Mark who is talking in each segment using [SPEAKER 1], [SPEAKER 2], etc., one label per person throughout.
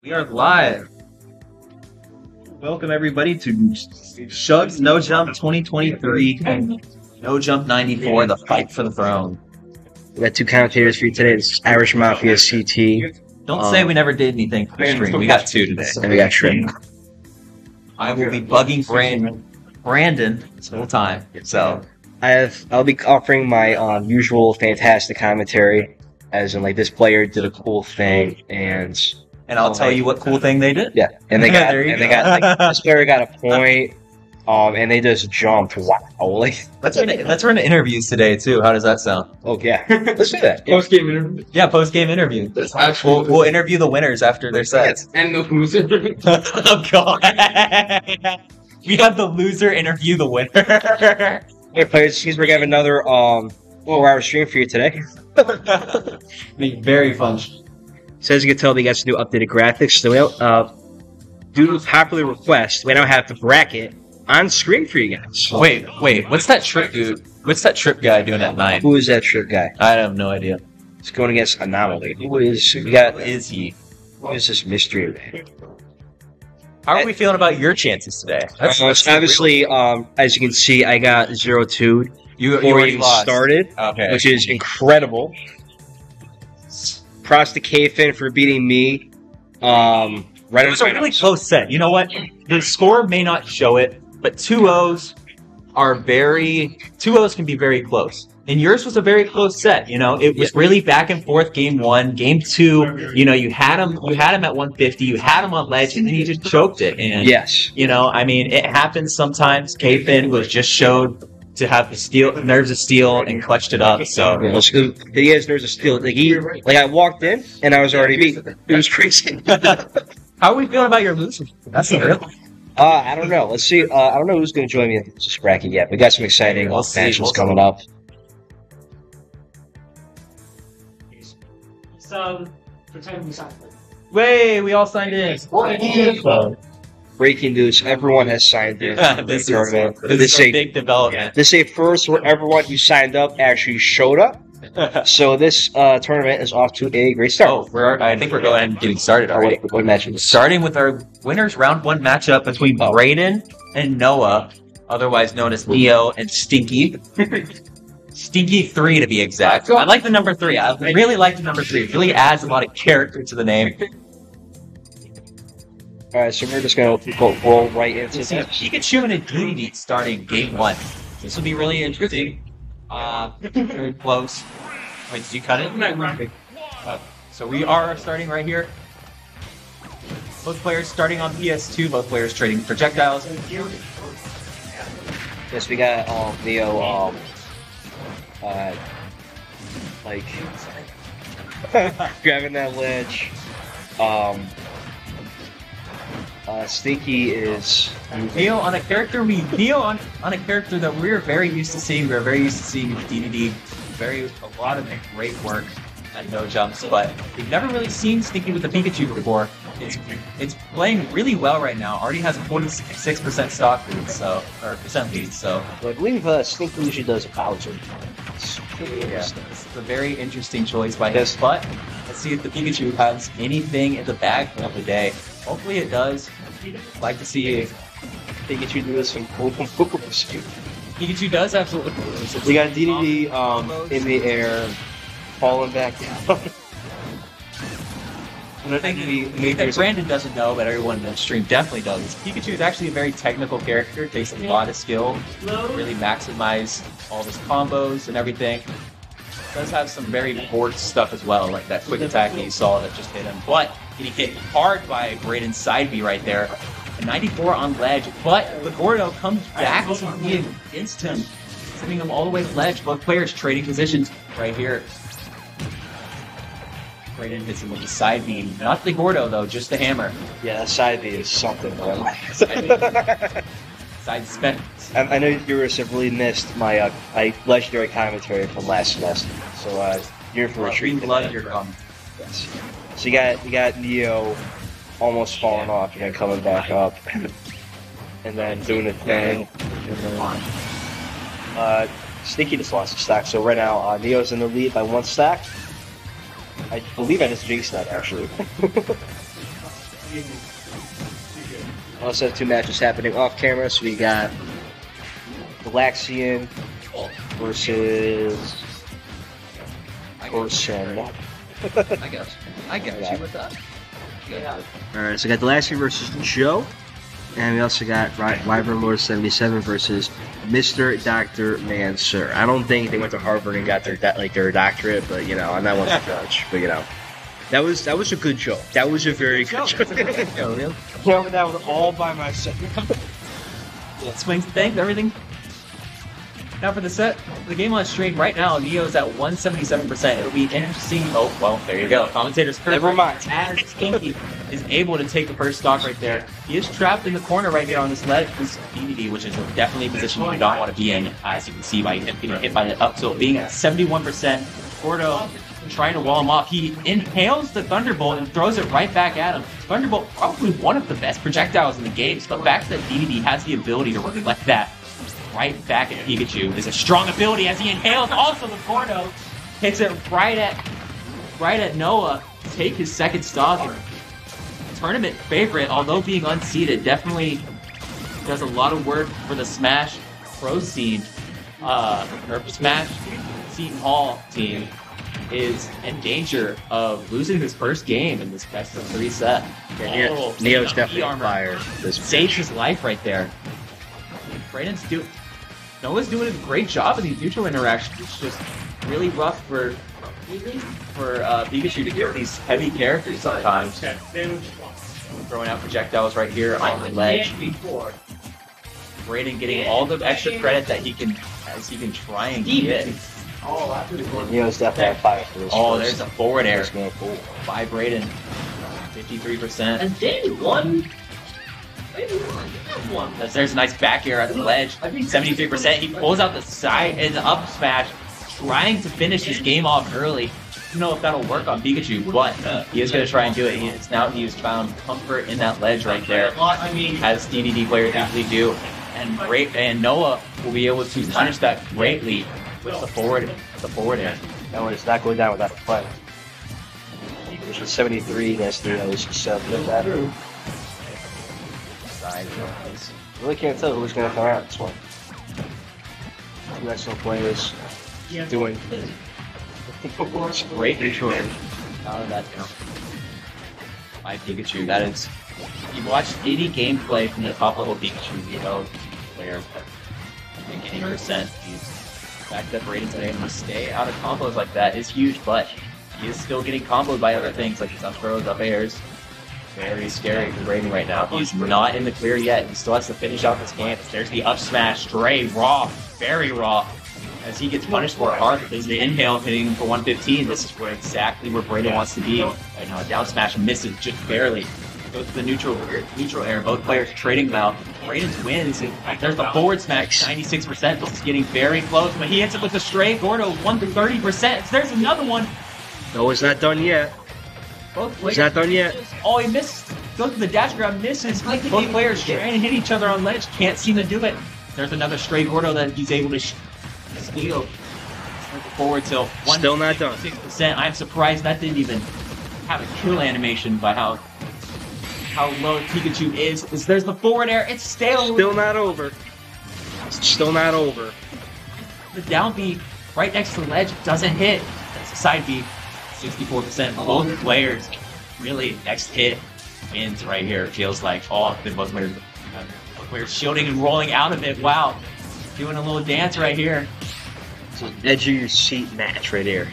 [SPEAKER 1] We are live. Welcome everybody to Shugs No Jump 2023 and No Jump 94, the fight for the throne.
[SPEAKER 2] We got two commentators for you today. This is Irish Mafia CT.
[SPEAKER 1] Don't say we never did anything for the stream. We got two today.
[SPEAKER 2] And we got Shrimp.
[SPEAKER 1] I will be bugging Brandon this whole time. So
[SPEAKER 2] I'll be offering my usual fantastic commentary, as in like this player did a cool thing, and
[SPEAKER 1] I'll tell you what cool thing they did.
[SPEAKER 2] Yeah, and they got
[SPEAKER 1] got
[SPEAKER 2] this player got a point, and they just jumped. Wow, like
[SPEAKER 1] let's run interviews today too. How does that sound?
[SPEAKER 2] oh yeah, let's do that.
[SPEAKER 3] Post game interview.
[SPEAKER 1] Yeah, post game interview. We'll interview the winners after their sets.
[SPEAKER 3] And the loser.
[SPEAKER 1] Oh god. We have the loser interview the winner.
[SPEAKER 2] Hey players, we're gonna have another 4-hour stream for you today.
[SPEAKER 1] Be very fun.
[SPEAKER 2] So as you can tell, we got some new updated graphics. So due to popular request, we now have the bracket on screen for you guys.
[SPEAKER 1] Wait, what's that trip dude? What's that trip guy doing at 9?
[SPEAKER 2] Who is that shirt guy?
[SPEAKER 1] I have no idea.
[SPEAKER 2] It's going against Anomaly. Who is
[SPEAKER 1] Who is he?
[SPEAKER 2] this mystery man?
[SPEAKER 1] How are we feeling about your chances today?
[SPEAKER 2] So obviously, as you can see, I got 0-2
[SPEAKER 1] You
[SPEAKER 2] before we
[SPEAKER 1] already
[SPEAKER 2] even
[SPEAKER 1] lost.
[SPEAKER 2] started,
[SPEAKER 1] Okay.
[SPEAKER 2] which is incredible. Props to K-Fin for beating me. Right
[SPEAKER 1] It was a really close set. You know what? The score may not show it, but 2-0s can be very close. And yours was a very close set. You know, it was really back and forth. Game 1, game 2. You know, you had him at 150. You had him on ledge, and then he just choked it. And
[SPEAKER 2] yes.
[SPEAKER 1] you know, I mean, it happens sometimes. K-Fin was just showed to have the nerves of steel and clutched it up. So
[SPEAKER 2] He has nerves of steel. Like I walked in and I was already beat. It was crazy.
[SPEAKER 1] how are we feeling about your losers? That's the real.
[SPEAKER 2] I don't know. Let's see. I don't know who's going to join me in this bracket yet. We got some exciting matches coming up.
[SPEAKER 3] So, pretend we signed.
[SPEAKER 1] Way, we all signed in.
[SPEAKER 2] Breaking news: everyone has signed in.
[SPEAKER 1] This
[SPEAKER 2] tournament.
[SPEAKER 1] is a big development.
[SPEAKER 2] This is a first where everyone who signed up actually showed up. So this tournament is off to a great start.
[SPEAKER 1] I think we're going ahead and getting started already.
[SPEAKER 2] What match is
[SPEAKER 1] Starting with our winners round 1 matchup between Brayden and Noah, otherwise known as Neo and Stinky. Stinky 3 to be exact. I like the number 3. I really like the number 3. It really adds a lot of character to the name.
[SPEAKER 2] Alright, so we're just going to roll right into this.
[SPEAKER 1] Pikachu and a DDD starting game 1. This will be really interesting. Very close. Wait, did you cut it? So we are starting right here. Both players starting on PS2, both players trading projectiles.
[SPEAKER 2] Yes, we got Neo, grabbing that ledge. Stinky is
[SPEAKER 1] Neo on a character on a character that we're very used to seeing. We're very used to seeing DDD. A lot of great work at No Jumps, but we've never really seen Stinky with the Pikachu before. It's playing really well right now. Already has a 46% stock lead, or percent lead. So
[SPEAKER 2] I believe Stinky usually does a Bowser.
[SPEAKER 1] It's a very interesting choice by him. But let's see if the Pikachu has anything in the bag for the day. Hopefully it does. I'd like to see
[SPEAKER 2] Pikachu do some cool moves.
[SPEAKER 1] Pikachu does absolutely.
[SPEAKER 2] We got DDD in the air, falling back down.
[SPEAKER 1] I think that Brandon doesn't know, but everyone in the stream definitely does. Pikachu is actually a very technical character. Takes a lot of skill to really maximize all his combos and everything. Does have some very board stuff as well, like that quick attack that you saw that just hit him. But he hit hard by Brayden's side B right there. A 94 on ledge, but Gordo comes back to be against him, sending him all the way to ledge. Both players trading positions right here. Brayden hits him with the side beam. Not the Gordo, though, just the hammer.
[SPEAKER 2] Yeah, that side B is something, bro.
[SPEAKER 1] Side spin.
[SPEAKER 2] I know you were severely missed my legendary commentary from last semester, so you're for a treat.
[SPEAKER 1] We love your gum.
[SPEAKER 2] Yes. So you got Neo almost falling off and then coming back up, and then doing a thing, and then Stinky just lost a stack. So right now Neo's in the lead by 1 stack. I believe I just jinxed that actually. Also have two matches happening off camera. So we got Galaxian versus Corson.
[SPEAKER 1] I got you with that. Yeah.
[SPEAKER 2] Alright, so we got Galaxian versus Joe. And we also got Wyvern Lord 77 versus Mr. Dr. Mansur. I don't think they went to Harvard and got their doctorate, but you know, I'm not one to judge. But you know, that was a good joke. That was a very good joke. Yeah, that was all by myself.
[SPEAKER 1] Swings, thanks, everything. Now for the game on stream right now, Neo's at 177%. It'll be interesting. Oh, well, there you go. Commentator's perfect.
[SPEAKER 2] Never mind.
[SPEAKER 1] As Stinky is able to take the first stock right there. He is trapped in the corner right here on this ledge. This DDD, which is definitely a position you do not want to be in, as you can see by him getting hit by the up tilt, being at 71%. Gordo trying to wall him off. He inhales the Thunderbolt and throws it right back at him. Thunderbolt, probably one of the best projectiles in the game. So the fact that DDD has the ability to reflect that right back at Pikachu is a strong ability as he inhales. Also, the Gordo hits it right at Noah to take his second stock. And tournament favorite, although being unseeded, definitely does a lot of work for the Smash Pro scene. Or Smash Seton Hall team is in danger of losing his first game in this best of 3 set.
[SPEAKER 2] Neo's definitely on fire.
[SPEAKER 1] Saved his life right there. Noah's doing a great job in these neutral interactions. It's just really rough for Pikachu to get these heavy characters sometimes. Throwing out projectiles right here on the ledge. Brayden getting all the extra credit that he can try and get.
[SPEAKER 2] Neo's definitely on fire for this.
[SPEAKER 1] Oh, there's a forward air by Brayden. 53%.
[SPEAKER 3] And they won.
[SPEAKER 1] There's a nice back air at the ledge. 73%. He pulls out the side and the up smash, trying to finish his game off early. I don't know if that'll work on Pikachu, but he is going to try and do it. He's found comfort in that ledge right there, as DDD players usually do. And Noah will be able to punish that greatly with the forward air.
[SPEAKER 2] No, it's not going down without a fight. Which was 73 against Neo's 7 that. Really can't tell who's going to come out this one. Two excellent players doing
[SPEAKER 1] Great neutral air out of that down by Pikachu. That is, if you watch any gameplay from the top level Pikachu, you know player I think 80%. The fact that Brayden's been able to stay out of combos like that is huge, but he is still getting comboed by other things like his up throws, up airs. Very scary for Brayden right now. He's not in the clear yet. He still has to finish out this game. There's the up smash, stray, raw, very raw. As he gets punished for it hard, there's the inhale hitting for 115. This is exactly where Brayden wants to be. Right now, down smash misses just barely. Goes to the neutral air. Both players trading now. Brayden's wins. There's the forward smash, 96%. This is getting very close, but he hits it with the stray. Gordo, 130%. There's another one.
[SPEAKER 2] No, it's not done yet. He's not done yet.
[SPEAKER 1] Oh, he missed. Goes to the dash grab, misses. Both players trying to hit each other on ledge. Can't seem to do it. There's another stray Gordo that he's able to steal. Forward tilt.
[SPEAKER 2] Still not done.
[SPEAKER 1] 6%. I'm surprised that didn't even have a kill animation by how low Pikachu is. There's the forward air. It's
[SPEAKER 2] still not over. Still not over.
[SPEAKER 1] The down B right next to the ledge doesn't hit. That's a side B. 64%. Both players really next hit wins right here. It feels like both players shielding and rolling out of it. Wow, doing a little dance right here.
[SPEAKER 2] It's an edge of your seat match right here.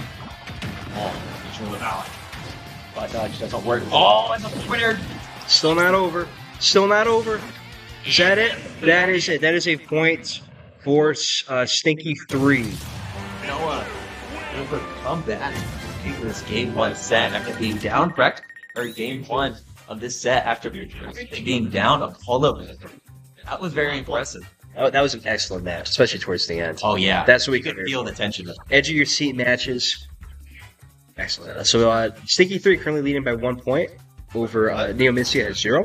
[SPEAKER 1] But dodge doesn't work. Oh, and the winner.
[SPEAKER 2] Still not over. Still not over. Is that it? That is it. That is a point for Stinky 3.
[SPEAKER 1] Noah overcome that. This game 1 set after being down game 1 of this set after being down a all of it. That was very impressive.
[SPEAKER 2] Oh, that was an excellent match, especially towards the end.
[SPEAKER 1] Oh yeah,
[SPEAKER 2] that's what we
[SPEAKER 1] could feel the tension.
[SPEAKER 2] Edge of your seat matches. Excellent. So Stinky 3 currently leading by 1 point over Neo Misty at 0.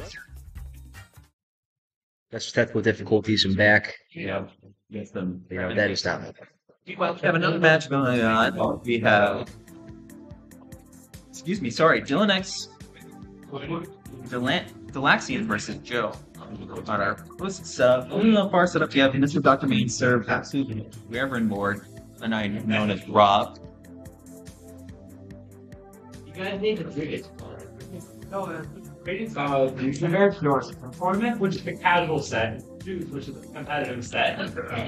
[SPEAKER 2] That's technical difficulties and back.
[SPEAKER 1] Yeah, against them.
[SPEAKER 2] Yeah, that is not.
[SPEAKER 1] Well, we have another match going on. We have. Excuse me, sorry, Dylan X Delaxian versus Joe. On our closest setup, only on far setup, you have Mr. Dr. Main serve, absolutely Reverend Lord, and I known as Rob.
[SPEAKER 3] You guys need to read it. Ratings the American North Tournament, which is the casual set, Jews, which is the competitive set.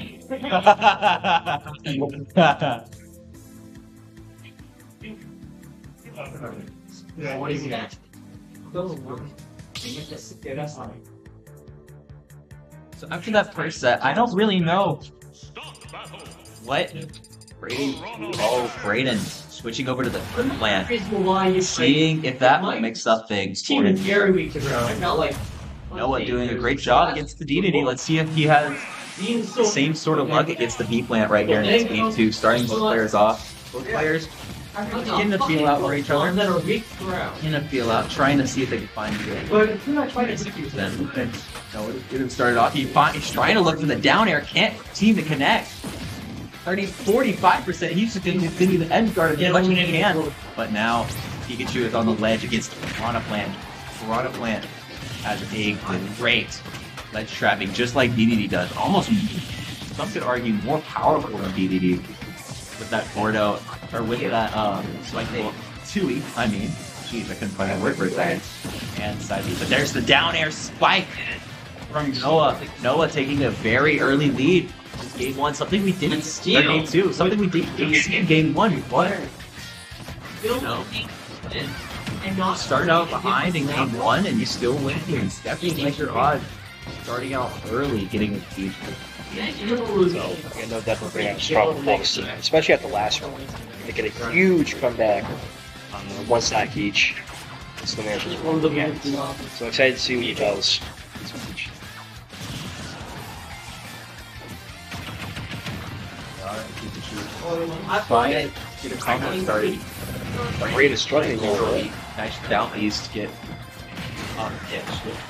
[SPEAKER 3] Yeah, what do you mean?
[SPEAKER 1] So after that first set, I don't really know what Brady. Oh, Braden switching over to the flip plan, seeing if that might mix up things.
[SPEAKER 3] Team is very weak to grow. Not like
[SPEAKER 1] Noah doing a great job against the Divinity. Let's see if he has the same sort of luck against the B plant right here in this game too. Starting both players off. Both players getting a feel out for each other. In a feel out, trying to see if they can find a good.
[SPEAKER 3] But it's not quite execute them.
[SPEAKER 1] No, get him started off. He's trying to look for the down air, can't seem to connect. 45%. He's just going to continue the end guard as much as he can. But now Pikachu is on the ledge against Piranha Plant. Piranha Plant has a great ledge trapping, just like DDD does. Almost, some could argue, more powerful than DDD. With that Gordo, or with that, like, Tui, I mean. Jeez, I couldn't find a word for a second. And side B. But there's the down air spike from Noah. Noah taking a very early lead. Game 1, something we didn't see in Game 2, something we didn't see in Game 1. What? No. Started out behind in Game 1 and you still win. It's definitely like your odds starting out early, getting a lead.
[SPEAKER 2] So, I know definitely bring out strong performance, especially at the last one. They get a huge comeback on one stack each. It's the man. So excited to see what he does.
[SPEAKER 1] Fine. Get a combo started.
[SPEAKER 2] Great is struggling over.
[SPEAKER 1] Nice down these to get on pitch.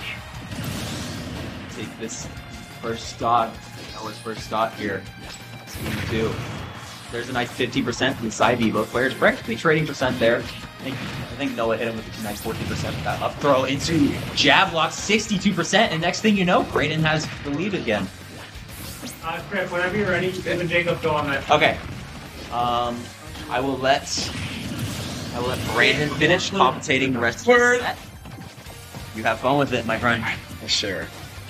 [SPEAKER 1] Take this first stock. Noah's first stock here. Game 2. There's a nice 50% from the side B. Both players practically trading percent there. I think Noah hit him with a nice 40% with that up throw into jab block, 62%. And next thing you know, Brayden has the lead again.
[SPEAKER 3] Chris, whenever you're ready, Tim and Jacob go on that.
[SPEAKER 1] Okay. I will let Brandon finish commentating the rest of the set. You have fun with it, my friend.
[SPEAKER 2] Sure.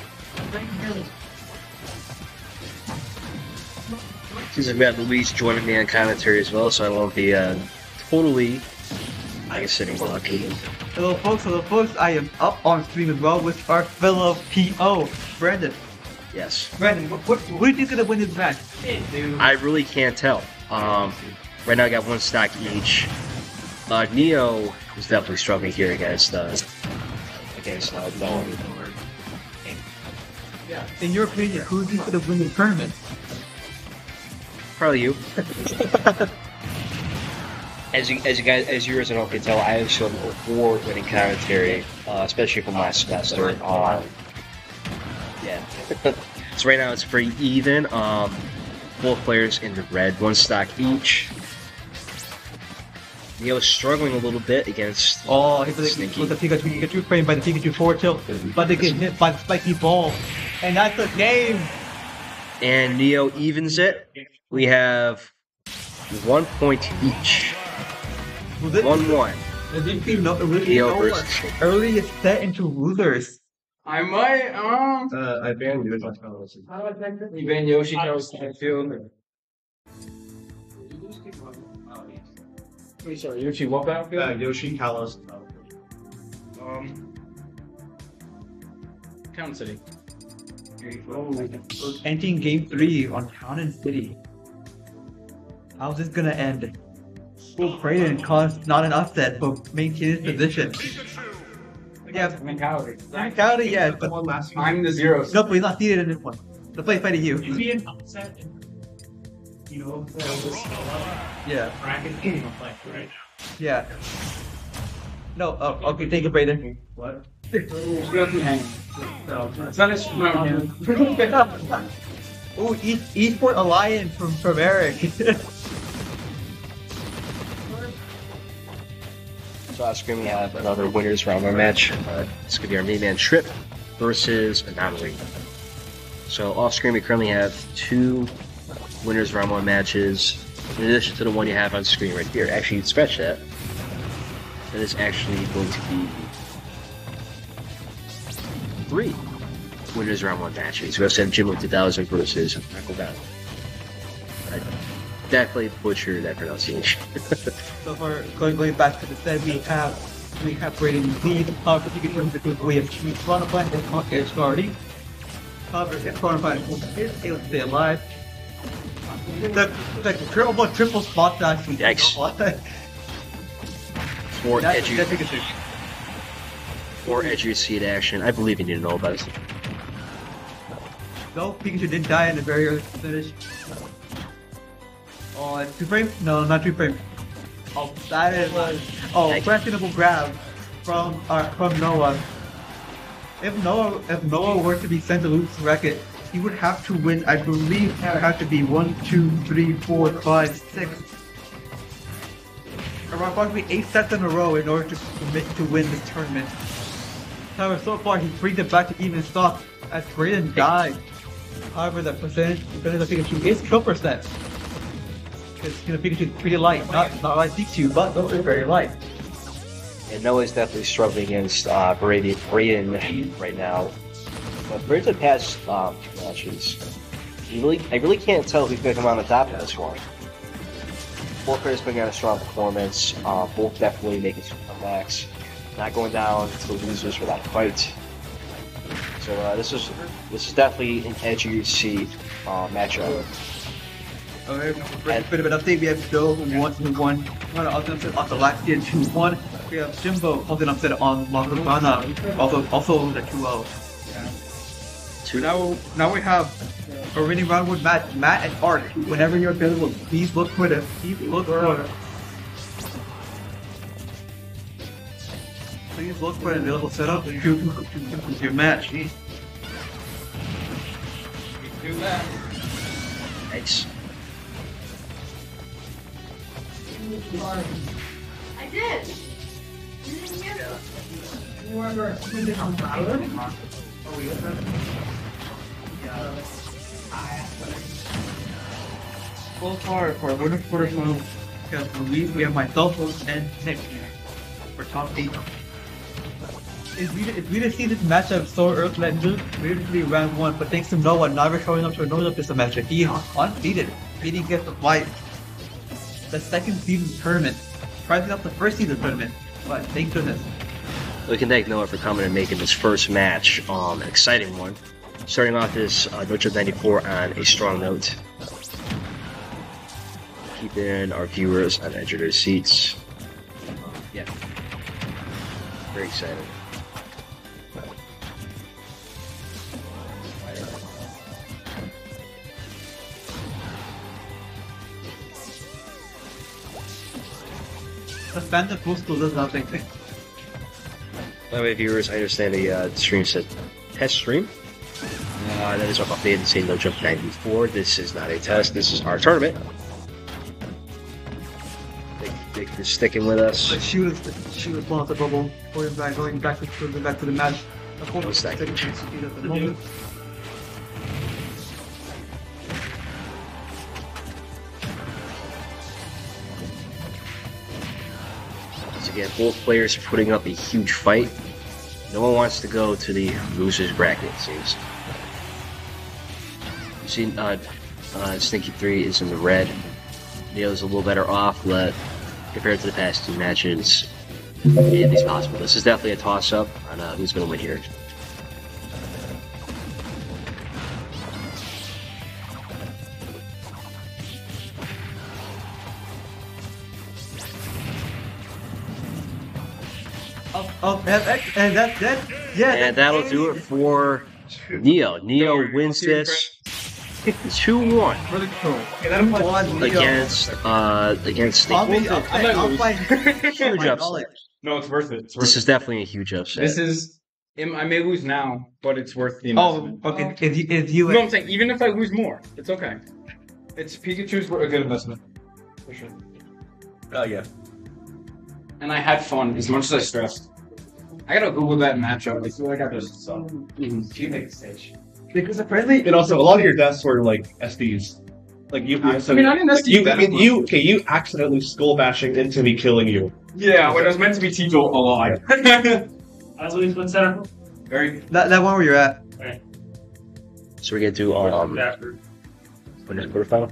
[SPEAKER 2] Since I've got Luis joining me on commentary as well, so I won't be totally sitting lucky.
[SPEAKER 4] Hello folks, I am up on stream as well with our fellow PO, Brandon.
[SPEAKER 2] Yes.
[SPEAKER 4] Brandon, what do you think gonna win this match?
[SPEAKER 2] I really can't tell. Right now I got one stock each. Neo is definitely struggling here against Noah.
[SPEAKER 4] Yeah. In your opinion, who's gonna win the tournament?
[SPEAKER 2] Probably you. As you guys all can tell, I have some award-winning commentary, especially from last semester. Yeah. So right now it's pretty even. Both players in the red, one stock each. Neo's struggling a little bit against.
[SPEAKER 4] Oh, with the Pikachu framed by the Pikachu forward tilt, but they get hit by the spiky ball, and that's the game.
[SPEAKER 2] And Neo evens it. We have 1 point each. 1-1.
[SPEAKER 4] It didn't feel really early set into losers.
[SPEAKER 3] I might,
[SPEAKER 5] I banned you. You banned Yoshi, Charles, Stanfield. Sorry, Yoshi, what battlefield? Yoshi, Kalos. Town City.
[SPEAKER 4] Ending game 3 on Town and City. How's this gonna end? Will Brayden cause not an upset, but maintain his position? Yeah,
[SPEAKER 3] mentality.
[SPEAKER 4] mentality, yeah, but
[SPEAKER 5] I'm the zero.
[SPEAKER 4] no, but he's not seated in this one. The play fighting you.
[SPEAKER 3] Be an upset. You know,
[SPEAKER 4] Yeah,
[SPEAKER 3] bracket game of life right now.
[SPEAKER 4] yeah. No, oh, okay, take it, Brayden.
[SPEAKER 3] What? It's not as
[SPEAKER 4] Ooh, Esport Alliance from Eric.
[SPEAKER 2] So off screen we have another winners round one match. It's gonna be our main man Trip versus Anomaly. So off screen we currently have 2 winners round one matches, in addition to the one you have on screen right here. Actually, scratch that. That is actually going to be 3 winners round one matches. We also have Jimbo 2000 versus Michael Down. I definitely butchered that pronunciation.
[SPEAKER 4] So for going back to the set, we have rating Z, however, you can because we have two Chronoplan and Edge already. However, if Chronoplan is able to stay alive, the triple spot actually.
[SPEAKER 2] Yikes. For edgy seed action. I believe you need to know about it.
[SPEAKER 4] No, Pikachu did die in the very early finish. Oh, 2 frame? No, not 2 frame. Oh, that is questionable grab from Noah. If Noah were to be sent to lose Wreck-It, he would have to win. I believe it would have to be 1, 2, 3, 4, 5, 6. Around probably 8 sets in a row in order to win this tournament. However, so far he's bringing it back to even stock as Brayden died. However, the percentage of Pikachu is kill percent. Because Pikachu is pretty light, not like Pikachu, but those are very light.
[SPEAKER 2] And Noah's definitely struggling against Brayden right now. But Brayden's past matches, I really can't tell who's going to come on the top of this one. Both players putting out a strong performance, both definitely making some comebacks, not going down to the losers for that fight. So this is definitely an edgy seed matchup.
[SPEAKER 4] Okay, for a bit of an update, we have Joe who won upset on the last year 2-1. We have Jimbo holding upset on Marubana, also the 2-0. Yeah. Now we have a winning round with Matt and Art. Whenever you're available, please look for them. Please look for an available setup to your match.
[SPEAKER 2] Nice.
[SPEAKER 6] I did. You didn't get
[SPEAKER 4] So far for winner quarterfinal, we have myself and Nick for top 8. If we didn't see this matchup so early, we didn't really round 1, but thanks to Noah never showing up to another this matchup, he undefeated, beating Get the Fight. The second season tournament, rising up the first season tournament, but thank goodness.
[SPEAKER 2] We can thank Noah for coming and making this first match an exciting one. Starting off this Noche 94 on a strong note. Keeping our viewers on the edge of their seats. Yeah. Very excited.
[SPEAKER 4] The standard postal does nothing.
[SPEAKER 2] By the way, viewers, I understand the stream said test stream. That is updated to say No Jump 94. This is not a test, this is our tournament. Thank you for sticking with us.
[SPEAKER 4] But she was one of the bubble going back to the match.
[SPEAKER 2] What's that?
[SPEAKER 4] At the moment.
[SPEAKER 2] Once again, both players are putting up a huge fight. No one wants to go to the losers bracket, it seems. You see, Stinky 3 is in the red. Neo's a little better off, but compared to the past 2 matches, anything's possible. This is definitely a toss-up on who's going to win here. And that'll do it for Neo. Neo wins this 2-1 against Stinky. Huge upset.
[SPEAKER 5] No, it's worth it.
[SPEAKER 2] This is definitely a huge upset.
[SPEAKER 5] This is. I may lose now, but it's worth the
[SPEAKER 4] Oh,
[SPEAKER 5] investment.
[SPEAKER 4] okay. If you
[SPEAKER 5] No, I'm saying even if I lose more, it's okay. It's Pikachu's a good investment. For sure.
[SPEAKER 1] Oh yeah.
[SPEAKER 5] and I had fun as much as I stressed. I gotta Google that matchup. I feel like I just suck.
[SPEAKER 1] You make a stage.
[SPEAKER 4] Because apparently,
[SPEAKER 7] And also, a lot of your deaths were like SDs. Like you,
[SPEAKER 5] I mean, I didn't SD that much.
[SPEAKER 7] you accidentally skull bashing into me killing you.
[SPEAKER 5] Yeah, when it was meant to be Tito alive.
[SPEAKER 3] That's what he's been set up.
[SPEAKER 5] Very
[SPEAKER 4] that one where you're at.
[SPEAKER 2] So we're gonna do
[SPEAKER 3] After.
[SPEAKER 2] winners quarterfinal.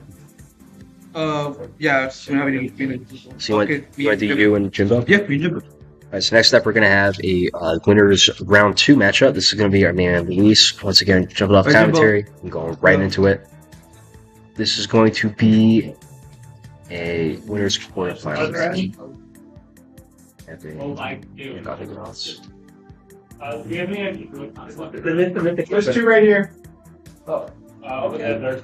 [SPEAKER 4] Yeah, so have any.
[SPEAKER 2] So you want to do you and Jimbo?
[SPEAKER 4] Yeah, we do.
[SPEAKER 2] Alright, so next up we're gonna have a winners round 2 matchup. This is gonna be our man Luis once again jumping off
[SPEAKER 4] Alright, Jimbo.
[SPEAKER 2] commentary and going right into it. This is going to be a winners quarterfinal.
[SPEAKER 3] Oh, I do.
[SPEAKER 2] Nothing else.
[SPEAKER 3] Do you have any idea?
[SPEAKER 5] There's two right here.
[SPEAKER 3] Okay, there's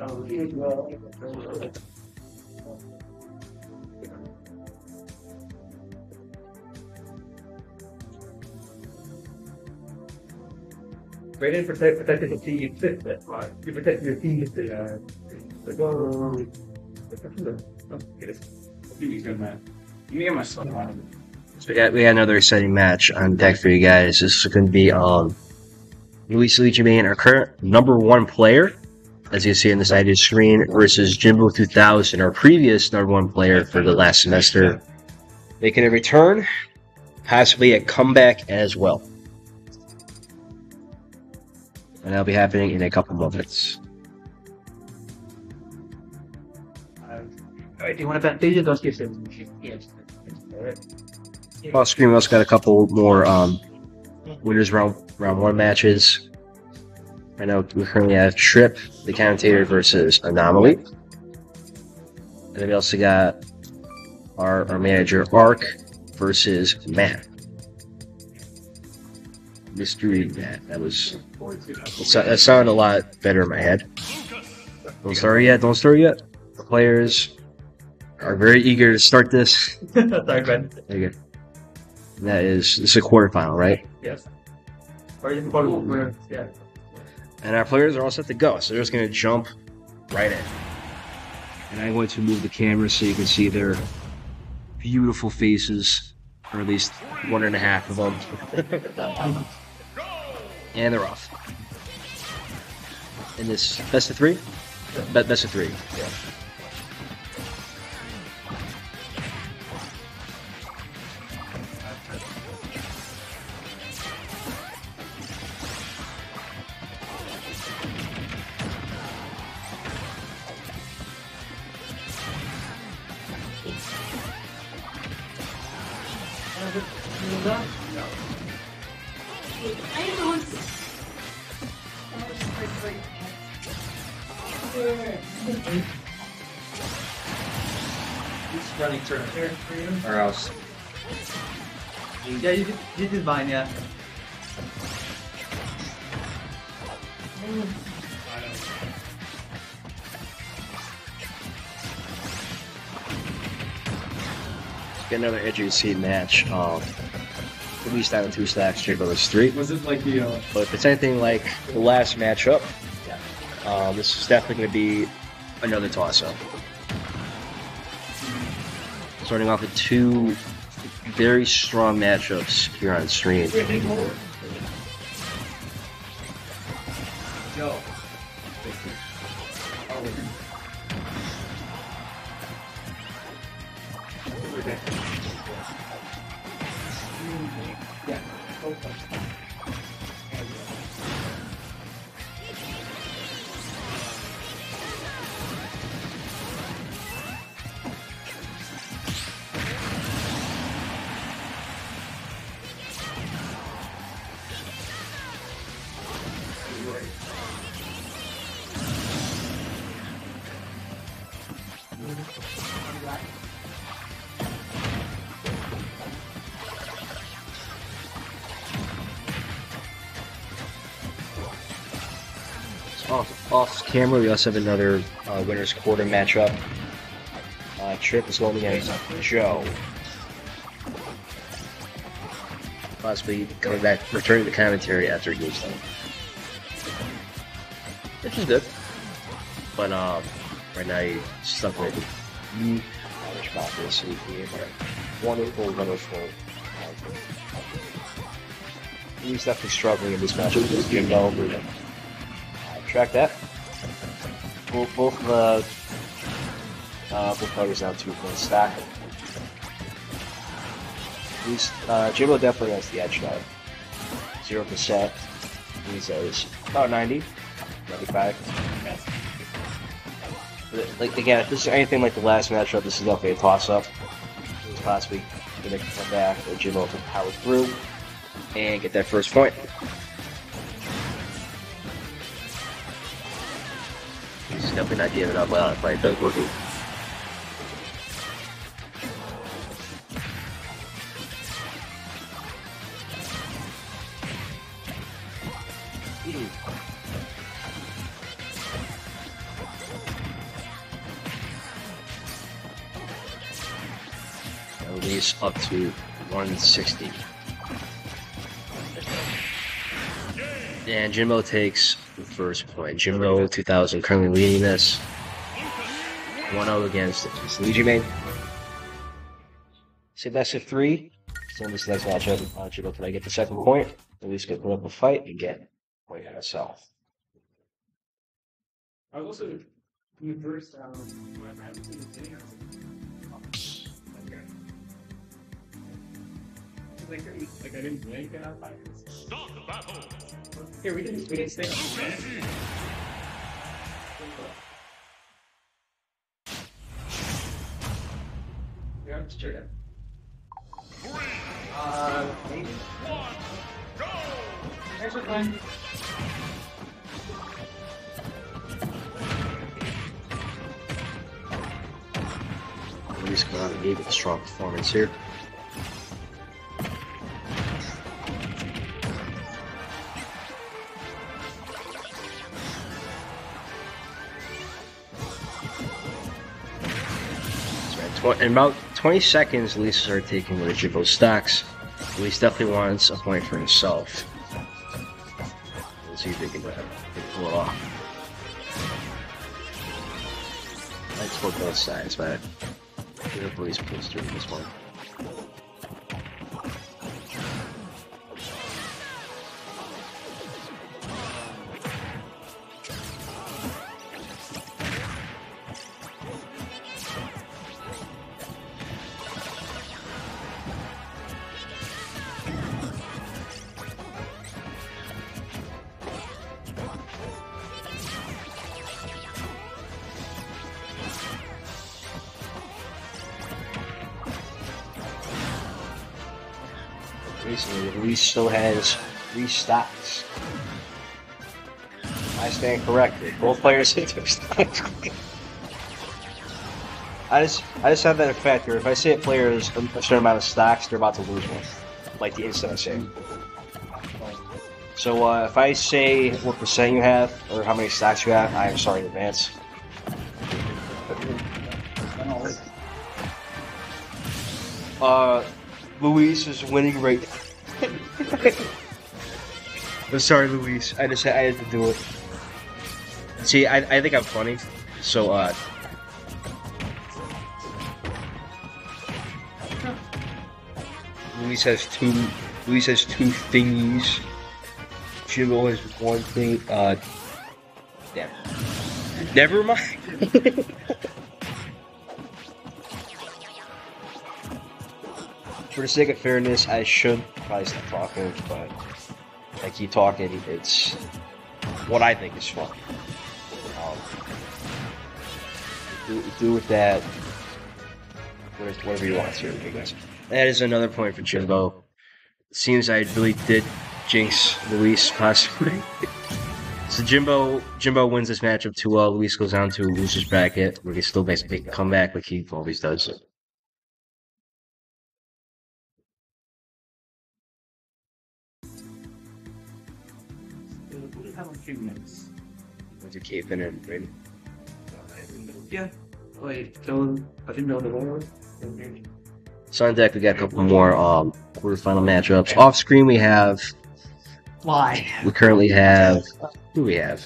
[SPEAKER 4] Raiden protected the team. You protect your team.
[SPEAKER 5] He's good, man. Me and my son.
[SPEAKER 2] So we got another exciting match on deck for you guys. This is going to be Luis Legiman, our current #1 player, as you can see on the side of the screen, versus Jimbo 2000, our previous #1 player for the last semester, making a return, possibly a comeback as well. And that'll be happening in a couple moments.
[SPEAKER 4] Alright, do you want to bet these? Don't give them. Yes.
[SPEAKER 2] Off screen, we also got a couple more winners round 1 matches. Right now, we currently have Trip, the commentator, versus Anomaly. And then we also got our manager, Ark, versus Matt. Mystery Matt. That sounded a lot better in my head. Don't start yet. The players are very eager to start this.
[SPEAKER 4] Sorry, Ben.
[SPEAKER 2] There you go. And this is a quarterfinal, right?
[SPEAKER 4] Yes. Or you can put yeah.
[SPEAKER 2] And our players are all set to go, so they're just going to jump right in. And I'm going to move the camera so you can see their beautiful faces, or at least 1.5 of them. And they're off. And this best of 3? Best of 3.
[SPEAKER 4] Yeah.
[SPEAKER 1] Who's running turn? Or else.
[SPEAKER 4] Yeah, you did mine, yeah.
[SPEAKER 2] Get another edge of your seat match. At least down in 2 stacks, Jimbo is 3.
[SPEAKER 5] Was it like the
[SPEAKER 2] But if it's anything like the last matchup, this is definitely going to be another toss-up. Starting off with 2 very strong matchups here on stream.
[SPEAKER 1] Yo.
[SPEAKER 2] Off camera, we also have another winners quarter matchup. Trip is going against Joe. Possibly coming back, returning to commentary after game's done. Which is good. But right now he's stuck with me. I'll about this so you can get wonderful. He's definitely struggling in this match with Jimbo. Track that. Both players now 2 points stack. Jimbo definitely has the edge now. 0%. He says about 90, 95. Like again, if this is anything like the last matchup, this is definitely a toss-up. It was possibly gonna come back, or Jimbo can power through and get that first point. He's definitely not giving up well if I don't working. Release up to 160. And Jimbo takes the first point. Jimbo 2000 currently leading this. 1-0 against Luigi Main. So best of 3. So in this next matchup, Jimbo can I get the second point? At least get put up a fight and get a point on itself.
[SPEAKER 3] I was also in the first when I was in the thing, like I didn't blink and I was like, stop the battle. Here we didn't stay on the yeah, I'm straight up. Maybe. Go! Thanks for playing.
[SPEAKER 2] Luis come out and gave it a strong performance here. In about 20 seconds, Luis started taking one of Jimbo's stocks. Luis definitely wants a point for himself. Let's see if they can pull it off. Let's for both sides, but Luis pulls through this one. Recently, Luis still has 3 stocks. I stand corrected. Both players hit their stocks. I just have that effect where if I say a player has a certain amount of stocks, they're about to lose one. Like the instant I say it. So if I say what percent you have, or how many stocks you have, I am sorry in advance. Luis is winning right. I'm sorry, Luis. I had to do it. See, I think I'm funny. So Luis has two thingies. Jimbo has 1 thing. Damn. Never mind. For the sake of fairness, I should probably stop talking, but I keep talking. It's what I think is fun. Do with that whatever you want to, I guess. That is another point for Jimbo. It seems I really did jinx Luis possibly. So Jimbo wins this matchup 2-0. Luis goes down to a loser's bracket where he still basically come back like he always does. What's your cape in it, right?
[SPEAKER 3] Yeah. Wait, I didn't know the one.
[SPEAKER 2] So on deck, we got a couple more quarterfinal matchups. Off screen, we have.
[SPEAKER 4] Why?
[SPEAKER 2] We currently have. Who do we have?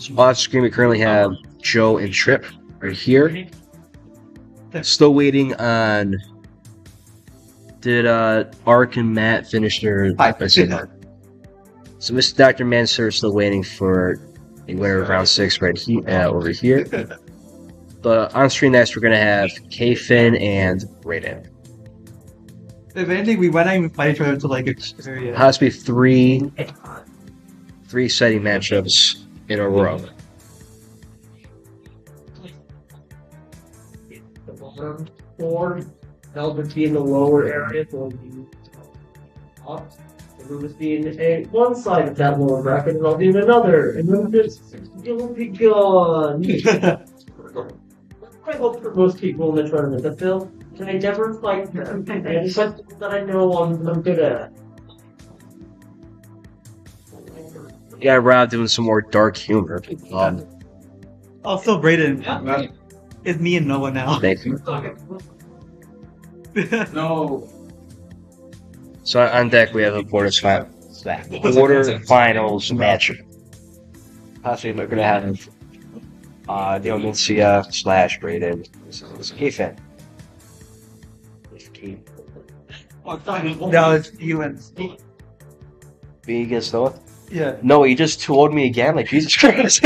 [SPEAKER 2] So off screen, we currently have Joe and Trip right here. Still waiting on. Did Ark and Matt finish their? So Mr. Dr. Mansour is still waiting for the winner of round 6 right here, over here. But on screen next, we're gonna have K-Fin and Raiden.
[SPEAKER 4] If anything, we went out and fight each other to like it's very.
[SPEAKER 2] It has to be three exciting matchups in a row.
[SPEAKER 3] The bottom 4, Velvet be in the lower area, so it'll be up. The Lewis be in one side of that lower bracket, and I'll do another, and then it'll be gone. I hope for most people in the tournament that they'll I never fight them. And something that I know I'm good at.
[SPEAKER 2] Yeah, Rob doing some more dark humor.
[SPEAKER 4] Also, Brayden is me and Noah now.
[SPEAKER 2] Thank you.
[SPEAKER 5] No.
[SPEAKER 2] So on deck, we have a quarterfinals match. Possibly we're gonna have Neil Mencia / Brayden. So it's K-Fin.
[SPEAKER 4] No, it's you and
[SPEAKER 2] Me against Noah?
[SPEAKER 4] yeah.
[SPEAKER 2] No, he just 2-0'd me again. Like Jesus Christ!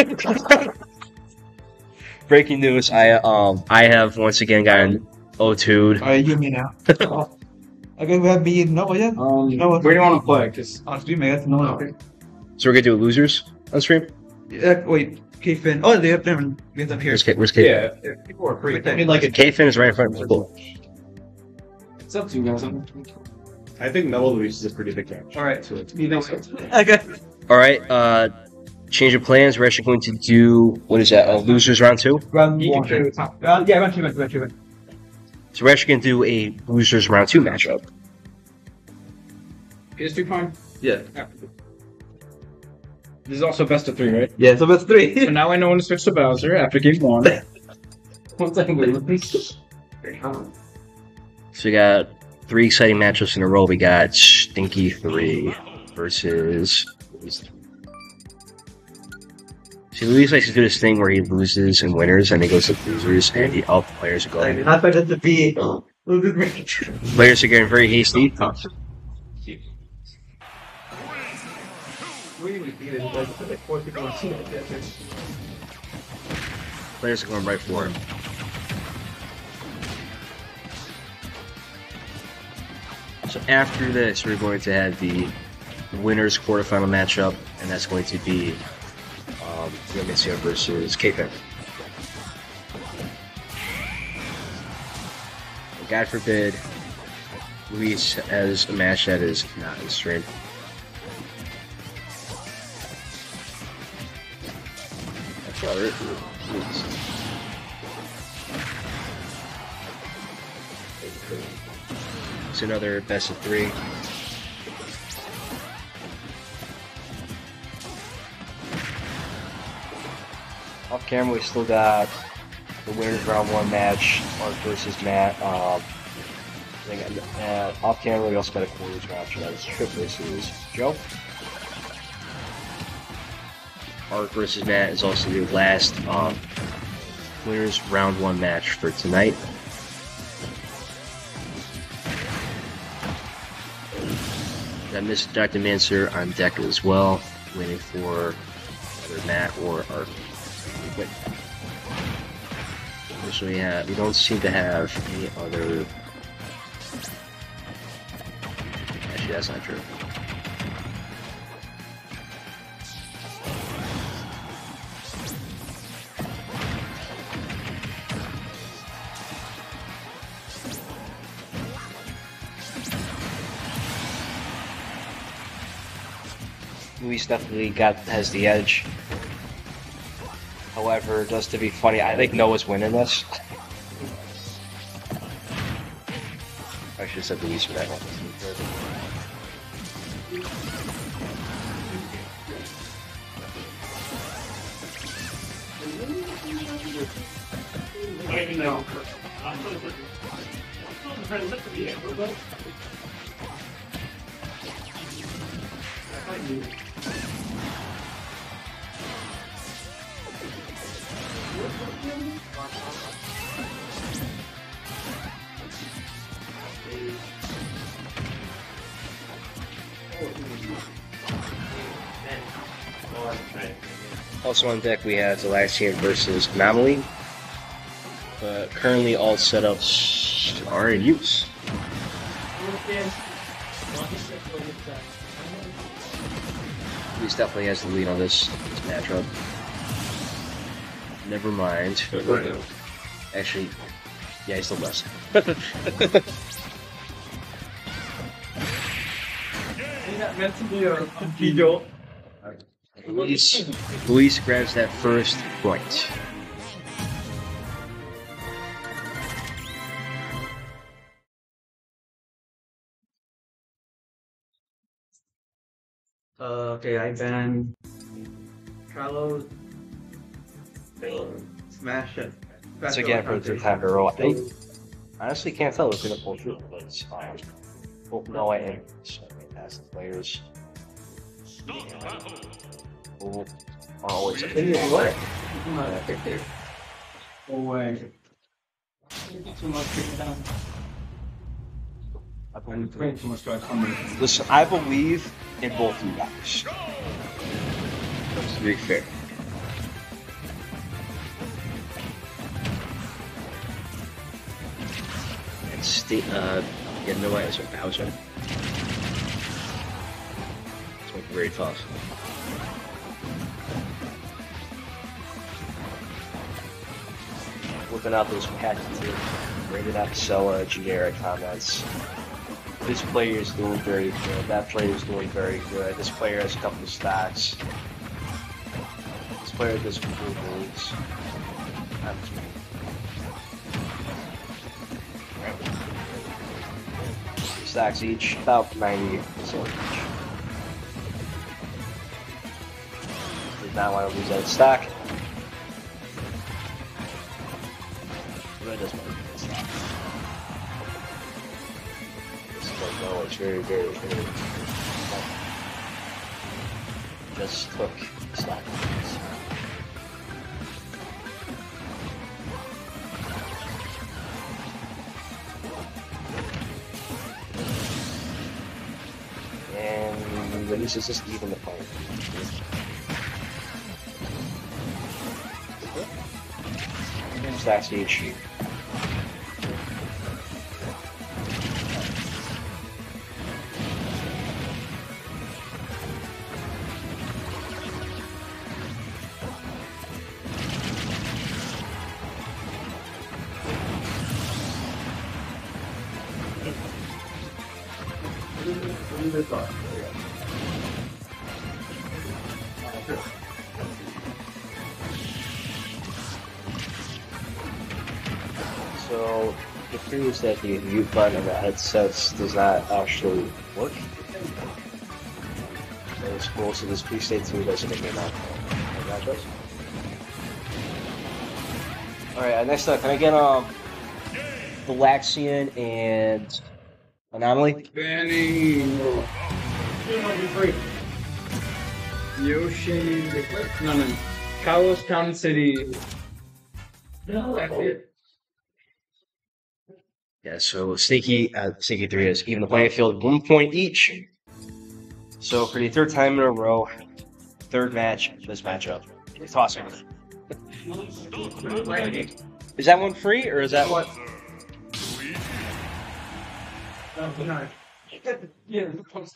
[SPEAKER 2] Breaking news: I have once again gotten 0-2'd.
[SPEAKER 4] Alright, you and me now. Okay, we have me and Noah, yeah?
[SPEAKER 5] Where do you want to play? Cause
[SPEAKER 4] On stream, I guess Noah.
[SPEAKER 2] So we're gonna do losers on stream.
[SPEAKER 4] Wait, K-Fin. Oh, they have never. We have them here.
[SPEAKER 2] Where's K-Fin?
[SPEAKER 5] yeah, people are free.
[SPEAKER 4] I mean, like,
[SPEAKER 2] K-Fin is right in front of me. Cool.
[SPEAKER 5] It's up to you guys. I think Mellow Luis is a pretty big match.
[SPEAKER 4] Alright.
[SPEAKER 5] You know,
[SPEAKER 4] Okay.
[SPEAKER 2] All right. Change of plans. We're actually going to do what is that? Losers round 2.
[SPEAKER 4] Round
[SPEAKER 5] you can
[SPEAKER 4] 1.
[SPEAKER 5] show the top.
[SPEAKER 4] Yeah, round 2.
[SPEAKER 2] So we're actually going to do a losers round 2 matchup.
[SPEAKER 5] PS3 Prime?
[SPEAKER 4] Yeah.
[SPEAKER 5] This is also best of 3, right?
[SPEAKER 4] Yeah, so that's 3.
[SPEAKER 5] So now I know when to switch to Bowser after game 1. One second, wait.
[SPEAKER 2] So we got 3 exciting matchups in a row. We got Stinky 3 versus. See, Luis likes to do this thing where he loses and winners, and he goes to losers, and all the players are going.
[SPEAKER 4] Not better to be.
[SPEAKER 2] Players are getting very hasty. Players are going right for him. So after this, we're going to have the winners quarterfinal matchup, and that's going to be Mencia versus K-Fin. God forbid Luis has a match that is not in stream. That's all right. It's another best of 3. Off camera, we still got the winners round 1 match, Mark versus Matt. Off camera, we also got a quarters match, and that was Trip versus Joe. Mark versus Matt is also the last winners round 1 match for tonight. Got Mr. Dr. Mansour on deck as well, waiting for either Matt or Art. So we don't seem to have any other. Actually, that's not true. Luis definitely has the edge. However, just to be funny, I think Noah's winning this. I should have said Luis for that one. Also on deck we have Galaxian versus Anomaly. Currently all setups are in use. Luis definitely has the lead on this matchup. Never mind. Actually, yeah, he still does. Luis grabs that first point.
[SPEAKER 4] Okay, I ban Trello. Smash it.
[SPEAKER 2] Once again, for the third time in a row, I honestly can't tell who's gonna pull through, but it's fine. Both Noah and fantastic players. Who are always a
[SPEAKER 4] What? No way. Too much down.
[SPEAKER 7] I'm praying too much to come.
[SPEAKER 2] Listen, I believe in both you guys. That's to be fair. And yeah, no way, it's a Bowser. It's like very tough. Whipping out those patches here, rated out Sella, generic comments. This player is doing very good. That player is doing very good. This player has a couple of stacks. This player does cool moves. Stacks each, about 90% each. Did not want to lose that stack. Really does want to lose that stack. No, it's very, very, very. Just took slack. And this is just even the point. Stacks each. So, the theory is that the mute button on the headsets does not actually work. That is cool, so this pre-state 2 doesn't make me not. Alright, next up, can I get Galaxian and Anomaly?
[SPEAKER 5] Banning Yoshi. No. Kalos Town City.
[SPEAKER 3] No, that's it.
[SPEAKER 2] Yeah, so Sneaky 3 is even the playing field, 1 point each. So for the third time in a row, third match, this matchup. Tossing. Is that one free or is that what?
[SPEAKER 4] No. Yeah.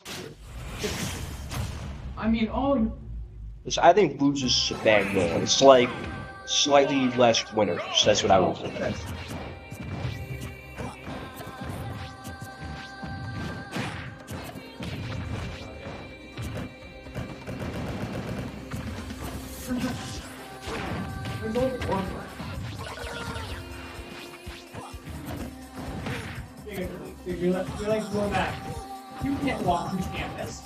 [SPEAKER 4] I mean, all.
[SPEAKER 2] I think Blues is a bad game. It's like slightly less winners. That's what I would say.
[SPEAKER 3] There's only one left. You're like going back. You can't walk through campus.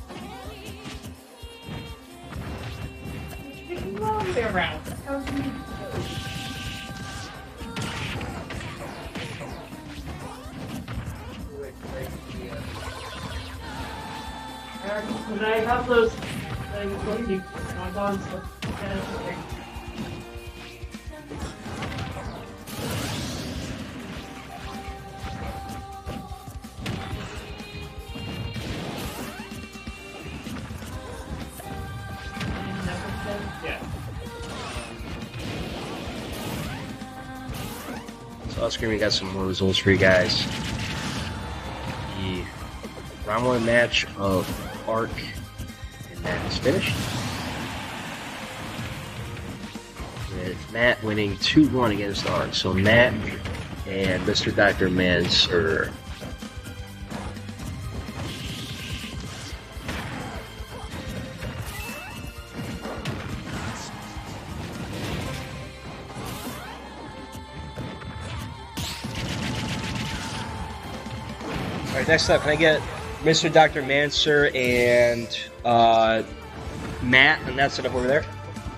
[SPEAKER 3] You can go all the way around. Can I have those things? Bonbons?
[SPEAKER 2] So off screen, we got some more results for you guys. The round 1 match of Arc and Matt is finished. With Matt winning 2-1 against Arc. So Matt and Mr. Dr. Manser. Alright, next up, can I get Mr. Dr. Manser and Matt and that set up over there?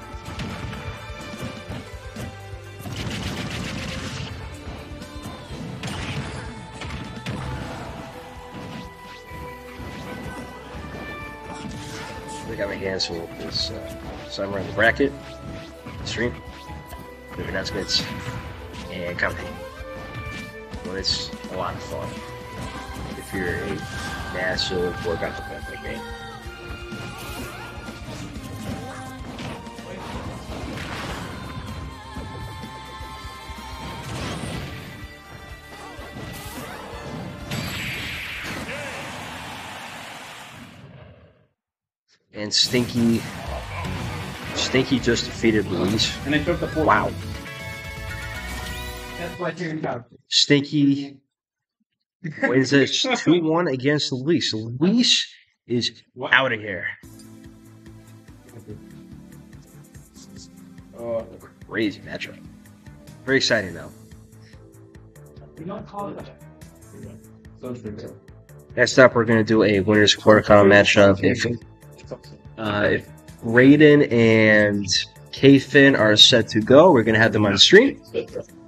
[SPEAKER 2] I got my hands full with this, so I'm running the bracket, stream, movie announcements, and comedy. Well, it's a lot of fun if you're a massive workout fan like me. And Stinky just defeated Luis.
[SPEAKER 5] And I took the 4.
[SPEAKER 2] Wow.
[SPEAKER 3] That's why you're in
[SPEAKER 2] Stinky wins this 2-1 against Luis. Luis is out of here. Crazy matchup. Very exciting though.
[SPEAKER 3] We don't call it that.
[SPEAKER 2] Next up, we're going to do a winners quarterfinal matchup. If Raiden and K-Fin are set to go, we're going to have them on the stream. Do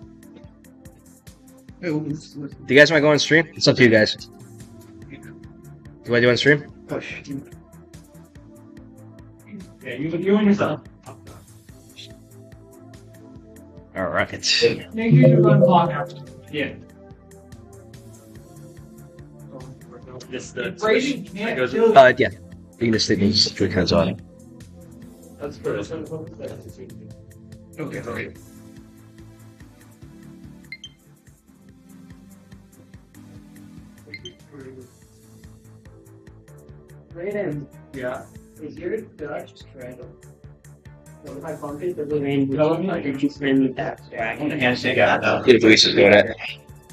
[SPEAKER 2] you guys want to go on stream? It's up to you guys. Do you want to do on stream?
[SPEAKER 3] Yeah, you and yourself.
[SPEAKER 2] Alright.
[SPEAKER 3] Make sure you run clock out. Yeah.
[SPEAKER 1] This
[SPEAKER 3] Brady can't
[SPEAKER 1] goes-
[SPEAKER 3] kill you.
[SPEAKER 2] Yeah. You can just stick these 3 cards on.
[SPEAKER 3] That's first.
[SPEAKER 5] Okay.
[SPEAKER 3] Raiden,
[SPEAKER 1] Yeah.
[SPEAKER 3] is your Dutch random? One of my bumpers that was in I can just spin that.
[SPEAKER 1] Yeah, I want a handshake out though.
[SPEAKER 2] Yeah, Luis is doing it.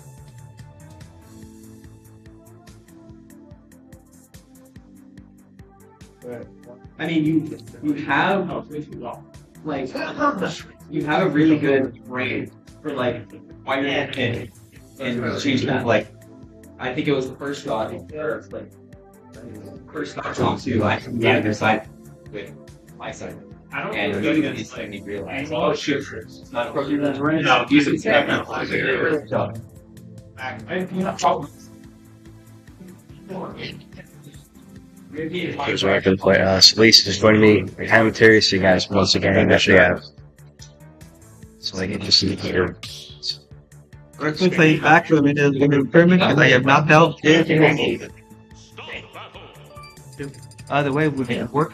[SPEAKER 4] I mean, you have like you have a really good brain for like why you're in and change that. Like, I think it was the first shot, or like first shot too. I can get their side with my side.
[SPEAKER 3] I don't
[SPEAKER 4] And
[SPEAKER 3] know.
[SPEAKER 4] you instantly realize, oh shit, it's not a problem.
[SPEAKER 1] No, use it.
[SPEAKER 2] Here's where I can play. Luis is joining me in commentary, so you guys once again actually have. So I can just see here.
[SPEAKER 4] Or if I back from it in the permit, because I have not held it. Either way, would it work?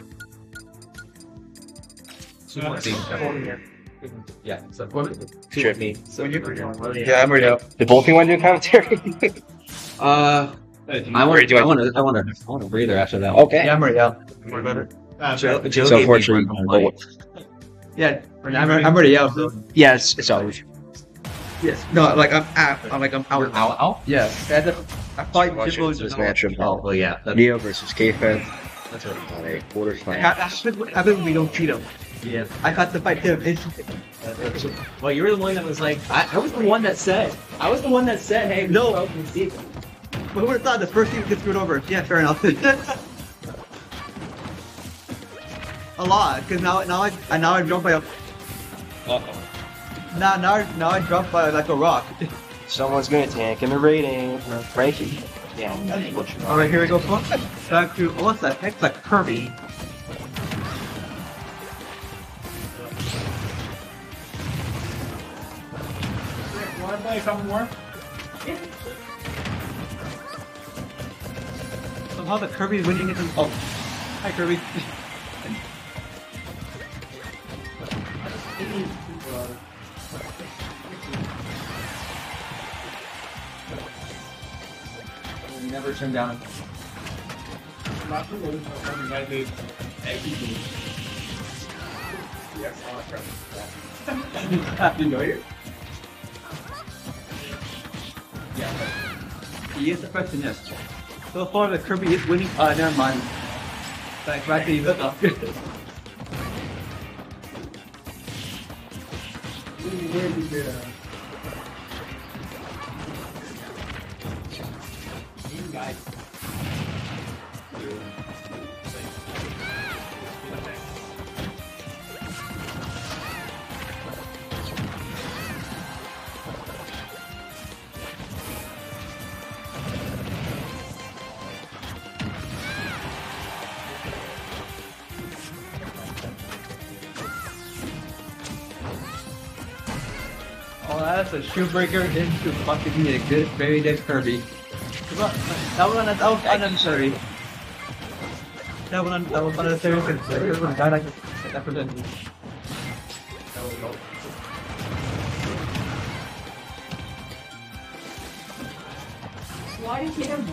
[SPEAKER 1] Yeah. So
[SPEAKER 2] Sure.
[SPEAKER 1] me. So
[SPEAKER 2] Yeah, I'm ready up. Did both of you want to do commentary?
[SPEAKER 1] I want a breather after that.
[SPEAKER 2] Okay.
[SPEAKER 4] Yeah, I'm ready out.
[SPEAKER 2] So unfortunately,
[SPEAKER 4] Yeah, I'm ready out. So.
[SPEAKER 2] yeah, it's always.
[SPEAKER 4] Yes. No, like I'm out. I'm out.
[SPEAKER 1] Ow.
[SPEAKER 4] Yeah. I fight
[SPEAKER 2] Watching
[SPEAKER 4] Jimbo.
[SPEAKER 2] this matchup.
[SPEAKER 1] Oh, well, yeah.
[SPEAKER 2] Neo versus K-Fed
[SPEAKER 1] That's what
[SPEAKER 2] on a quarterfinal.
[SPEAKER 4] I bet we don't cheat him.
[SPEAKER 1] Yeah.
[SPEAKER 4] I got to fight him instantly.
[SPEAKER 1] Well, you were the one that was like, I was the one that said, hey,
[SPEAKER 4] No.
[SPEAKER 1] we see.
[SPEAKER 4] But who would have thought the first team gets screwed over? Yeah, fair enough. A lot, because now I jump by a. Now I drop by like a rock.
[SPEAKER 2] Someone's gonna tank in the rating. Frankie. Yeah.
[SPEAKER 4] All right, here we go. Back to what's that? Heck, like Kirby.
[SPEAKER 5] Want to play a couple more?
[SPEAKER 4] Somehow the Kirby is winning it. Oh, hi Kirby.
[SPEAKER 1] never turn down. Happy New Year. Yeah.
[SPEAKER 4] Yes, the question is. So far, the Kirby is winning. Never mind. Like, back to you. Oh, that's a shoe breaker into fucking a good, very dead Kirby. That was unnecessary. That was unnecessary because the one died like that for the.
[SPEAKER 6] Why did you have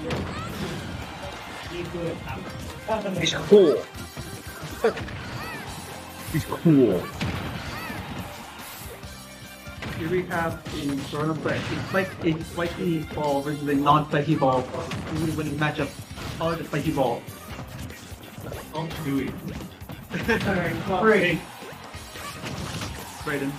[SPEAKER 2] He's cool. He's cool.
[SPEAKER 4] Here we have a Chrono Play. It's like a spiky ball versus a non-spiky ball. Really winning matchup. Call it a spiky ball.
[SPEAKER 1] Oh, Dewey.
[SPEAKER 4] Great. Brayden.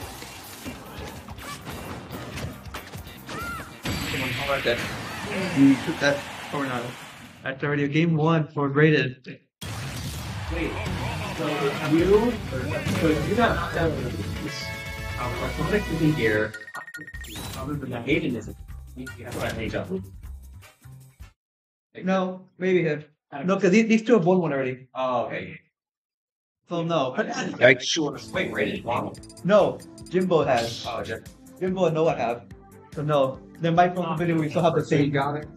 [SPEAKER 4] Come on, alright then. You took that Coronado. That's already a game one for Brayden.
[SPEAKER 1] Wait. So you're not this. Conflict to be here. Other than that, Aiden isn't. You have to page up.
[SPEAKER 4] No, maybe have. No, because these two have won one already.
[SPEAKER 1] Oh, okay.
[SPEAKER 4] So no.
[SPEAKER 2] Yikes.
[SPEAKER 1] Wait, rated.
[SPEAKER 4] No, Jimbo has.
[SPEAKER 1] Oh, Jeff.
[SPEAKER 4] Jimbo and Noah have. So no. Then my video we still have the same.
[SPEAKER 1] Got it.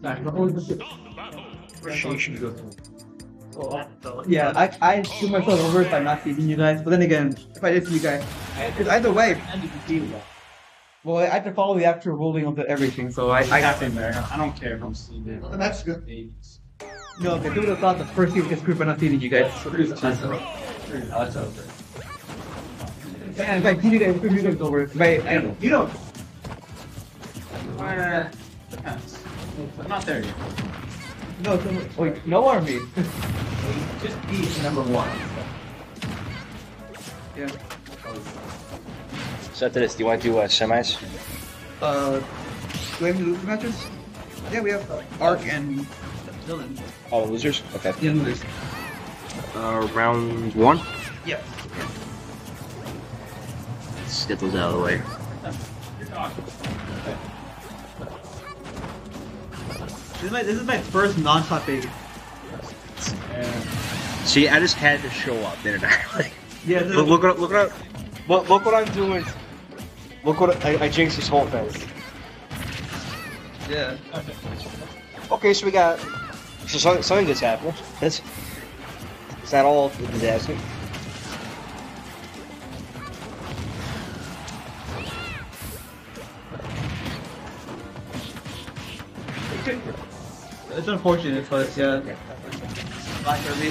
[SPEAKER 4] Yeah, I do myself over if I'm not feeding you guys. But then again, if I did see you guys, because either way, well, I have to follow the actual ruling of everything. So I
[SPEAKER 1] got in there. I don't care if I'm seeing it.
[SPEAKER 4] And that's good. No, because people would have thought the first team gets screwed by not feeding you guys.
[SPEAKER 1] That's over.
[SPEAKER 4] And like, you guys over. But
[SPEAKER 1] You don't. Depends. I'm not there yet.
[SPEAKER 4] no, so, wait, no army.
[SPEAKER 1] Just be number one.
[SPEAKER 4] Yeah.
[SPEAKER 2] So after this, do you want to do semis?
[SPEAKER 4] Do we have any losing matches? Yeah, we have Ark and Dylan.
[SPEAKER 2] All the losers? Okay.
[SPEAKER 4] Yeah, losers.
[SPEAKER 2] Round one?
[SPEAKER 4] Yeah.
[SPEAKER 2] Let's get those out of the way.
[SPEAKER 4] This is my first non-top baby.
[SPEAKER 2] See, I just had to show up, didn't I? Like,
[SPEAKER 4] Yeah,
[SPEAKER 2] look what I'm doing. Look what I jinxed this whole thing.
[SPEAKER 4] yeah.
[SPEAKER 2] Okay, so we got something that's happening. It's not all a disaster.
[SPEAKER 4] It's unfortunate, but yeah. Black Kirby.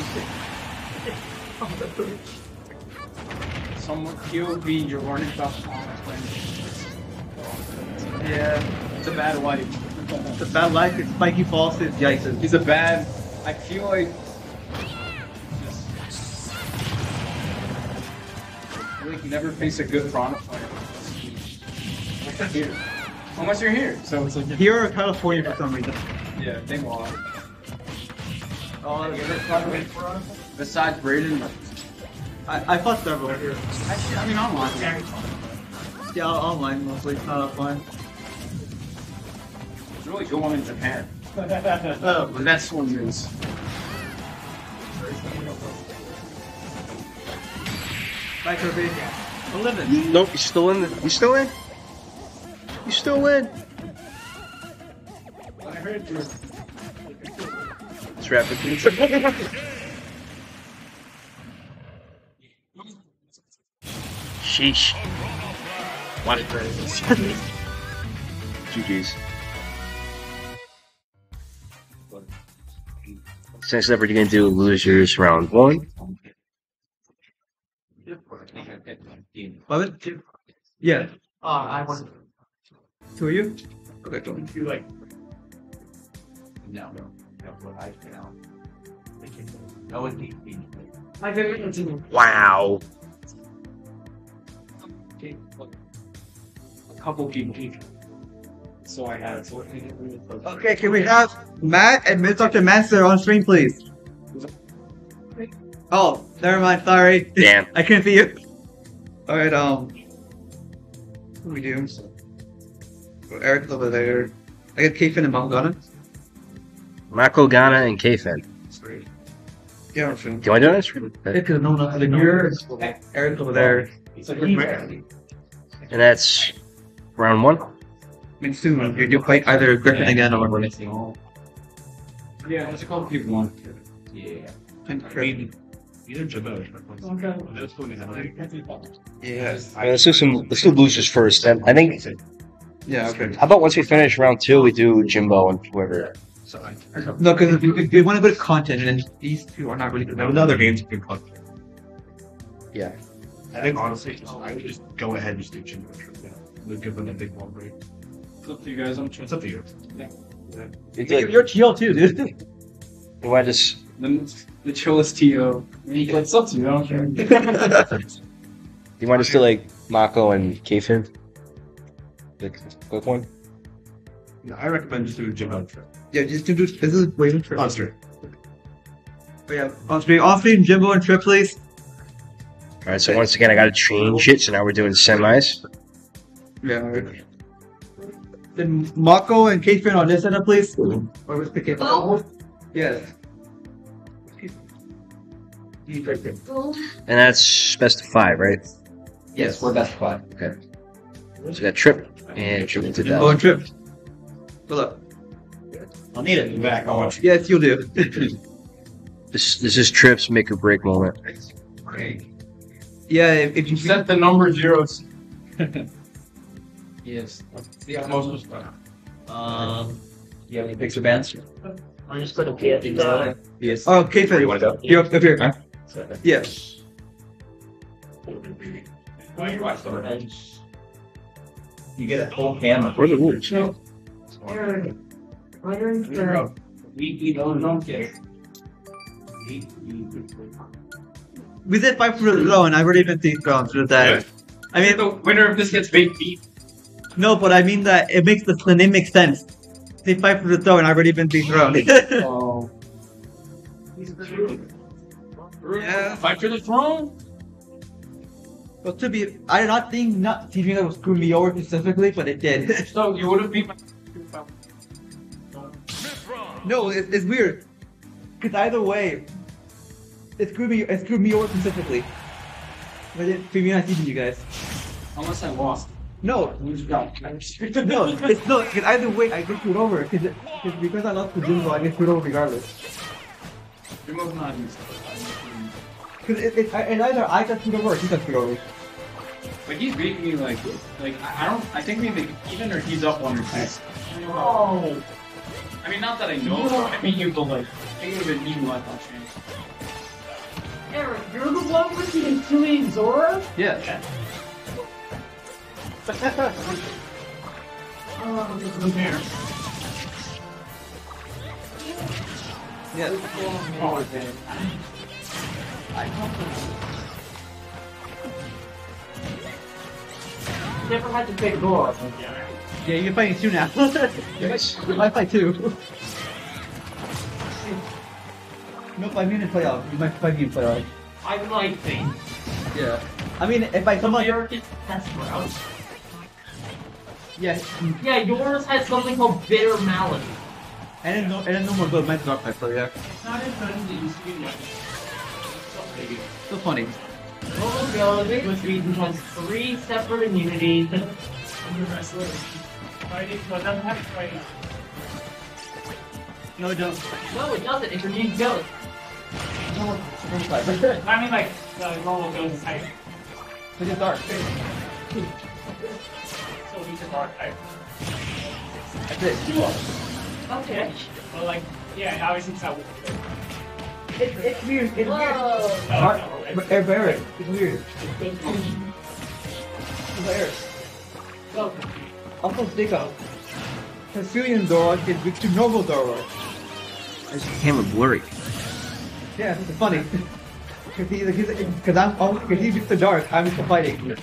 [SPEAKER 5] Someone he'll be your warning shot.
[SPEAKER 4] Yeah.
[SPEAKER 5] It's a bad wife.
[SPEAKER 4] It's a bad life. It's Spiky Falls. It's yikes.
[SPEAKER 5] He's a bad. I feel like. I feel like you never face a good Toronto player. Unless you're here. So it's like.
[SPEAKER 4] Here in California for some reason.
[SPEAKER 5] Yeah, they won.
[SPEAKER 4] Oh,
[SPEAKER 5] Besides Braden,
[SPEAKER 4] I fought several.
[SPEAKER 5] actually, I mean, online.
[SPEAKER 4] Yeah, online mostly. Not offline.
[SPEAKER 5] There's really good one in Japan. The next one is.
[SPEAKER 4] Bye, Kirby. 11.
[SPEAKER 2] Nope, you're still in. You still in? You still in?
[SPEAKER 5] I heard you.
[SPEAKER 2] Let's wrap it. Sheesh. What? GG's. Next up, we're gonna do losers round 1.
[SPEAKER 4] Love it? Yeah.
[SPEAKER 3] I want
[SPEAKER 4] Two of you? Okay, cool.
[SPEAKER 5] You like
[SPEAKER 1] No. I know. No one needs me.
[SPEAKER 3] my favorite is
[SPEAKER 2] Wow.
[SPEAKER 5] a couple people. So I had
[SPEAKER 4] Okay, can we have Matt and Dr. Master on stream, please? Oh, never mind, sorry.
[SPEAKER 2] Damn.
[SPEAKER 4] I couldn't see you. Alright, what do we do? Eric's over there. I got Kfin and Malgana.
[SPEAKER 2] Mako, Ghana, and K-Fin.
[SPEAKER 4] Yeah, I'm stream.
[SPEAKER 2] Do you want to do this?
[SPEAKER 4] Because no one else is here. Eric's over there.
[SPEAKER 2] And that's round 1.
[SPEAKER 4] I mean, soon you'll fight either Griffin again or
[SPEAKER 5] Yeah, there's a couple people want.
[SPEAKER 1] Yeah.
[SPEAKER 5] Either Jimbo. That's going to happen.
[SPEAKER 4] Yeah.
[SPEAKER 2] Let's do losers first. I think.
[SPEAKER 4] Yeah, okay.
[SPEAKER 2] How about once we finish round 2, we do Jimbo and whoever.
[SPEAKER 4] No, because we want a bit of content, and then these two are not really good.
[SPEAKER 5] Another game's been cut.
[SPEAKER 2] Yeah.
[SPEAKER 5] I think honestly, I would just go ahead and just do Jimbo. We'll give them a big long break. It's up to you guys. It's up to you.
[SPEAKER 2] It's like,
[SPEAKER 4] You're chill too, dude.
[SPEAKER 2] you want to just.
[SPEAKER 5] Then the chillest TO. It's up to you. I don't care.
[SPEAKER 2] You want to do like Mako and K-Fin? The quick one?
[SPEAKER 5] No, I recommend just doing Jimbo.
[SPEAKER 4] Yeah, just do this is waiting for
[SPEAKER 5] Monster.
[SPEAKER 4] But yeah, on stream, Jimbo and Trip, please.
[SPEAKER 2] Alright, so once again, I gotta change it, so now we're doing semis.
[SPEAKER 4] Yeah. Alright. Then Mako and Kfin on this setup, please. Or was picking Yes.
[SPEAKER 6] Gold.
[SPEAKER 2] And that's best of 5, right?
[SPEAKER 1] Yes, we're best of 5.
[SPEAKER 2] Okay. So we got Trip and Trip to
[SPEAKER 4] Jimbo and Trip. Good luck.
[SPEAKER 1] I'll need it back. I want you.
[SPEAKER 4] Yes, you'll do.
[SPEAKER 2] This is Trip's make or break moment.
[SPEAKER 4] Yeah, if you
[SPEAKER 5] Set the number zeros. Yes. Yeah, most of the
[SPEAKER 1] Do you have any picks or bands?
[SPEAKER 3] I'm just gonna get the
[SPEAKER 1] Yes.
[SPEAKER 4] Oh, Kfin.
[SPEAKER 1] Where you want to go?
[SPEAKER 4] You're up here. Yeah.
[SPEAKER 1] You get a whole can of
[SPEAKER 2] What are the rules?
[SPEAKER 1] we don't get.
[SPEAKER 4] We did 5 for the low, and I've already been thinking rounds with that. I mean,
[SPEAKER 5] the winner of this gets baked beef.
[SPEAKER 4] no, but I mean that it makes the name make sense. Say 5 for the throw, and I've already been thinking round.
[SPEAKER 5] Oh.
[SPEAKER 4] Yeah.
[SPEAKER 5] Fight for the throne.
[SPEAKER 4] Well, to be, I did not think not teaching that would screw me over specifically, but it did.
[SPEAKER 5] So you would have beat my.
[SPEAKER 4] No, it's weird. Cause either way, it screwed me over specifically. But it for me not teaching you guys.
[SPEAKER 5] Unless I lost.
[SPEAKER 4] No, no, it's no. Cause either way, I get screwed over. Because I lost to Jimbo, I get screwed over regardless.
[SPEAKER 5] You're moving on.
[SPEAKER 4] Cause and either I got screwed over or he got screwed over.
[SPEAKER 5] But he's beating me like I don't. I think we make even or he's up 1 or 2.
[SPEAKER 3] Oh,
[SPEAKER 5] I mean, not that I know. I mean, you but like I would have been eating my thought chance.
[SPEAKER 3] Eric, you're the one with the Insui Zora?
[SPEAKER 4] Yeah.
[SPEAKER 3] Oh,
[SPEAKER 5] This is there.
[SPEAKER 4] Yeah.
[SPEAKER 5] Oh, man.
[SPEAKER 3] never had to pick Zora.
[SPEAKER 4] Yeah, you're fighting 2 now. You might fight 2. No, 5 minute playoff. You might fight me in playoff.
[SPEAKER 3] I might think.
[SPEAKER 4] Yeah. I mean, if I come on,
[SPEAKER 3] Eric is test round.
[SPEAKER 4] yeah,
[SPEAKER 3] Yeah, yours has something called Bitter Malady.
[SPEAKER 4] and then no more good men's dark type, so yeah.
[SPEAKER 5] It's not as fun as it used to be.
[SPEAKER 4] So funny.
[SPEAKER 3] Normal ability, which means it has 3 separate immunities.
[SPEAKER 4] No, it don't.
[SPEAKER 3] No, it doesn't. It's immune ghost.
[SPEAKER 5] I mean, like the normal goes type.
[SPEAKER 4] It's just dark.
[SPEAKER 5] So he's a dark type.
[SPEAKER 4] That's it.
[SPEAKER 3] Okay.
[SPEAKER 5] But like, yeah, obviously it's not.
[SPEAKER 4] It's weird. It's weird. Barrett, it's weird. Barrett. So, Uncle Sticko. Sicilian door is weak to normal door.
[SPEAKER 2] His camera blurry.
[SPEAKER 4] Yeah, it's funny. Because he's used to dark, I'm used to fighting.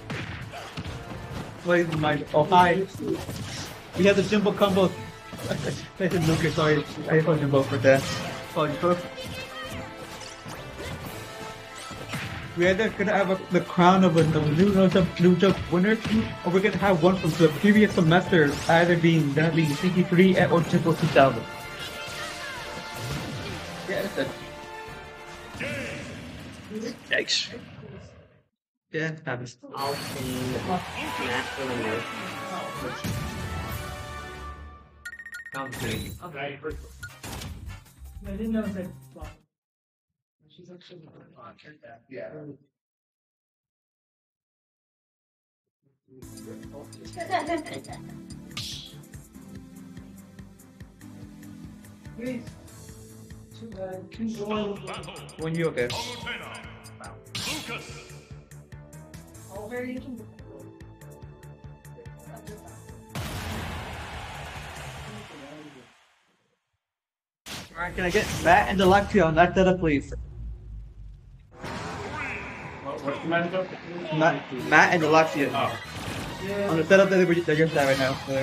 [SPEAKER 4] What is my hi. We have the Jimbo combo. I said Lucas, sorry. I told Jimbo for that. We're either gonna have the crown of a new Lucha winner, or we're gonna have one from the previous semester, either being CP3 or Jimbo 2000. Yeah, that's it.
[SPEAKER 2] Yikes.
[SPEAKER 4] Yeah, happens.
[SPEAKER 3] I'll see Matt
[SPEAKER 1] Sounds good.
[SPEAKER 3] Okay.
[SPEAKER 4] I didn't know that.
[SPEAKER 3] She's actually
[SPEAKER 5] Yeah.
[SPEAKER 3] Please.
[SPEAKER 4] When you okay? Alright, can I get Matt and Alexia on that setup, please?
[SPEAKER 5] What's the matchup?
[SPEAKER 4] Matt and Alexia.
[SPEAKER 5] Oh.
[SPEAKER 4] On the setup that they're just at right now. So.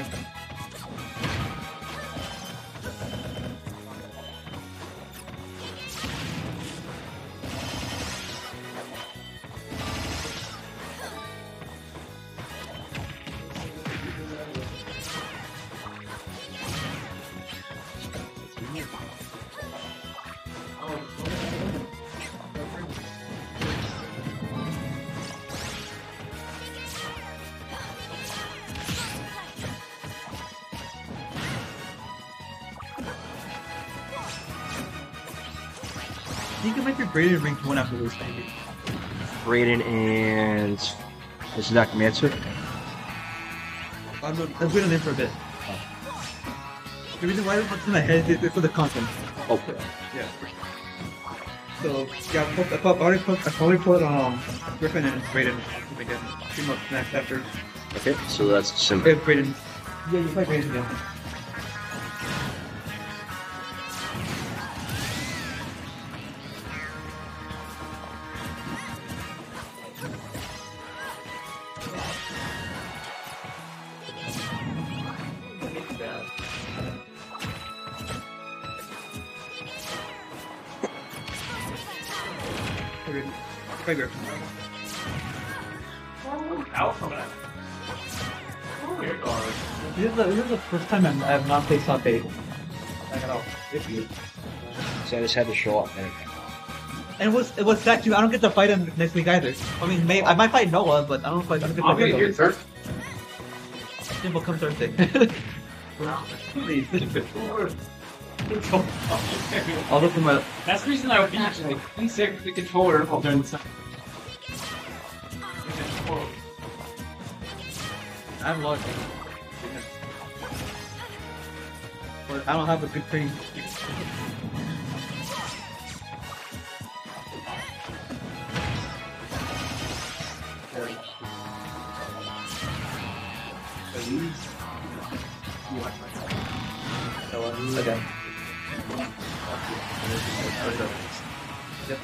[SPEAKER 4] You can make your Braden ring to one after this, maybe.
[SPEAKER 2] Raiden and this is Nakamatsu.
[SPEAKER 4] Let's wait on this for a bit. The reason why it's in my head is for the content.
[SPEAKER 2] Okay.
[SPEAKER 4] Yeah. So, yeah, I probably put Griffin and Braden again. 2 months next after.
[SPEAKER 2] Okay, so that's similar.
[SPEAKER 4] Braden. Yeah, you play Braden again. Play Griffin.
[SPEAKER 5] Out from that. Weird card.
[SPEAKER 4] This is the first time I have not played Sante. Like at all.
[SPEAKER 2] So I just had to show up, man.
[SPEAKER 4] And it was that too. I don't get to fight him next week either. I mean, I might fight Noah, but I don't get to
[SPEAKER 5] I'll
[SPEAKER 4] fight
[SPEAKER 5] get here
[SPEAKER 4] Noah.
[SPEAKER 5] first.
[SPEAKER 4] Jimbo come Thursday. I'll look for my.
[SPEAKER 5] That's the reason I would be like, please save the controller while during the session.
[SPEAKER 4] I'm logged. But I don't have a good thing. Okay. Yep.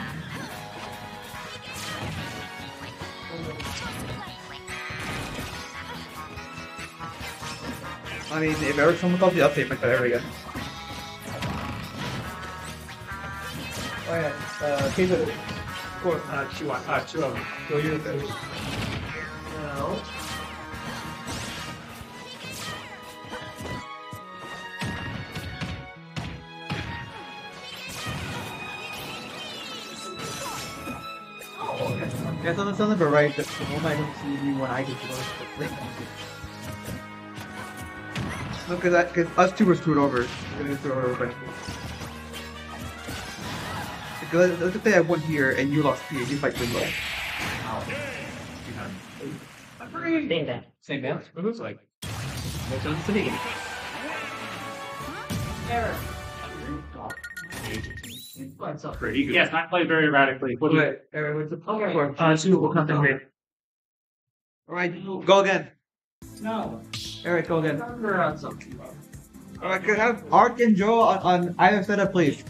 [SPEAKER 4] I mean, if ever someone calls the update, but there we go. Oh yeah, Keizo. Of course.
[SPEAKER 5] Two of them.
[SPEAKER 4] Go use it.
[SPEAKER 3] No.
[SPEAKER 4] Yeah, so that's not right. The moment I don't see you when I get to the link. No, because us two were screwed over. We're gonna throw her over. Because let's say I won here and you lost here, you fight Jimbo.
[SPEAKER 3] Say that.
[SPEAKER 1] Same balance.
[SPEAKER 5] It looks like.
[SPEAKER 1] Which one's the beginning?
[SPEAKER 3] Error.
[SPEAKER 5] Pretty good. Yes, not play very erratically. What do you-
[SPEAKER 4] Wait, Eric, what's the okay. Two will concentrate. Alright, go again.
[SPEAKER 3] No.
[SPEAKER 4] Eric, go again.
[SPEAKER 3] Figure out something.
[SPEAKER 4] Alright, could I have Ark and Joe on either setup, please?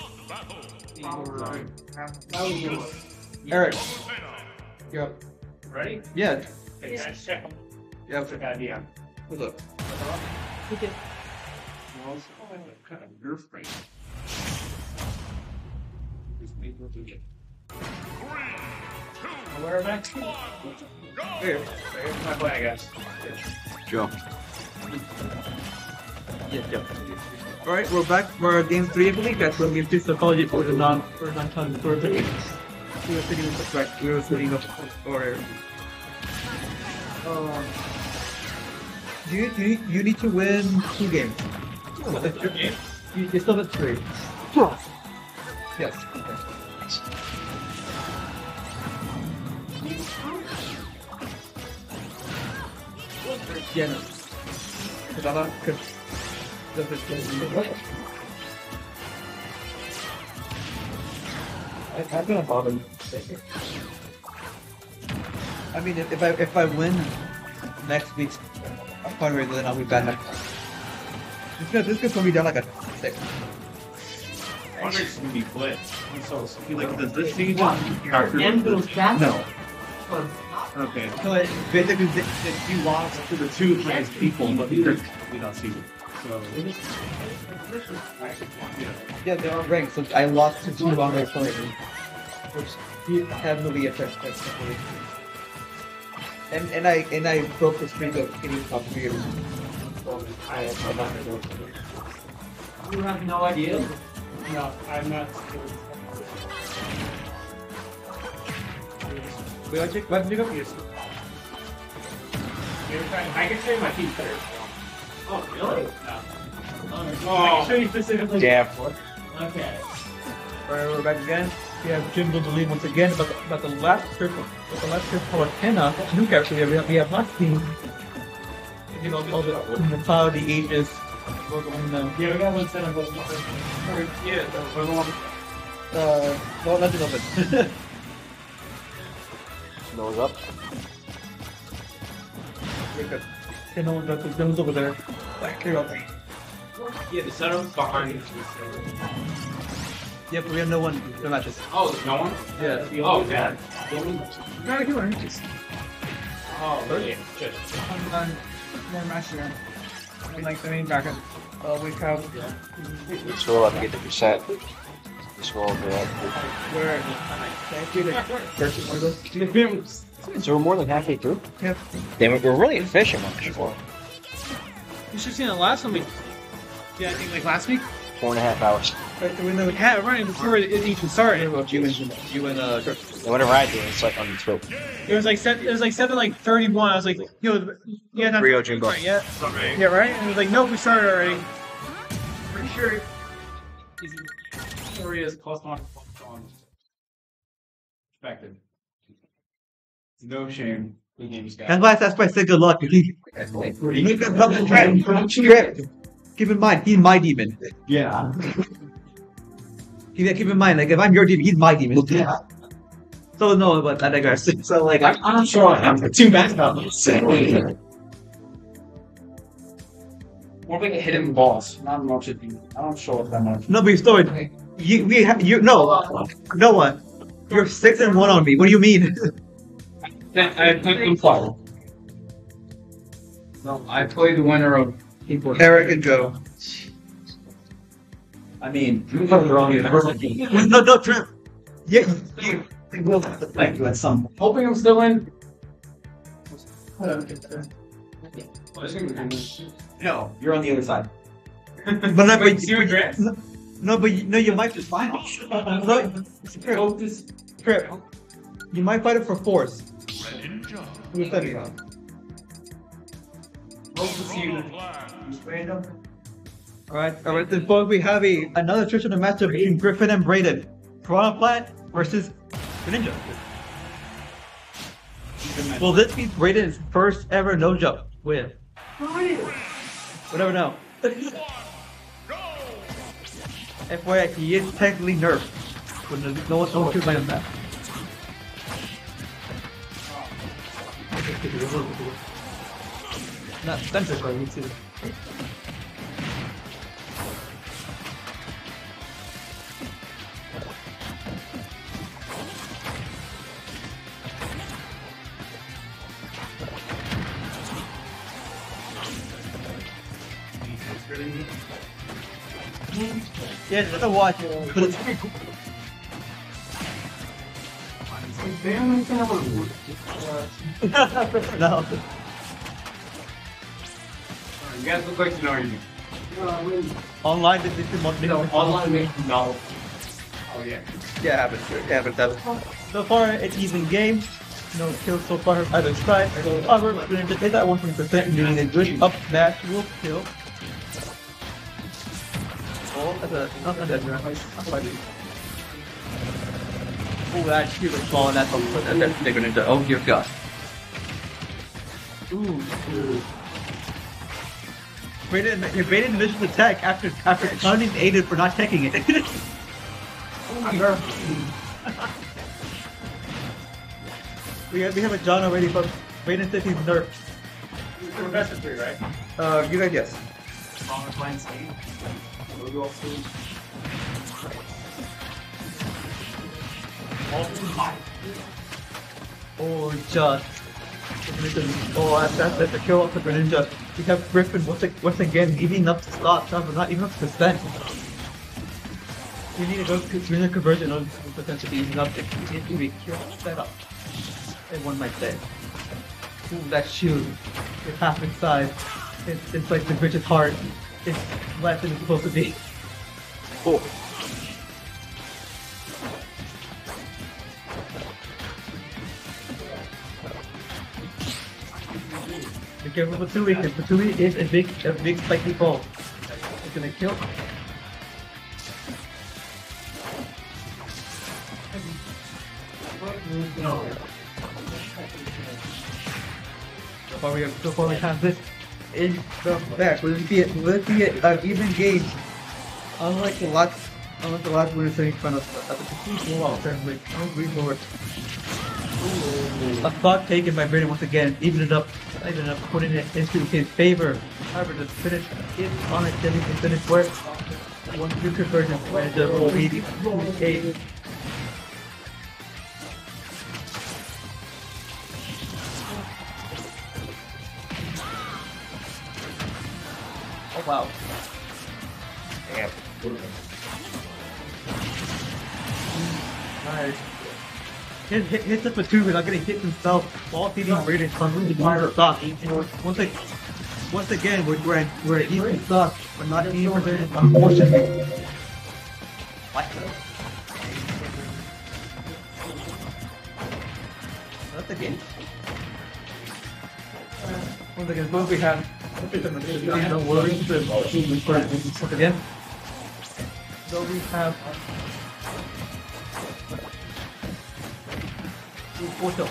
[SPEAKER 4] Eric. You're up.
[SPEAKER 5] Ready?
[SPEAKER 4] Yeah.
[SPEAKER 5] Okay, check.
[SPEAKER 4] Yeah.
[SPEAKER 5] Good idea.
[SPEAKER 4] What's up?
[SPEAKER 5] Kind of nerf right. Where am I? Here. Here's my play, I guess.
[SPEAKER 2] Joe.
[SPEAKER 4] Yeah. Alright, we're back for game 3 of the league. That's when game 2 psychology for the non-time for the league. We were sitting with the correct. We were sitting up for you need to win 2 games. You still have 3. Yes. Okay. Yeah, no. I'm gonna bother you. I mean, if I win next week's fundraiser, then I'll be back. This could put me down like a 6.
[SPEAKER 5] Fundraiser's gonna be split. So, like, does this season?
[SPEAKER 4] No.
[SPEAKER 5] Okay.
[SPEAKER 4] So it basically,
[SPEAKER 5] You lost to the 2 highest people, but these are not season. So,
[SPEAKER 4] yeah, they are ranked. So I lost to 2 on their point, which had no effect. And I broke the streak of getting top 3.
[SPEAKER 3] You have no idea?
[SPEAKER 5] no, I'm not.
[SPEAKER 4] We are check. What did you
[SPEAKER 5] I can show you my team players.
[SPEAKER 3] Oh, really?
[SPEAKER 5] I can show you specifically.
[SPEAKER 2] Damn.
[SPEAKER 3] Okay.
[SPEAKER 4] Alright, we're back again. We have Jim with the lead once again, but the last trip for Kenna, new character we have last team. You know, all the cloud, the ages, we're going
[SPEAKER 5] Yeah, we got one set of those.
[SPEAKER 4] yeah, no, nothing open.
[SPEAKER 2] Nose up.
[SPEAKER 4] Okay, no one's over there. Back here, okay.
[SPEAKER 5] Yeah, the setup's behind.
[SPEAKER 4] Yep, we have no one in the matches.
[SPEAKER 5] Oh, there's no one?
[SPEAKER 4] Yeah.
[SPEAKER 5] Oh, yeah. Oh, really? Shit.
[SPEAKER 4] More match here. And like the main bracket. We have
[SPEAKER 2] Scroll up to get the percent. Scroll up to that.
[SPEAKER 4] where
[SPEAKER 2] So we're more than halfway through?
[SPEAKER 4] Yep.
[SPEAKER 2] Damn it, we're really efficient on this one.
[SPEAKER 4] You should have seen it last time.
[SPEAKER 5] Yeah, I think like last week.
[SPEAKER 2] 4.5 hours.
[SPEAKER 4] Right, so we know we had running before it even started. You and
[SPEAKER 2] And whatever I do, it's like on the throat.
[SPEAKER 4] it was like 7:31. I was like, yo, yeah, not
[SPEAKER 2] Rio Jimbo.
[SPEAKER 4] right yet. Yeah, right. And it was like, nope, we started already.
[SPEAKER 5] Pretty sure. Story is +1 expected. No shame. The game's got.
[SPEAKER 4] That's why that's why I said good luck. Keep in mind, he's my demon.
[SPEAKER 5] Yeah.
[SPEAKER 4] Keep in mind, like if I'm your demon, he's my demon. Yeah. So no, but I digress.
[SPEAKER 3] So, like, I'm not sure I have 2 backups. More like a hidden boss. Not much of you. I don't show up that much.
[SPEAKER 4] No, but you story. No one. You're 6-1 on me. What do you mean?
[SPEAKER 3] I'm fine. No, I played the winner of keyboard.
[SPEAKER 4] Eric and Joe.
[SPEAKER 3] I mean, you were wrong.
[SPEAKER 4] No, Trent. Yeah, you will have to thank you at some point.
[SPEAKER 3] Hoping I'm still in. No, you're on the other side.
[SPEAKER 4] But no, but
[SPEAKER 3] See your dress?
[SPEAKER 4] you might just find Crip. You might fight it for force. Who's that?
[SPEAKER 3] Hope to see you.
[SPEAKER 4] Alright, then boys, we have another traditional matchup between Griffin and Brayden. Piranha Plant versus Ninja. Will this be Brayden's first ever no jump win? We'll never know. FYI, he is technically nerfed. When no one should play on that. Not censored by YouTube. Yeah, just watch it. But it's pretty cool. No.
[SPEAKER 5] You guys look like you know you.
[SPEAKER 4] Online, this is more.
[SPEAKER 5] Online makes you know. Oh yeah.
[SPEAKER 4] Yeah, it happens. So far, it's even game. No kills so far either side. However, we're just at 100%, meaning a good up smash will kill. Oh, that's a not that good. Oh, that shoot is falling. That's they're gonna do. Oh dear God. Ooh. Evaded initial attack after counting aided for not taking it. We have a John already, but Raiden says he's nerfed.
[SPEAKER 5] You're best of 3, right?
[SPEAKER 4] You guys guess.
[SPEAKER 5] Stronger playing Slade. Logo also.
[SPEAKER 4] Or just. Oh, that's the kill off the Greninja. We have Griffin once again eating up the slots, but not even up to percent. We need to go to Greninja conversion on potentially eating up to be kill setup. And one might say. Ooh, that shield. It's half inside. It's like the bridge's heart. It's less than it's supposed to be.
[SPEAKER 2] Cool.
[SPEAKER 4] Be careful with Patootie, because Patootie is a big spiky ball. It's gonna kill. So far we have this in the back. Will it be an even game? Unlike the last winner sitting in front of us at the Patootie wall, apparently. No green board. A thought taken by Brandon once again, even it up, putting it into his favor. However, the finish is on it, then he can finish work. One good conversion, and the whole meeting. Oh wow.
[SPEAKER 2] Damn.
[SPEAKER 4] Nice. Hit the Patootie without getting hit himself while feeding Raiden from the fire stock. Once again, we're eating stock, but not eating for Raiden, unfortunately. What? That's a game. Once again, both we have. Don't worry, once again. So we have. Photo.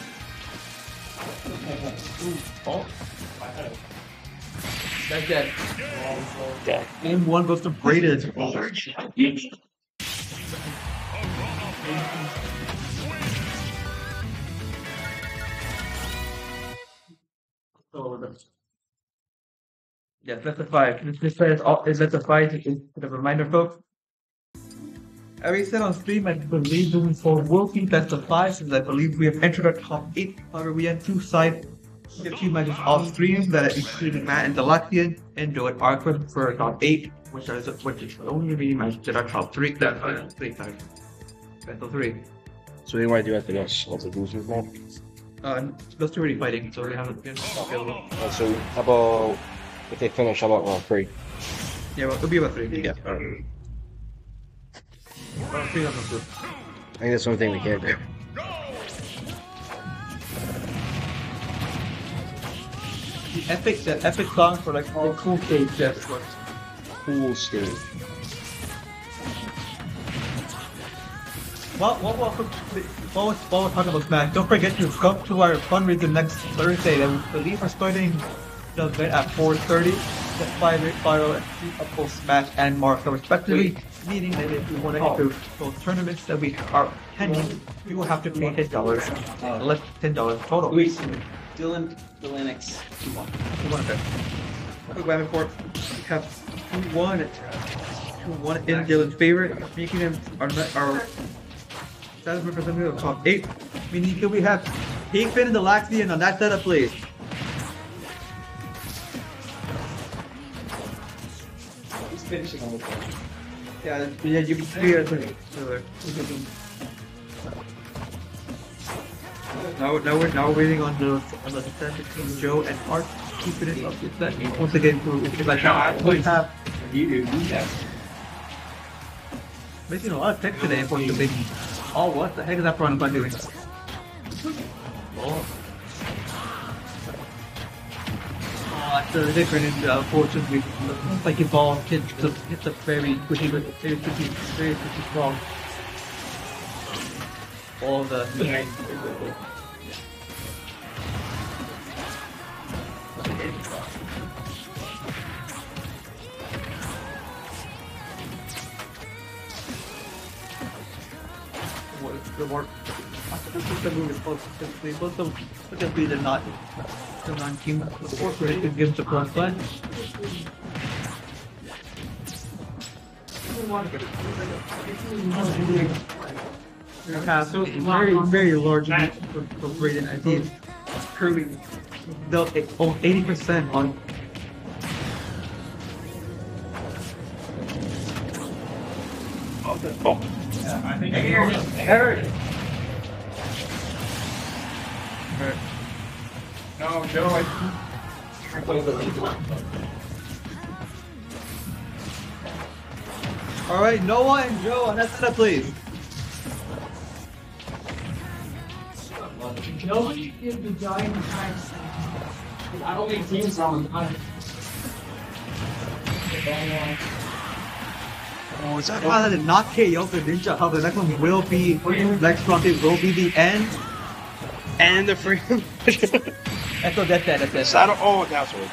[SPEAKER 4] Oh. That's dead.
[SPEAKER 2] Yeah.
[SPEAKER 4] Game 1 goes to Braided. Yes, that's a 5. This is that's a 5 is the reminder, folks. As we said on stream, I believe moving forward will be best of 5 since I believe we have entered our top 8. However, we had two matches off stream that included Matt and Delaxian and Joe and Arquin for our top 8, which is the only remaining match that our top 3. Best of 3.
[SPEAKER 2] So what do you want to do after this? What's the losers now?
[SPEAKER 4] Those two already fighting, so we haven't been available.
[SPEAKER 2] So how about if they finish, how about round 3?
[SPEAKER 4] Yeah, well, it'll be about 3. Yeah. 3 of them.
[SPEAKER 2] I think that's the only thing we can do.
[SPEAKER 4] The epic song for like all cool stage, yes.
[SPEAKER 2] Cool stage.
[SPEAKER 4] While we're talking about Smash, don't forget to come to our fundraiser next Thursday. I believe we're starting the event at 4:30. Get 5 Spiral and 3 Up Smash and Marco respectively. meaning that if we want to enter those tournaments that we are attending, we will have to pay $10, less $10 total.
[SPEAKER 1] Dylan, the Linux.
[SPEAKER 4] 2-1. Quick web report. We have 2-1 in Dylan's favor, making him our status representative of top 8. Meaning here we have Haven and the Laxian on that setup, please.
[SPEAKER 1] He's finishing on the board.
[SPEAKER 4] Yeah, you can see it. Now we're waiting on the set between Joe and Art. Keeping it up to set. Once again, we have making a lot of text today, unfortunately. Oh, what the heck is that front button doing? Oh, that's a different, unfortunately. Looks like your ball hits the very squishy, very squishy ball. All the. The work. I think the move is supposed to be both of them be the non-team support for it gives the plus one. So very large for Braden. I think curving they'll take 80% on.
[SPEAKER 2] Oh.
[SPEAKER 1] I think I heard it. No, Joe.
[SPEAKER 4] All right, Noah and Joe on that setup, please.
[SPEAKER 3] Joe is the giant time. I don't think teams on the time.
[SPEAKER 4] Oh, is that how did not KO the Ninja? How the next one will be next round will be the end.
[SPEAKER 2] And the free.
[SPEAKER 4] Echo that's it.
[SPEAKER 2] Saddle. Oh, that's what.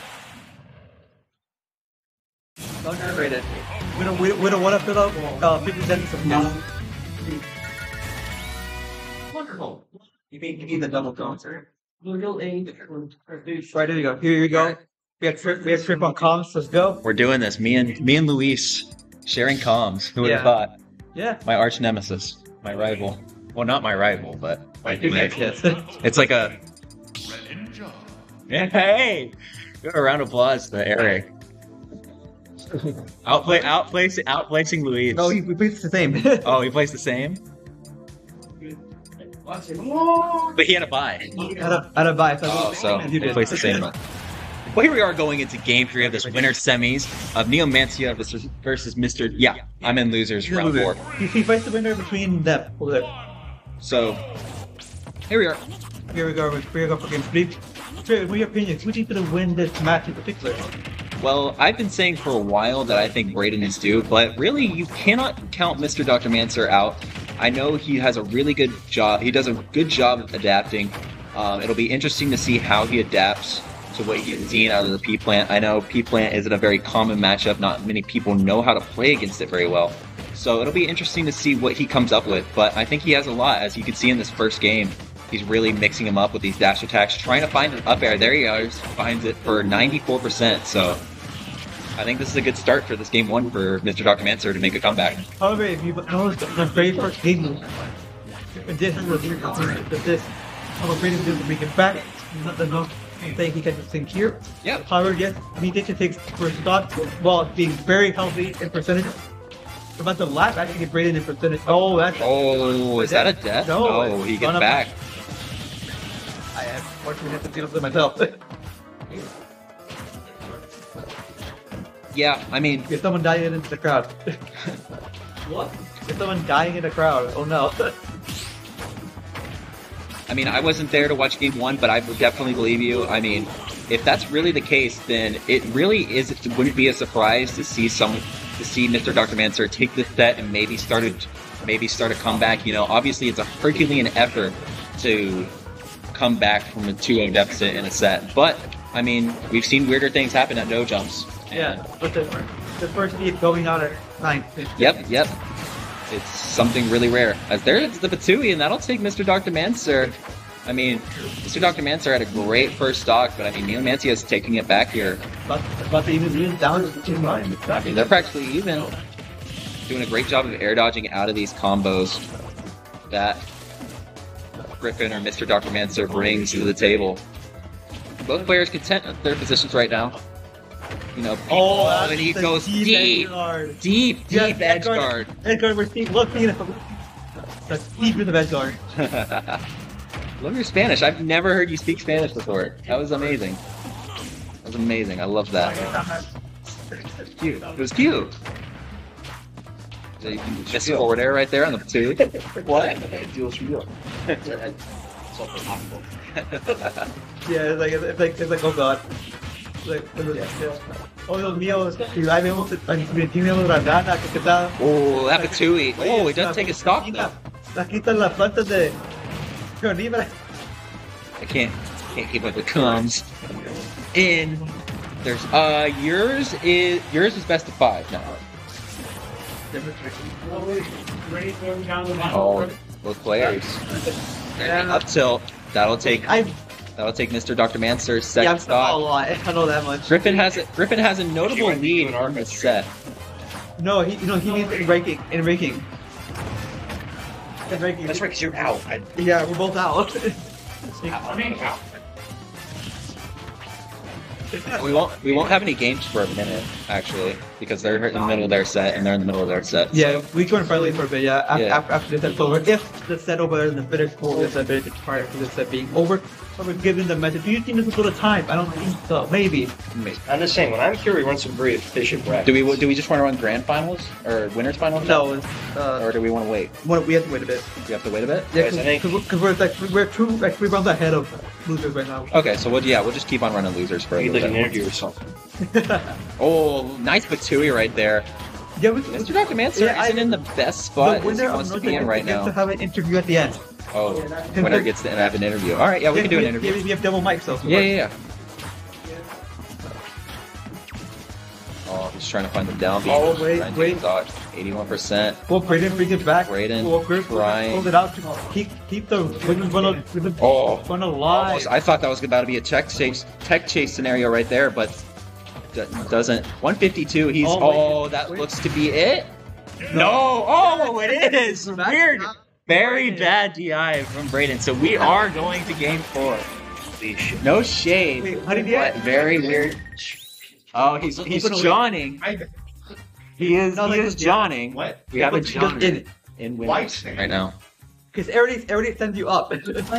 [SPEAKER 4] Don't generate it. We don't want to fill up 50 seconds of now.
[SPEAKER 3] Wonderful.
[SPEAKER 4] You mean the double concert?
[SPEAKER 3] Little A.
[SPEAKER 4] Right, there you go. Here you go. We have trip on comms. Let's go.
[SPEAKER 1] We're doing this. Me and Luis sharing comms. Who would have
[SPEAKER 4] Yeah.
[SPEAKER 1] thought?
[SPEAKER 4] Yeah.
[SPEAKER 1] My arch nemesis, my rival. Well, not my rival, but my teammate.
[SPEAKER 4] Yes.
[SPEAKER 1] It's like a. Hey! Give a round of applause to Eric. Outplacing Luis.
[SPEAKER 4] No, we placed the same.
[SPEAKER 1] Oh, he plays the same? But he had a bye.
[SPEAKER 4] Out of buy.
[SPEAKER 1] Oh, so
[SPEAKER 4] you
[SPEAKER 1] he
[SPEAKER 4] did.
[SPEAKER 1] plays the same. Well, here we are going into game 3 of this winner semis of Neomancia versus Mr. Yeah, I'm in losers round 4.
[SPEAKER 4] He fights the winner between them.
[SPEAKER 1] So, here we are.
[SPEAKER 4] Here we go for game 3. What are your opinions? Who do you think will win this match in particular?
[SPEAKER 1] Well, I've been saying for a while that I think Braden is due, but really you cannot count Mr. Dr. Manser out. I know he has a really good job. He does a good job of adapting. It'll be interesting to see how he adapts to what he's seen out of the P-Plant. I know P-Plant isn't a very common matchup. Not many people know how to play against it very well. So it'll be interesting to see what he comes up with. But I think he has a lot. As you can see in this first game, he's really mixing him up with these dash attacks, trying to find an up air. There he goes. Finds it for 94%. So I think this is a good start for this game 1 for Mr. Dr. Manser to make a comeback.
[SPEAKER 4] However, if you notice the very first game, this Braden didn't make it back. Not the no thing he can think here.
[SPEAKER 1] Yeah.
[SPEAKER 4] However, yes, Meditation takes first shot while being very healthy in percentage. About the last actually get Braden in percentage. Oh, that's
[SPEAKER 1] Oh, is that a death?
[SPEAKER 4] No,
[SPEAKER 1] he
[SPEAKER 4] it's
[SPEAKER 1] gets
[SPEAKER 4] gonna-
[SPEAKER 1] back.
[SPEAKER 4] I unfortunately have to deal with it myself.
[SPEAKER 1] Yeah, I mean,
[SPEAKER 4] Get someone dying in the crowd.
[SPEAKER 3] What?
[SPEAKER 4] Get someone dying in the crowd. Oh no.
[SPEAKER 1] I wasn't there to watch game 1, but I would definitely believe you. I mean, if that's really the case, then it really wouldn't be a surprise to see Mr. Dr. Manser take this set and maybe start a comeback. You know, obviously it's a Herculean effort to come back from a 2-0 deficit in a set, but I mean, we've seen weirder things happen at no jumps,
[SPEAKER 4] Yeah, but the first lead going out at 9.
[SPEAKER 1] Yep. It's something really rare. As there's the Patui, and that'll take Mr. Dr. Mancer. I mean, Mr. Dr. Mancer had a great first stock, but I mean, Neomancia is taking it back here.
[SPEAKER 4] But even down to 2 lines.
[SPEAKER 1] I mean, they're practically even. Doing a great job of air dodging out of these combos that Griffin or Mr. Dr. Mancer brings to the table. Both players content with their positions right now. You know, and he goes deep edge guard.
[SPEAKER 4] Edge guard, we're seeing, look, you know, that's deep in the edge guard.
[SPEAKER 1] Love your Spanish. I've never heard you speak Spanish before. That was amazing. That was amazing. I love that. Cute. It was cute. So you can miss forward air right there on the 2.
[SPEAKER 2] What?
[SPEAKER 4] Yeah, it's like, oh god. Oh, Dios mío, I'm able to, tiene una gana, que está...
[SPEAKER 1] Oh, that Patui. Oh, it does take a stock though.
[SPEAKER 4] La quitan las plantas de...
[SPEAKER 1] I can't keep up with comes. In there's yours is best of 5 now. Oh, both players. Up tilt. That'll take Mr. Dr. Mancer's second stock.
[SPEAKER 4] I know that much.
[SPEAKER 1] Griffin has a notable lead in this set.
[SPEAKER 4] No, he needs in ranking. In ranking.
[SPEAKER 2] That's right, because you're out.
[SPEAKER 4] Yeah, we're both out.
[SPEAKER 1] We won't have any games for a minute actually because they're in the middle of their set and they're in the middle of their set.
[SPEAKER 4] Yeah, we joined friendly for a bit. Yeah, after this set's over. If the set over and the finish for this set prior to the set being over, we're giving the message. Do you think this is a little time? I don't think so. Maybe.
[SPEAKER 2] I'm just saying. When I'm here, we run some very efficient brackets.
[SPEAKER 1] Do we just want to run grand finals or winners finals?
[SPEAKER 4] No.
[SPEAKER 1] Or do we want to wait?
[SPEAKER 4] We have to wait a bit.
[SPEAKER 1] We have to wait a bit.
[SPEAKER 4] Yeah, because we're 3 rounds ahead of losers right now.
[SPEAKER 1] Okay, so we'll just keep on running losers for a
[SPEAKER 2] You
[SPEAKER 1] little
[SPEAKER 2] need like
[SPEAKER 1] bit.
[SPEAKER 2] an interview or something.
[SPEAKER 1] Oh, nice Patui right there.
[SPEAKER 4] Yeah,
[SPEAKER 1] Mr. Dr. Mancer isn't in the best spot as he wants to be in right now.
[SPEAKER 4] To have an interview at the end.
[SPEAKER 1] Oh, winner gets to have an interview. All right, yeah, we can do an interview.
[SPEAKER 4] We have double mics, so.
[SPEAKER 1] Yeah. Oh, he's trying to find the down beat.
[SPEAKER 4] Oh, wait.
[SPEAKER 1] 81%.
[SPEAKER 4] Well, Brayden brings it back.
[SPEAKER 1] Brayden,
[SPEAKER 4] Brian. Hold it out. Keep the run alive.
[SPEAKER 1] I thought that was about to be a tech chase scenario right there, but doesn't. 152. He's. That looks to be it. No. Oh, it is. Weird. Very bad DI from Brayden. So we are going to game 4. No shade.
[SPEAKER 4] Wait, how did he get?
[SPEAKER 1] Very weird. Oh, he's Johning. He is Johning.
[SPEAKER 5] What?
[SPEAKER 1] We have a John in winners right now.
[SPEAKER 4] Because everybody sends you up.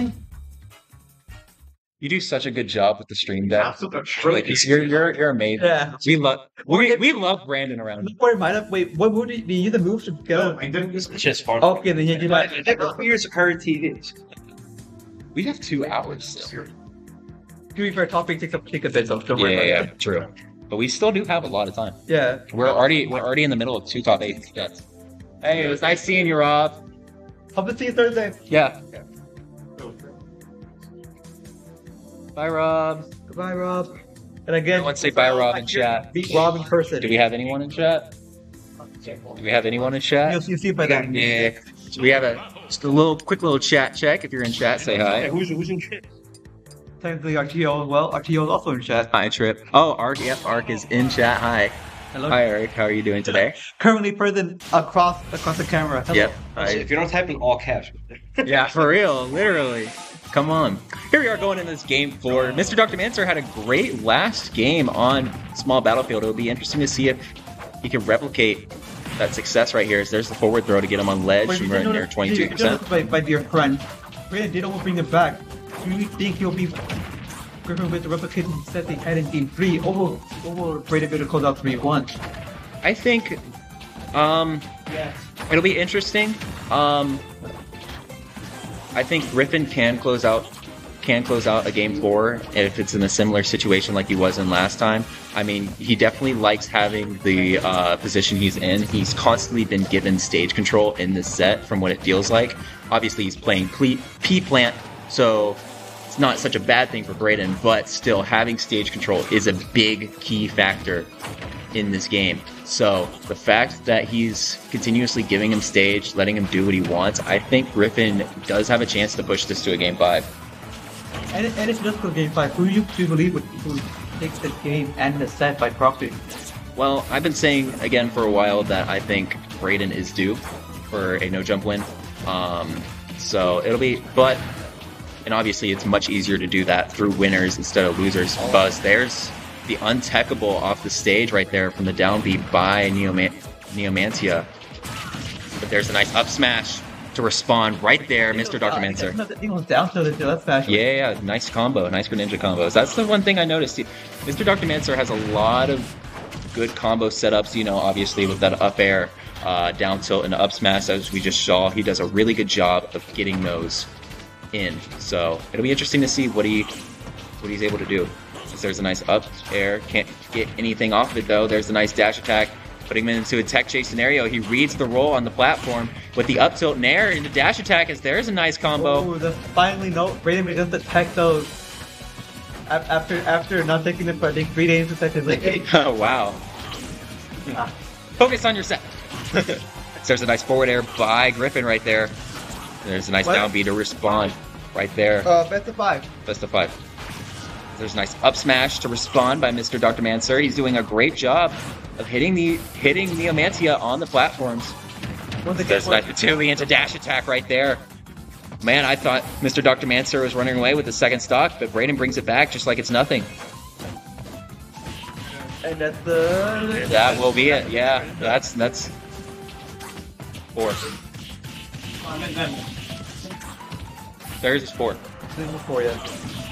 [SPEAKER 1] You do such a good job with the stream deck.
[SPEAKER 5] Like,
[SPEAKER 1] You're amazing.
[SPEAKER 4] Yeah.
[SPEAKER 1] We love Brandon around.
[SPEAKER 4] Wait, what would you use the move to go?
[SPEAKER 5] I didn't just
[SPEAKER 2] It's just fun.
[SPEAKER 4] Okay, then you might.
[SPEAKER 2] Years of current TVs.
[SPEAKER 1] We have 2 hours still.
[SPEAKER 4] To be fair, topic takes a bit, so don't worry about it.
[SPEAKER 1] True. But we still do have a lot of time.
[SPEAKER 4] Yeah.
[SPEAKER 1] We're already in the middle of 2 top 8 sets. Hey, it was nice seeing you, Rob.
[SPEAKER 4] Hope to see you Thursday.
[SPEAKER 1] Yeah. Bye, Rob.
[SPEAKER 4] Goodbye, Rob. And again,
[SPEAKER 1] Let's say bye, Rob, in chat.
[SPEAKER 4] Beat Rob in person.
[SPEAKER 1] Do we have anyone in chat? Do we have anyone in chat?
[SPEAKER 4] You'll see it by then.
[SPEAKER 1] Yeah. So we have just a quick little chat check. If you're in chat, say hi.
[SPEAKER 2] Who's in chat?
[SPEAKER 4] Technically, RTO as well. RTO is also in chat.
[SPEAKER 1] Hi, Trip. Oh, Ark. Yep, Ark is in chat. Hi.
[SPEAKER 4] Hello.
[SPEAKER 1] Hi, Eric. How are you doing today?
[SPEAKER 4] Currently present across the camera. Hello.
[SPEAKER 1] Yep. Hi.
[SPEAKER 2] If you're not typing all caps.
[SPEAKER 1] Yeah, for real. Literally. Come on. Here we are going into this game 4. Mr. Dr. Mancer had a great last game on Small Battlefield. It'll be interesting to see if he can replicate that success right here. There's the forward throw to get him on ledge.
[SPEAKER 4] Wait,
[SPEAKER 1] We're near 22%.
[SPEAKER 4] By dear friend. Brandon did almost bring it back. Do you think he'll be Griffin with the replication set they had in Game 3 over Brayden Bitter close out 3-1?
[SPEAKER 1] I think it'll be interesting. I think Griffin can close out a game 4 if it's in a similar situation like he was in last time. I mean, he definitely likes having the position he's in. He's constantly been given stage control in this set from what it feels like. Obviously, he's playing P-Plant, so it's it's not such a bad thing for Brayden, but still having stage control is a big key factor in this game. So the fact that he's continuously giving him stage, letting him do what he wants, I think Griffin does have a chance to push this to a game 5.
[SPEAKER 4] And if it does go game 5, who do you believe would take the game and the set by proxy?
[SPEAKER 1] Well, I've been saying again for a while that I think Brayden is due for a no jump win. So it'll be, and obviously it's much easier to do that through winners instead of losers. Buzz, there's the untechable off the stage right there from the down B by Neomantia. But there's a nice up smash to respond right there, Mr. Dr. Mancer.
[SPEAKER 4] He was down to the up smash.
[SPEAKER 1] Yeah, nice combo, nice Greninja combos. That's the one thing I noticed. Mr. Dr. Mancer has a lot of good combo setups, you know, obviously with that up air, down tilt, and up smash, as we just saw. He does a really good job of getting those in. So it'll be interesting to see what he's able to do. There's a nice up air, can't get anything off of it though. There's a nice dash attack, putting him into a tech chase scenario. He reads the roll on the platform with the up tilt and air into dash attack, as there's a nice combo.
[SPEAKER 4] Oh, finally Brayden begins to tech those after not taking them for I think 3 days consecutively.
[SPEAKER 1] Oh wow. Focus on your set. There's a nice forward air by Griffin right there. There's a nice down B to respond right there.
[SPEAKER 4] Best of 5.
[SPEAKER 1] Best of 5. There's a nice up smash to respond by Mr. Dr. Mancer. He's doing a great job of hitting Neomantia on the platforms. There's a nice Fatui into dash attack right there. Man, I thought Mr. Dr. Mancer was running away with the second stock, but Brayden brings it back just like it's nothing.
[SPEAKER 4] And that's
[SPEAKER 1] that will be it. Yeah, that's 4. There's 4.
[SPEAKER 4] This is 4, yeah.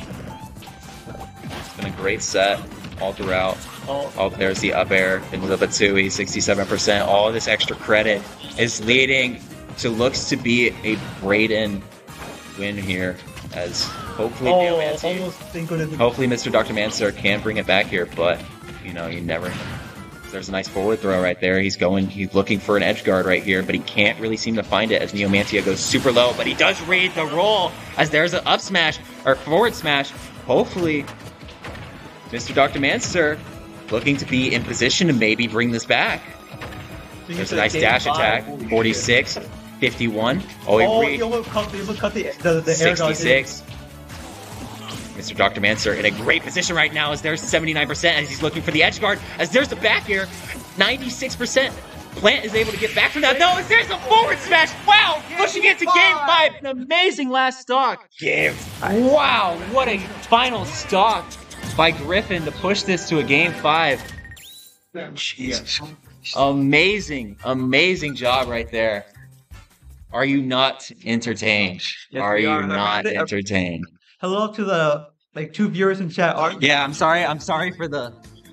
[SPEAKER 1] It's been a great set all throughout. Oh, there's the up air into the Fatui, 67%. All this extra credit is leading to looks to be a Brayden win here, as hopefully hopefully Mr. Dr. Mancer can bring it back here, but you know, you never know. There's a nice forward throw right there. He's looking for an edge guard right here, but he can't really seem to find it as Neomantia goes super low, but he does read the roll as there's an up smash or forward smash. Hopefully Mr. Dr. Mancer looking to be in position to maybe bring this back. There's a nice dash attack. 46, 51. Oh, he
[SPEAKER 4] almost cut the air
[SPEAKER 1] 66. Mr. Dr. Mancer in a great position right now as there's 79% as he's looking for the edge guard. As there's the back air, 96%. Plant is able to get back from that. No, there's a forward smash. Wow, pushing it to game 5. An amazing last stock. Wow, what a final stock by Griffin to push this to a game 5.
[SPEAKER 2] Jesus.
[SPEAKER 1] Amazing job right there. Are you not entertained?
[SPEAKER 4] Yes,
[SPEAKER 1] Are you
[SPEAKER 4] we are.
[SPEAKER 1] not entertained?
[SPEAKER 4] Hello to the 2 viewers in chat.
[SPEAKER 1] Yeah, I'm sorry for the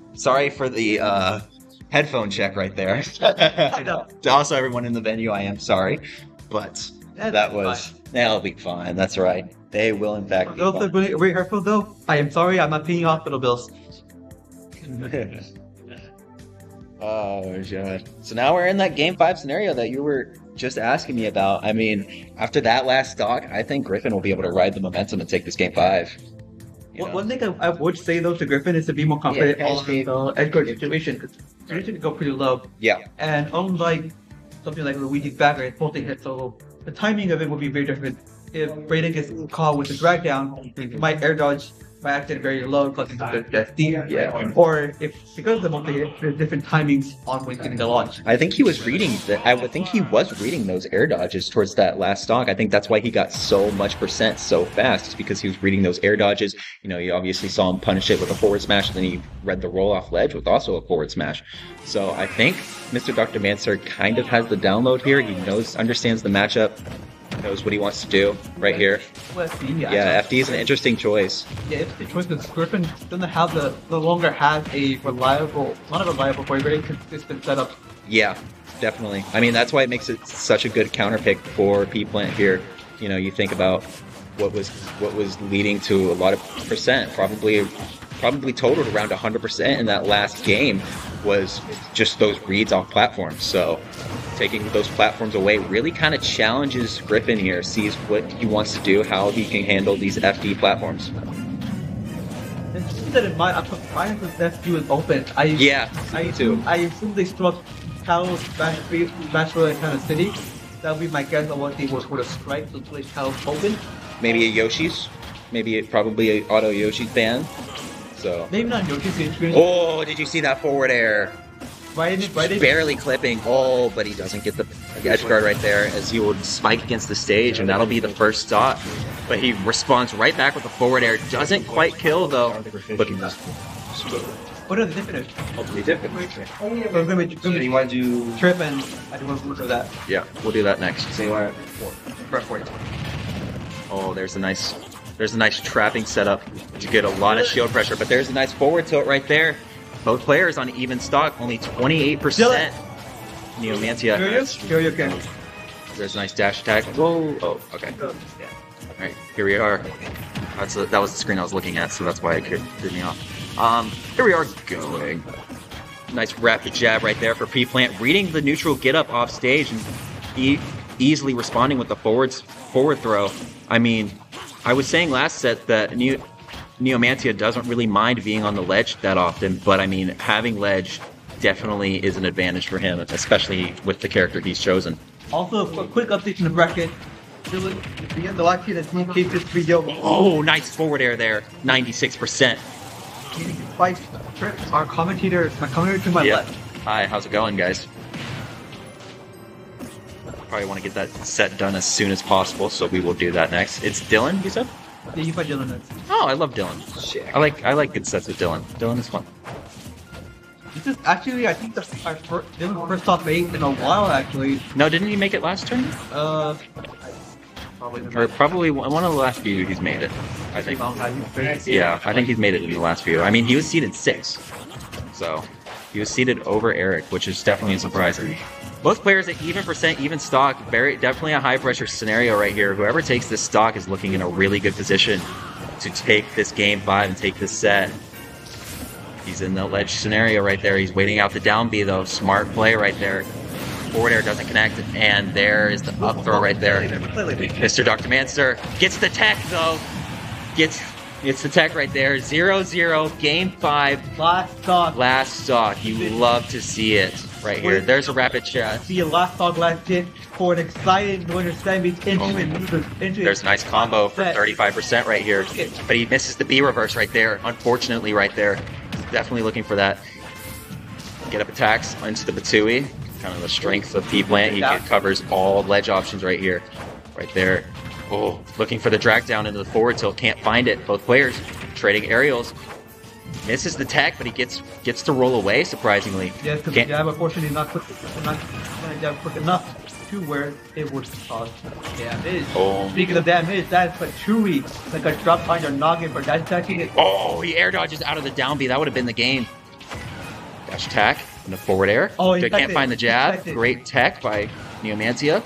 [SPEAKER 1] headphone check right there.
[SPEAKER 4] I know.
[SPEAKER 1] Also, everyone in the venue, I am sorry, but that'll be fine. That's right. They will in fact.
[SPEAKER 4] Those that are really hurtful though, I am sorry. I'm not paying hospital bills.
[SPEAKER 1] Oh, God. So now we're in that game 5 scenario that you were just asking me about. I mean, after that last stock, I think Griffin will be able to ride the momentum and take this game 5.
[SPEAKER 4] One thing I would say though to Griffin is to be more confident on the edge guard situation, because situation can go pretty low.
[SPEAKER 1] Yeah.
[SPEAKER 4] And unlike something like Luigi's back air, it's multi hit, so the timing of it would be very different. If Brayden gets caught with the drag down, he might air dodge by acting very low, causing the SD. Yeah. Or if because of the multi hit, there's different timings on when getting the launch.
[SPEAKER 1] I think he was reading I would think he was reading those air dodges towards that last stock. I think that's why he got so much percent so fast, is because he was reading those air dodges. You know, you obviously saw him punish it with a forward smash, and then he read the roll off ledge with also a forward smash. So I think Mr. Dr. Mancer kind of has the download here. He understands the matchup, knows what he wants to do right here. Yeah, FD is an interesting choice.
[SPEAKER 4] Yeah, it's the choice because Griffin doesn't have no longer has a reliable, not a reliable, but a very consistent setup.
[SPEAKER 1] Yeah, definitely. I mean, that's why it makes it such a good counter pick for P-Plant here. You know, you think about what was leading to a lot of percent, probably totaled around 100% in that last game, was just those reads off platforms. So taking those platforms away really kind of challenges Griffin here, sees what he wants to do, how he can handle these FD platforms.
[SPEAKER 4] And keep that in mind, I'm surprised that FQ is open. I assume they struck Talos Smash Royale kind of city. That would be my guess on what they were for the strike, so play Talos open.
[SPEAKER 1] Maybe a Yoshi's, probably a auto Yoshi fan. So
[SPEAKER 4] maybe not Yoshi's experience.
[SPEAKER 1] Oh, did you see that forward air?
[SPEAKER 4] Right in.
[SPEAKER 1] Barely clipping. Oh, but he doesn't get the edge guard right there as he will spike against the stage, and that'll be the first stock. But he responds right back with the forward air. Doesn't quite kill though. Look at this.
[SPEAKER 4] What are the different?
[SPEAKER 2] Hopefully different.
[SPEAKER 4] We're going to
[SPEAKER 2] So you want to do
[SPEAKER 4] trip, and I don't want to look at that.
[SPEAKER 1] Yeah, we'll do that next.
[SPEAKER 2] say what?
[SPEAKER 1] Oh, there's a nice trapping setup to get a lot of shield pressure, but there's a nice forward tilt right there. Both players on even stock, only 28%. Neomantia. There's a nice dash attack. Whoa. Oh, okay. Alright, here we are. That was the screen I was looking at, so that's why it threw me off. Here we are going. Nice rapid jab right there for P-Plant, reading the neutral get up off stage and easily responding with the forward throw. I mean, I was saying last set that Neomantia doesn't really mind being on the ledge that often, but I mean, having ledge definitely is an advantage for him, especially with the character he's chosen.
[SPEAKER 4] Also, a quick update in the bracket. The last year that team keeps this video.
[SPEAKER 1] Oh, nice forward air there, 96%.
[SPEAKER 4] My commentator to my left.
[SPEAKER 1] Hi, how's it going, guys? Probably want to get that set done as soon as possible, so we will do that next. It's Dylan, you said?
[SPEAKER 4] Yeah, you fight Dylan next.
[SPEAKER 1] Oh, I love Dylan. I like good sets with Dylan. Dylan is fun.
[SPEAKER 4] This is actually, I think, Dylan's first top 8 in a while, actually.
[SPEAKER 1] No, didn't he make it last turn? Probably one of the last few he's made it, I think. Yeah, I think he's made it in the last few. I mean, he was seeded 6. So, he was seeded over Eric, which is definitely surprising. Both players at even percent, even stock. Definitely a high pressure scenario right here. Whoever takes this stock is looking in a really good position to take this game 5 and take this set. He's in the ledge scenario right there. He's waiting out the down B though. Smart play right there. Forward air doesn't connect, and there is the up throw right there. Mr. Dr. Manster gets the tech though. Gets the tech right there. 0-0, game 5. Last stock. You love to see it right here. There's a rapid chat.
[SPEAKER 4] See a last stock last hit for an excited winner sandwich into
[SPEAKER 1] There's a nice combo for 35% right here. But he misses the B reverse right there. Unfortunately right there. Definitely looking for that. Get up attacks into the Batsui. Kind of the strength of P-Plant. He covers all ledge options right here. Right there. Oh, looking for the drag down into the forward tilt. Can't find it. Both players trading aerials. Misses the tech, but he gets to roll away, surprisingly.
[SPEAKER 4] Yeah, because the jab, unfortunately, not quick enough to where it would cause damage.
[SPEAKER 1] Oh.
[SPEAKER 4] Speaking of damage, that's like Chewy. Like a drop behind your noggin, but that's attacking it.
[SPEAKER 1] Oh, he air dodges out of the down B. That would have been the game. Dash attack and the forward air.
[SPEAKER 4] Oh, he
[SPEAKER 1] can't find the jab. Great tech by Neomantia.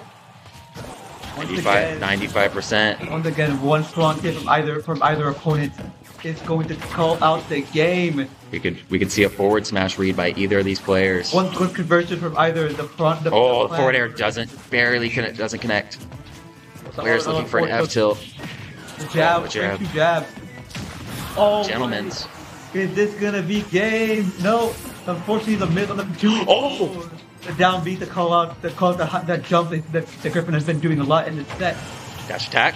[SPEAKER 1] 95%.
[SPEAKER 4] Once again, one strong hit from either opponent is going to call out the game.
[SPEAKER 1] We could see a forward smash read by either of these players.
[SPEAKER 4] One good conversion from either the front.
[SPEAKER 1] The forward air doesn't connect. Player's looking for an F tilt.
[SPEAKER 4] The jab.
[SPEAKER 1] Jab.
[SPEAKER 4] Two jabs. Oh,
[SPEAKER 1] Gentlemen's.
[SPEAKER 4] Is this gonna be game? No. Unfortunately, the mid on the two.
[SPEAKER 1] Oh.
[SPEAKER 4] The down beat to call out that jump that the Griffin has been doing a lot in this set.
[SPEAKER 1] Dash attack.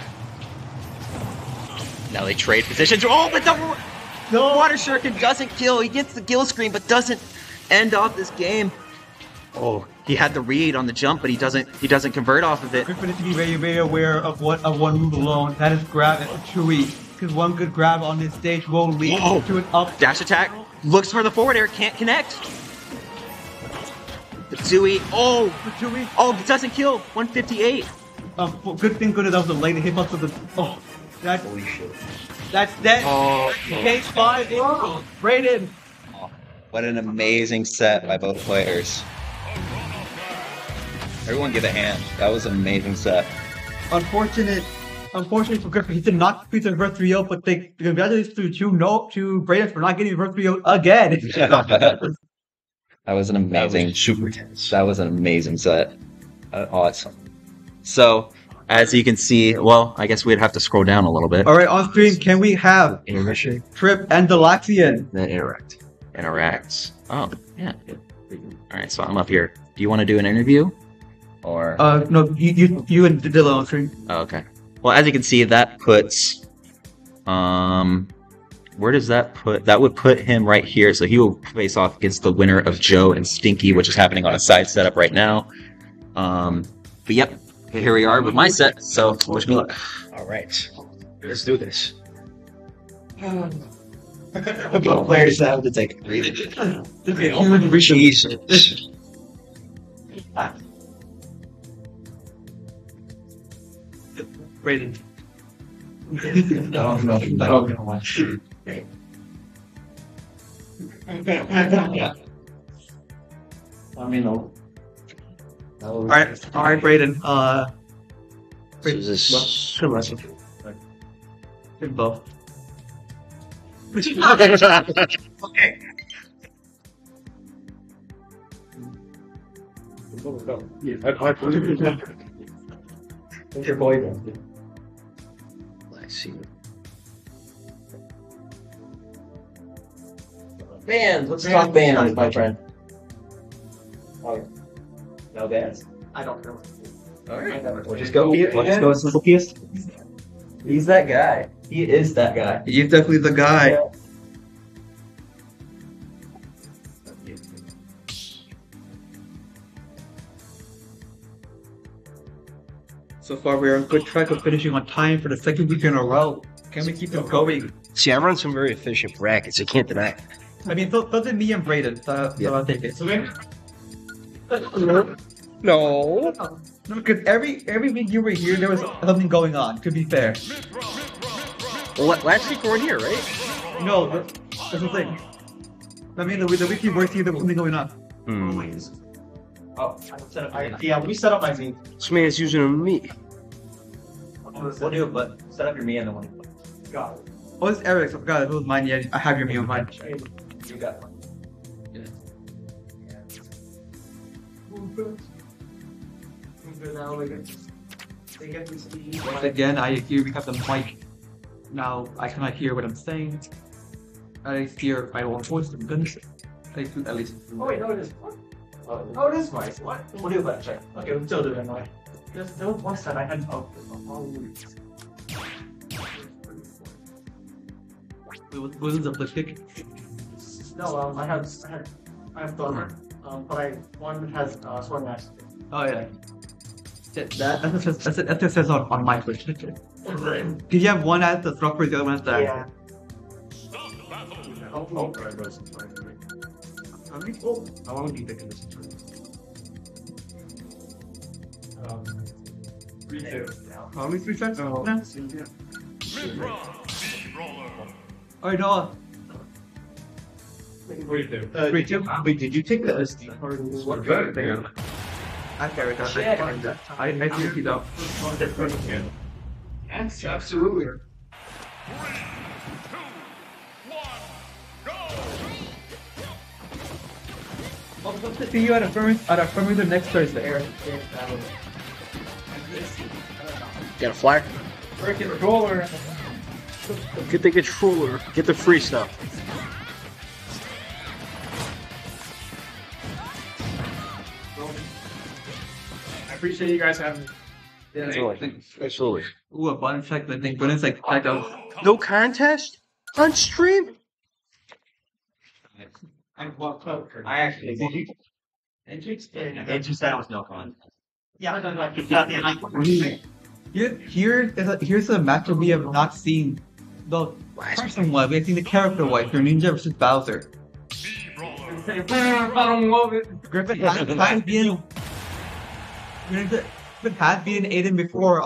[SPEAKER 1] Now they trade positions. Oh, but the Water Shuriken doesn't kill. He gets the kill screen, but doesn't end off this game. Oh, he had the read on the jump, but he doesn't convert off of it.
[SPEAKER 4] Griffin needs to be very, very aware of one move alone. That is grab at Chewy. Because one good grab on this stage will lead to an up.
[SPEAKER 1] Dash attack. Looks for the forward air. Can't connect. Batsui. Oh, it doesn't kill. 158.
[SPEAKER 4] Good thing that was a late hitbox of the. Oh, that's holy shit. That's dead.
[SPEAKER 1] Oh,
[SPEAKER 4] Case 5. Raiden.
[SPEAKER 1] Oh, what an amazing set by both players. Everyone give a hand. That was an amazing set.
[SPEAKER 4] Unfortunately for Griffin, he did not complete the reverse 3-0, but they congratulations to Braden for not getting reverse 3-0 again.
[SPEAKER 1] That was an amazing That was an amazing set. Awesome. So, as you can see, well, I guess we'd have to scroll down a little bit.
[SPEAKER 4] Alright, on screen, can we have
[SPEAKER 1] Intermission.
[SPEAKER 4] Trip and Delaxian?
[SPEAKER 1] Then interacts. Oh, yeah. Alright, so I'm up here. Do you want to do an interview? Or...
[SPEAKER 4] No, you and Dylan on screen.
[SPEAKER 1] Oh, okay. Well, as you can see, that puts... where does that put... That would put him right here, so he will face off against the winner of Joe and Stinky, which is happening on a side setup right now. But yep, here we are with my set, so wish me luck.
[SPEAKER 2] Alright. Let's do this. Both players have to take a breather. Jesus.
[SPEAKER 4] Brayden.
[SPEAKER 5] No,
[SPEAKER 3] I mean, no.
[SPEAKER 4] Alright, Brayden.
[SPEAKER 2] So is this...
[SPEAKER 4] Both.
[SPEAKER 2] Okay.
[SPEAKER 3] What's your boy then?
[SPEAKER 2] Let's see.
[SPEAKER 3] Bands. Let's talk bands, my friend. Oh, no bands. I don't know.
[SPEAKER 1] Alright.
[SPEAKER 3] We'll just go. We'll just go simple piece. He's that guy. He is that guy.
[SPEAKER 4] He's definitely the guy. So far, we're on good track of finishing on time for the second week in a row. Can we keep it going?
[SPEAKER 2] See, I run some very efficient brackets. I can't deny it.
[SPEAKER 4] I mean, so did me and Brayden, so I'll take it.
[SPEAKER 2] No.
[SPEAKER 4] No, because every week you were here, there was something going on, to be fair.
[SPEAKER 2] Well, last week we weren't here, right?
[SPEAKER 4] No, that's the thing. I mean, the week you were here, there was something going on.
[SPEAKER 3] Oh, yeah, we set up my me.
[SPEAKER 2] This man's using me.
[SPEAKER 3] We'll do it, but set up your me and then we'll got it.
[SPEAKER 4] Oh, it's Eric's. I forgot it was mine. Yeah, I have your me on mine.
[SPEAKER 3] You got one.
[SPEAKER 4] Once again, I hear we have the mic. Now, I cannot hear what I'm saying. I hear my own voice. I'm gonna play through at least.
[SPEAKER 3] Oh, wait, no, it is. Oh, it is nice. What? We'll do it later. Check. Okay, we'll still do it anyway. There was one set I had. Oh,
[SPEAKER 4] Was it the flip pick?
[SPEAKER 3] no, I have Thormer. But one has Sword Max.
[SPEAKER 4] Oh, yeah. That's what it says on my Twitch. Did you have one as the Thropper, the other one as the...
[SPEAKER 3] Yeah.
[SPEAKER 5] Oh, how long do you think it is?
[SPEAKER 3] 3-2.
[SPEAKER 4] Only 3 sets?
[SPEAKER 5] Oh,
[SPEAKER 4] No. Oh, no.
[SPEAKER 5] 3-2.
[SPEAKER 4] 3-2.
[SPEAKER 5] Wait, did you take the SD card? What good?
[SPEAKER 4] I carried that. I think you don't.
[SPEAKER 5] Yes, absolutely.
[SPEAKER 4] I'll hope to see you at Affirmative next Thursday.
[SPEAKER 2] Got a flyer?
[SPEAKER 4] Freaking controller.
[SPEAKER 2] Get the controller. Get the free stuff.
[SPEAKER 5] I appreciate you guys having me.
[SPEAKER 4] Yeah,
[SPEAKER 2] Absolutely. Absolutely.
[SPEAKER 4] Ooh, a button check. I think when it's like
[SPEAKER 2] No contest? On stream?
[SPEAKER 3] I actually did. It just that was no fun. Yeah,
[SPEAKER 4] here's a matchup we have not seen. The person one, we have seen the character one. Greninja versus Bowser. Griffin has been Griffin has been Aiden before.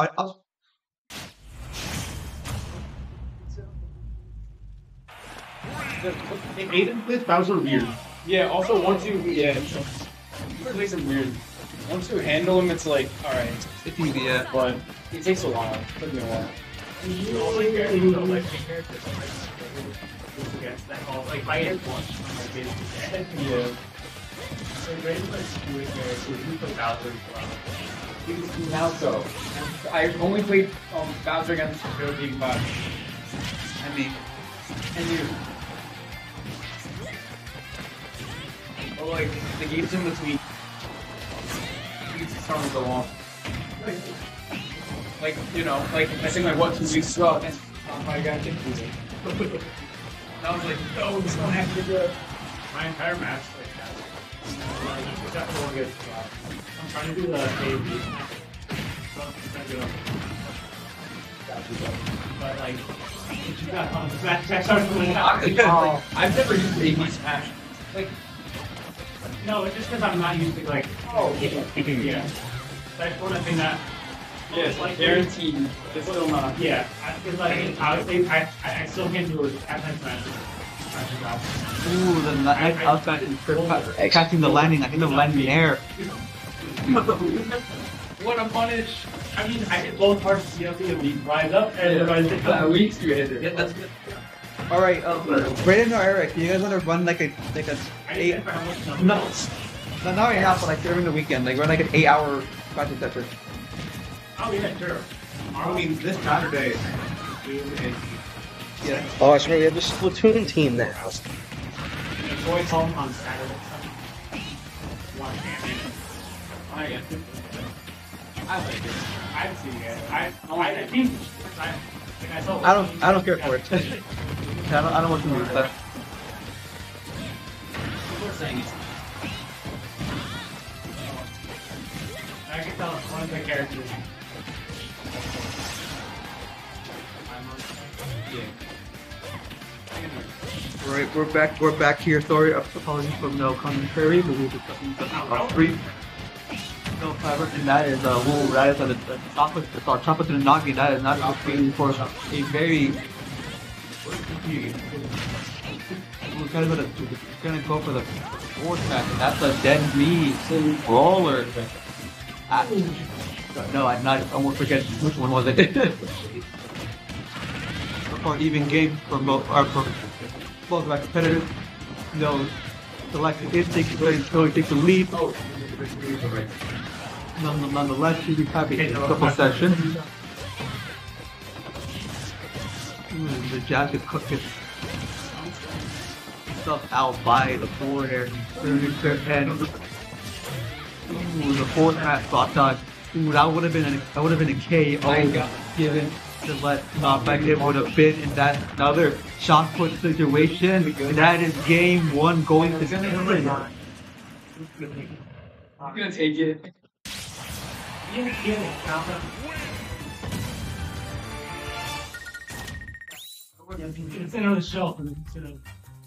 [SPEAKER 5] Aiden plays Bowser weird. Yeah, also once you he plays him weird. Once you handle him, it's like, alright.
[SPEAKER 4] It's easy, yeah.
[SPEAKER 5] But it takes a while. It took me a while.
[SPEAKER 3] Like, I hit one.
[SPEAKER 5] Yeah. Now so. I only played Bowser against Zero King 5.
[SPEAKER 4] I mean,
[SPEAKER 5] And you. Oh, like, the games in between. You can start to go on. Like, you know, like, I think like, what, 2 weeks ago, and I got confusing. And I was like, no, this one has to do it. My entire match, like, except for one good spot. I'm trying to do the AV. But like, you got on the Smash starts going out. I've never used AV Smash. Like, no, it's just because I'm not used to like, yeah. That's one thing that. Yeah, it's like guaranteed. It's still not. Yeah, it's like honestly, I still can't do it at Smash.
[SPEAKER 4] ooh, the nice outside is catching the landing. I think the landing in the air.
[SPEAKER 5] What a punish! I mean, I hit both parts of the elite rise up and rise down. Weeks you hit it. Yeah, that's good.
[SPEAKER 4] All right, Brayden or Eric, do you guys want to run like a eight? No, not right now, but like during the weekend, like run like an 8-hour practice session.
[SPEAKER 5] Oh yeah, sure.
[SPEAKER 7] I mean, this Saturday.
[SPEAKER 4] Yeah.
[SPEAKER 2] Oh, I swear we have the Splatoon team now.
[SPEAKER 5] It's always home on Saturday. One champion. I like it. I've seen it. I think
[SPEAKER 4] I don't care for it. I don't want to use that.
[SPEAKER 5] People are saying it's. I can tell one of the characters.
[SPEAKER 4] Right, we're back here. Sorry, apologies for no commentary, but we're discussing the three. No, Clever, and that is that is the chocolate, the chocolate and Nagi. That is not waiting for a very. We're gonna go for the fourth match, and that's a Denby Brawler. No, I'm not. I almost forget which one was it. For even game for both of our competitors. No, selected instinct is going to take the lead. Nonetheless, we have a couple sessions. The Jack is cooking stuff out by the forehead. And the fourth match got done. That would have been a KO given to let back. It would have been in that another shot put situation. And that is game one going to Finland.
[SPEAKER 5] I'm gonna take it. It's in on the shelf and it's in a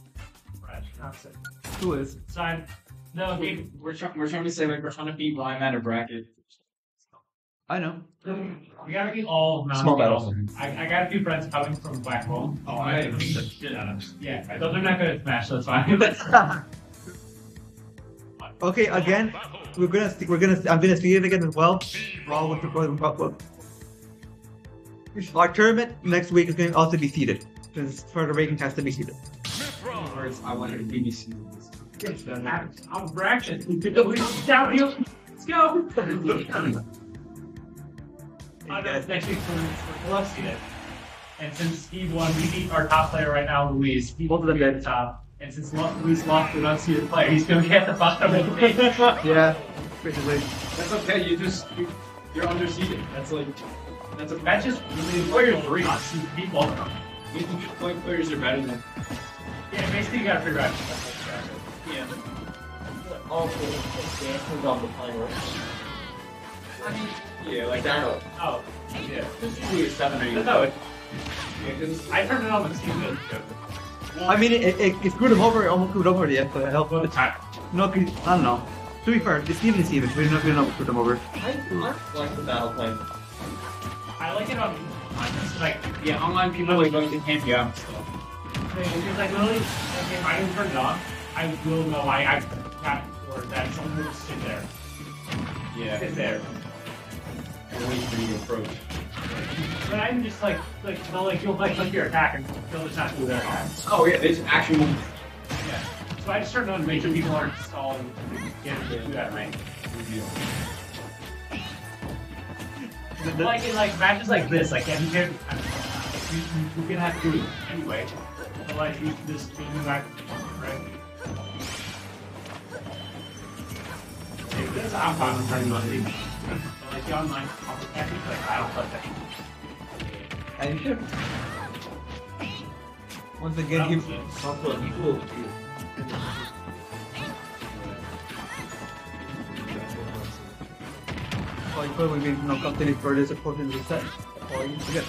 [SPEAKER 4] Who is?
[SPEAKER 5] side. No, we're trying to say like we're trying to beat Blind at a bracket.
[SPEAKER 4] I know.
[SPEAKER 5] We gotta beat all
[SPEAKER 7] Small battles.
[SPEAKER 5] I got a few friends coming from Blackwell. Oh, I beat the shit out of them. Yeah, those are not good at Smash, so it's fine.
[SPEAKER 4] Okay, again, I'm gonna see it again as well. Raw with the Our tournament next week is going to also be seeded. Because for the rating has to be seeded.
[SPEAKER 5] I wanted to BBC. I'm bracket. Down here. Let's go. Next week for us seeded. And since Steve won, we beat our top player right now, Luis. Both of them at the top. And since Luis lost the unseeded player, he's going to get the bottom of the page.
[SPEAKER 4] Yeah, basically.
[SPEAKER 5] That's okay. You're underseeded. That's just really player 3. People. Point players are better than. Yeah, basically you gotta figure out. Yeah.
[SPEAKER 3] Also, dances on the final.
[SPEAKER 5] Yeah, like that. Oh, yeah. This is usually a 7 or 8. No, I turned it on the team.
[SPEAKER 4] I mean, it screwed him over, it almost screwed over the end, so it helped.
[SPEAKER 5] The time.
[SPEAKER 4] No, I don't know. To be fair, it's even Steven. We don't know screwed him over.
[SPEAKER 3] I like the battle plan.
[SPEAKER 5] I like it on like, yeah, online people like going to camp you out and stuff. Because like literally, like, if I don't turn it on, I will know I got or that someone will sit there. Yeah. Sit there. And wait for you to approach. But I'm just like they'll like you'll like your attack and they'll just not do their attack. Oh yeah, they just actually move. Yeah. So I just turned on to make sure people aren't stalling to get to do that right. Like in like matches like this, like you can have to do it anyway. But like you just do back, right? Like this, I'm turning on the like the online competition, like I don't play that.
[SPEAKER 4] And you should. Once again, he. Oh, you probably will knock out any further support in the set. Or you forget.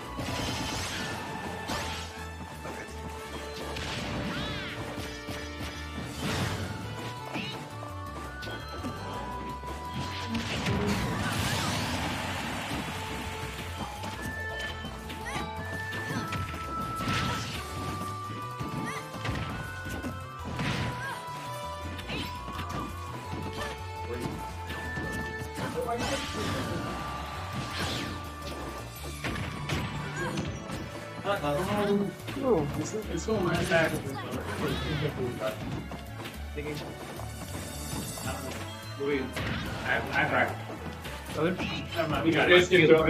[SPEAKER 5] It's going right back. I cracked.
[SPEAKER 4] Good?
[SPEAKER 5] Never mind, we got it. Kubo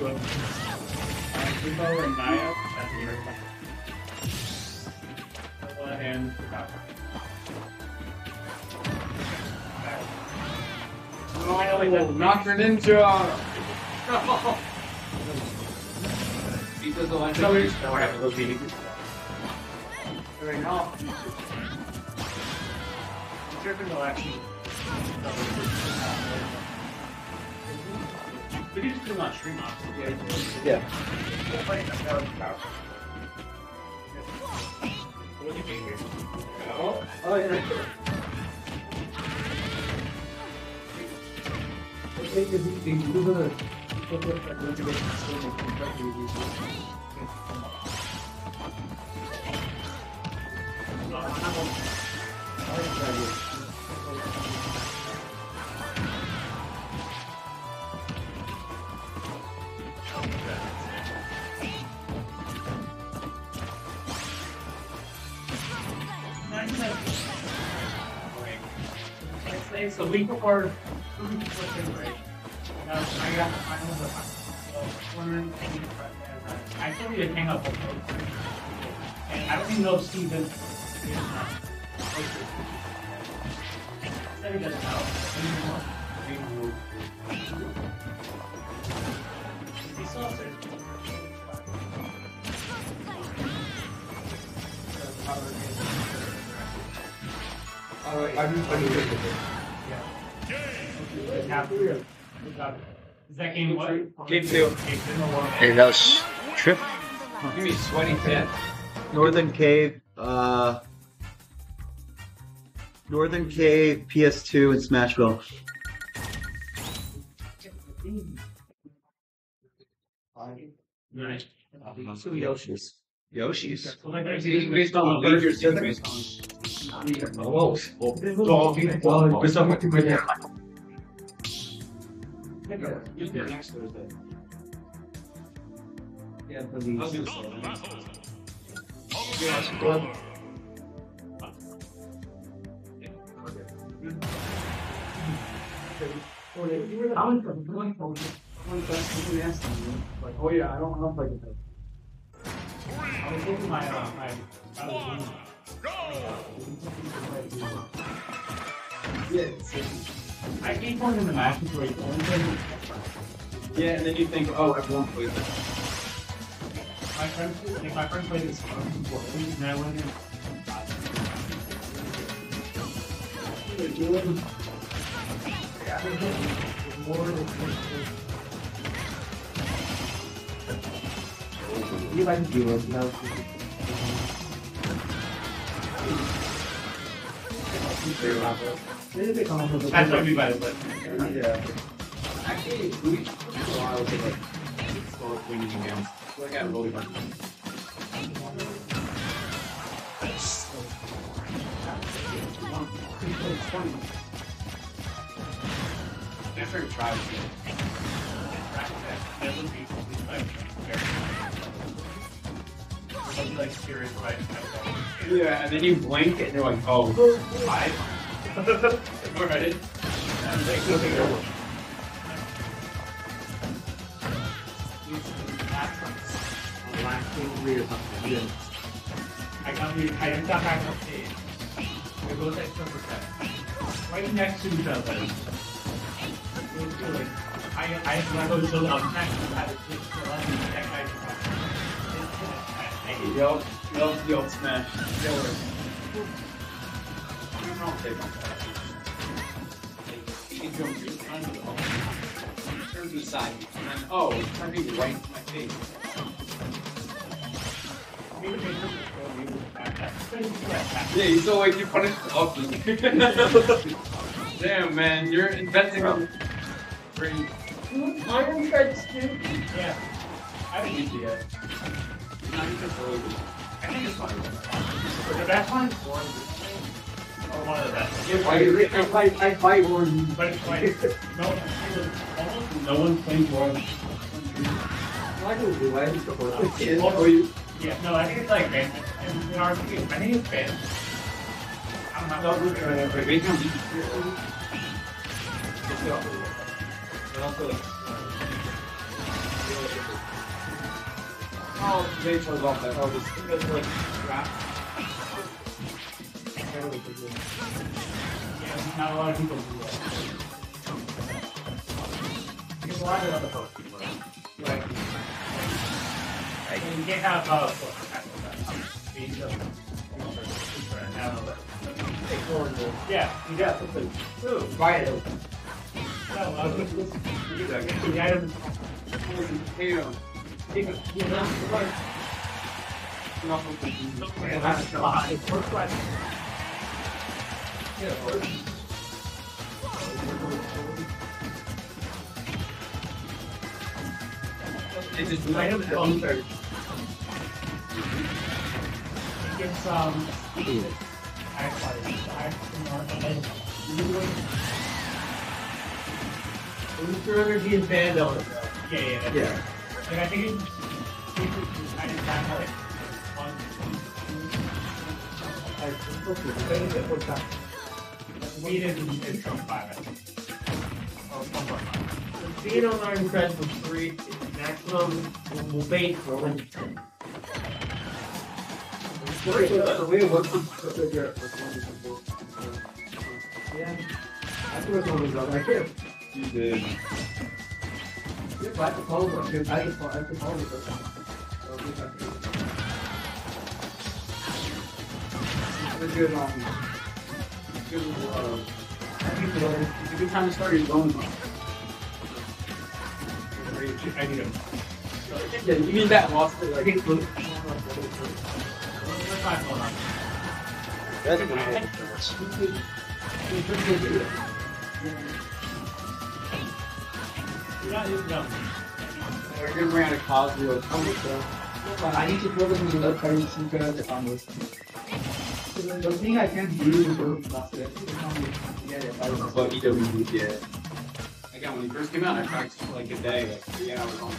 [SPEAKER 5] and Naya. That's here. And
[SPEAKER 8] Oh, Nocturne Ninja! Because the one
[SPEAKER 5] right now, tripping will actually. We can just do it on stream off.
[SPEAKER 2] Yeah.
[SPEAKER 5] What do you mean here?
[SPEAKER 3] Oh, yeah. Okay, because you do the.
[SPEAKER 5] It's the week before spring break. I got the finals of I still need to hang up with those. And I don't even know if Steven said he doesn't know. He still has it.
[SPEAKER 3] I do
[SPEAKER 5] Is that game what?
[SPEAKER 8] Game 2.
[SPEAKER 2] And that was Trip.
[SPEAKER 8] Give me sweaty 10.
[SPEAKER 9] Northern Cave, PS2, and Smashville.
[SPEAKER 5] Nice.
[SPEAKER 3] Yoshi's.
[SPEAKER 8] Yoshi's.
[SPEAKER 5] So like,
[SPEAKER 8] Based on the major series. Whoa.
[SPEAKER 5] You did next Thursday.
[SPEAKER 3] Yeah, police.
[SPEAKER 5] I'll do the same.
[SPEAKER 3] Like, oh yeah, I don't know if I can.
[SPEAKER 5] I was taking my I keep one in the matches where you only play.
[SPEAKER 8] Yeah, and then you think, oh, everyone plays it.
[SPEAKER 5] My friend played this and I went in.
[SPEAKER 3] You like viewers now.
[SPEAKER 5] That's what we buy the play.
[SPEAKER 3] Yeah.
[SPEAKER 8] Actually, Bleach took a while to like slow winning games. So I got really hard.
[SPEAKER 5] After it tries to I'm like serious, right?
[SPEAKER 8] Yeah, and then you blink and you're like, oh, hi. Right? And like, looking over.
[SPEAKER 5] I got back on stage. It goes extra percent. Right next to each other. Like, I go so up next to that.
[SPEAKER 8] Yup, smash. Turn to the side, and then, oh, it's turning right to my face. Yeah, you still like you punished up. Damn, man, you're inventing a pretty.
[SPEAKER 3] Iron Treads too?
[SPEAKER 5] Yeah. I haven't used it yet.
[SPEAKER 8] I think it's fine.
[SPEAKER 5] But the best one is one. Or one of the best.
[SPEAKER 3] I fight one.
[SPEAKER 5] But it's like, no, almost no one plays one.
[SPEAKER 3] I don't do it.
[SPEAKER 5] Or you. Yeah, no, I think it's like banned. And in our case, I think it's banned. I don't know.
[SPEAKER 8] Oh, they chose off that. Oh, this thing is like crap.
[SPEAKER 5] Yeah, not a lot of people do that. Because a lot of other folks do that. Like, you can't have yeah, you got something.
[SPEAKER 3] Right.
[SPEAKER 5] No, the item
[SPEAKER 8] It's just
[SPEAKER 5] the item comes it gets
[SPEAKER 3] Booster energy is banned on it.
[SPEAKER 5] Yeah. Like I think I didn't have like we didn't Trump 5, I think. Or 1.5.
[SPEAKER 3] Being on Iron Treads for 3 is maximum will bait for when yeah. That's what one was on right here.
[SPEAKER 8] you did.
[SPEAKER 3] I can follow them. I can follow them.
[SPEAKER 8] Good, it's a good time to start your own.
[SPEAKER 5] I need him.
[SPEAKER 8] Yeah, you mean that lost it like
[SPEAKER 5] What's my phone on?
[SPEAKER 2] That's a good hit.
[SPEAKER 5] No.
[SPEAKER 8] we're gonna bring out a Cosmo.
[SPEAKER 3] I need to throw them in the currency because I'm listening. The thing I can't do is
[SPEAKER 8] But EWB, yeah. Again, when he first came out, I practiced for like a day, like 3 hours on.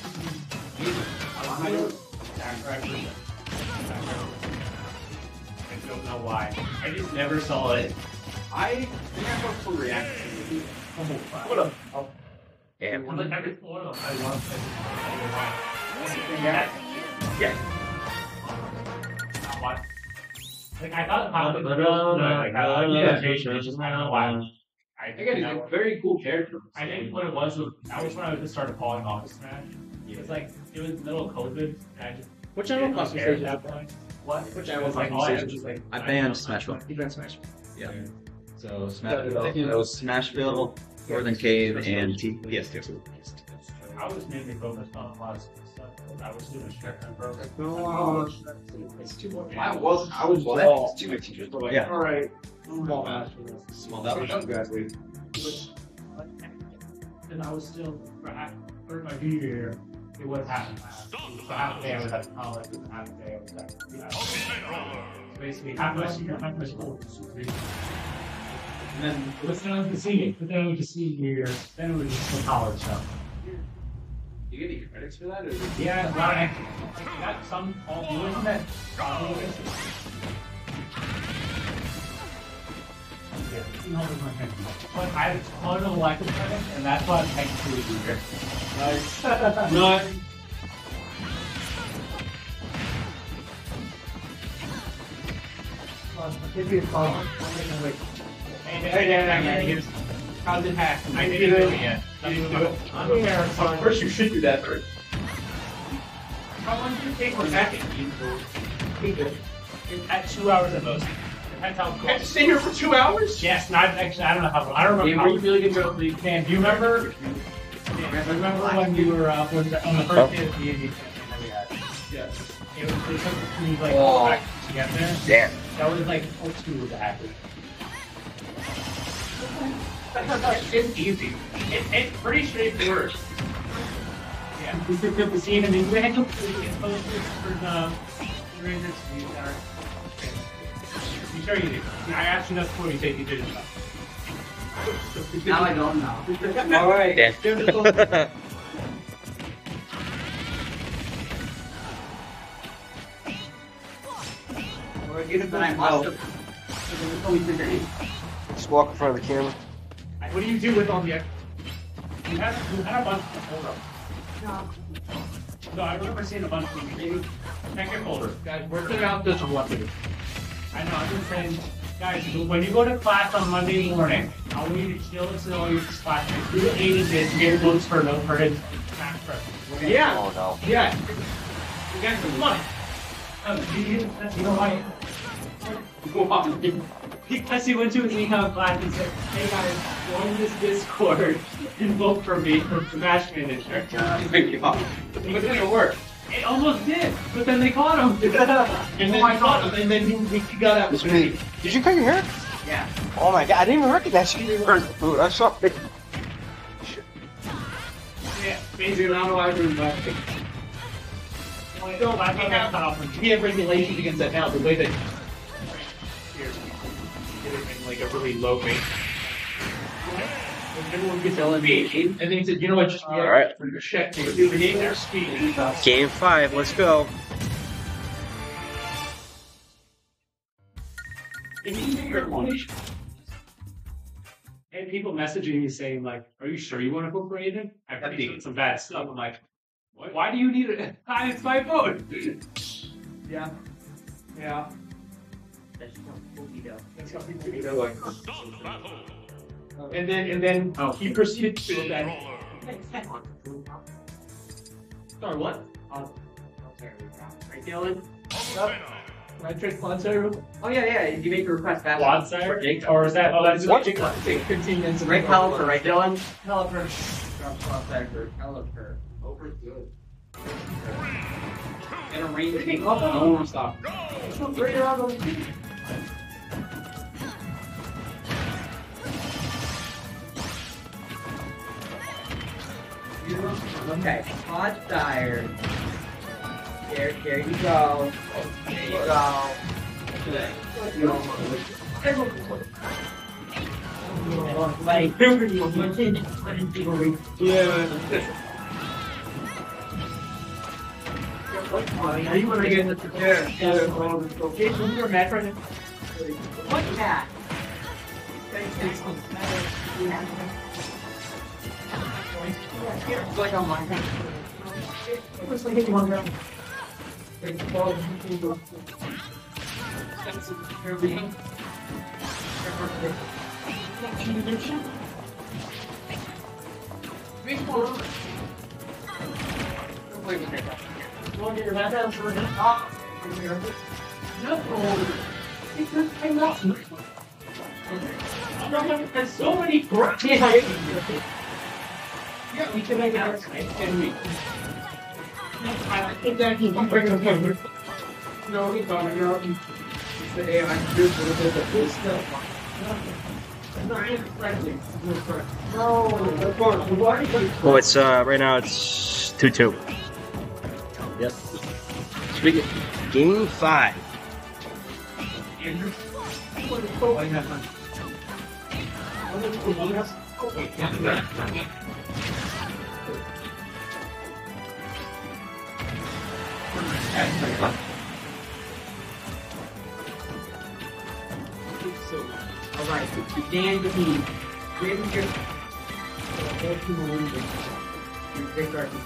[SPEAKER 5] I don't know why. I just never saw it.
[SPEAKER 8] I think I got full reaction.
[SPEAKER 5] What up?
[SPEAKER 2] Damn.
[SPEAKER 5] Like every photo I love
[SPEAKER 8] Yeah.
[SPEAKER 5] Not why. Like I thought about it, but like I don't know why.
[SPEAKER 8] Again, he's a very cool character.
[SPEAKER 5] I think what it was that was when I just started falling off of Smash. It's like it was middle of COVID, and I just
[SPEAKER 3] Which
[SPEAKER 5] didn't
[SPEAKER 3] animal
[SPEAKER 5] care at
[SPEAKER 3] conversation?
[SPEAKER 5] that point. What?
[SPEAKER 3] Which
[SPEAKER 5] It was like all I had was like
[SPEAKER 9] I banned Smashville.
[SPEAKER 3] You banned Smash.
[SPEAKER 9] Yeah. So
[SPEAKER 3] Smashville.
[SPEAKER 9] It was Smashville, Northern Cave, and PS2.
[SPEAKER 5] I was mainly focused on a lot of stuff. I was doing strict and broken.
[SPEAKER 8] I was
[SPEAKER 9] Well,
[SPEAKER 8] too many teachers. But like,
[SPEAKER 9] Yeah.
[SPEAKER 8] all right.
[SPEAKER 9] Small that one.
[SPEAKER 8] Graduate.
[SPEAKER 5] And I was still for my junior year. It was half and half. So half the day I was at college, and half the day I was at so basically half my school. And then it was done to senior, but then it was just senior year, then it was just the college stuff.
[SPEAKER 8] You get any credits for that? Or
[SPEAKER 5] Yeah, a lot of extra. I got some all doing that. But I have a ton of electric credits, and that's why I'm technically here.
[SPEAKER 8] nice. Nice.
[SPEAKER 3] Give me a call.
[SPEAKER 5] Hey, how's it hack? I didn't do it yet.
[SPEAKER 8] You didn't do it?
[SPEAKER 5] I'm here.
[SPEAKER 8] Of course you should do that first.
[SPEAKER 5] How long does it take for hacking? At 2 hours at most. Depends how
[SPEAKER 8] You
[SPEAKER 5] cool.
[SPEAKER 8] have to stay here for 2 hours?
[SPEAKER 5] Yes, not actually. I don't know how. I don't remember.
[SPEAKER 8] Yeah,
[SPEAKER 5] How,
[SPEAKER 8] were you really good to the
[SPEAKER 5] Dan, do you remember? Remember when you were on the first day of the D&D campaign that we had?
[SPEAKER 8] Yes.
[SPEAKER 5] It took me like back to get there.
[SPEAKER 2] Damn.
[SPEAKER 5] That was like 2 with the hacker. It's easy. It's pretty straightforward. Yeah. See, and then we had to get posted for the Rangers to use our. You sure you did? I asked you that before you said you did it.
[SPEAKER 4] Now I don't know.
[SPEAKER 2] All right. Dan.
[SPEAKER 4] But I must have.
[SPEAKER 2] Just walk in front of the camera.
[SPEAKER 5] What do you do with all the extra? You had a bunch of hold up. No, I remember seeing a bunch of them. Maybe check your folder.
[SPEAKER 8] Guys, we're clearing out this one.
[SPEAKER 5] I know, I'm just saying, guys, when you go to class on Monday morning, I want you to chill and all your classmates. Do 80 bits, get books for no for his tax prep.
[SPEAKER 8] Yeah.
[SPEAKER 2] Oh no.
[SPEAKER 8] Yeah.
[SPEAKER 5] You guys some money. You know why? Because he went to his econ class and said, hey guys, join this Discord and vote for me for Smash Manager.
[SPEAKER 8] But it didn't work.
[SPEAKER 5] It almost did, but then they caught him.
[SPEAKER 8] And then I caught him, and then he got out.
[SPEAKER 2] This me. Did you cut your hair?
[SPEAKER 4] Yeah.
[SPEAKER 2] Oh my god, I didn't even recognize you. Food. I saw it.
[SPEAKER 5] Yeah,
[SPEAKER 8] Basically, now I remember.
[SPEAKER 5] I don't. I think I cut off.
[SPEAKER 8] We have regulations against that now. The way that
[SPEAKER 5] Get it in like a really low rate.
[SPEAKER 8] everyone gets elevated, and then he said, "You know what? Just
[SPEAKER 2] All right.
[SPEAKER 8] for your check, they eliminate their speed."
[SPEAKER 2] Game 5. Let's go.
[SPEAKER 5] And people messaging me saying like, "Are you sure you want to vote for Aiden?" I've heard some bad stuff. I'm like, "Why do you need it? It's my vote."
[SPEAKER 3] Yeah.
[SPEAKER 5] Yeah.
[SPEAKER 8] That's how people do like. And then he proceeded to do that. Sorry, what?
[SPEAKER 3] Right, Dylan?
[SPEAKER 8] Can I trade Quanzero?
[SPEAKER 3] Oh, yeah. You make a request back.
[SPEAKER 5] Quad sire? Or is that? Oh, that's
[SPEAKER 8] What? Take 15 minutes.
[SPEAKER 3] Right caliper, right, Dylan? Caliper. Caliper. Over good.
[SPEAKER 8] And a range. No one will stop.
[SPEAKER 3] Okay, hot dire. There you go. There you go. Like,
[SPEAKER 5] Are you want to get into there? Okay, so you're mad right now?
[SPEAKER 3] what's that? It's like on my head. It was like one round.
[SPEAKER 5] There's so many great.
[SPEAKER 3] Yeah, we can make it out.
[SPEAKER 5] I think that he's bringing a camera.
[SPEAKER 3] No, he's on it. No, he's the AI. I'm doing a little bit of this stuff. No, of course. We've already put it.
[SPEAKER 2] Well, it's right now it's 2-2. Yep. Speaking Game 5.
[SPEAKER 3] So, alright, Dan Green. Raven your great guardian.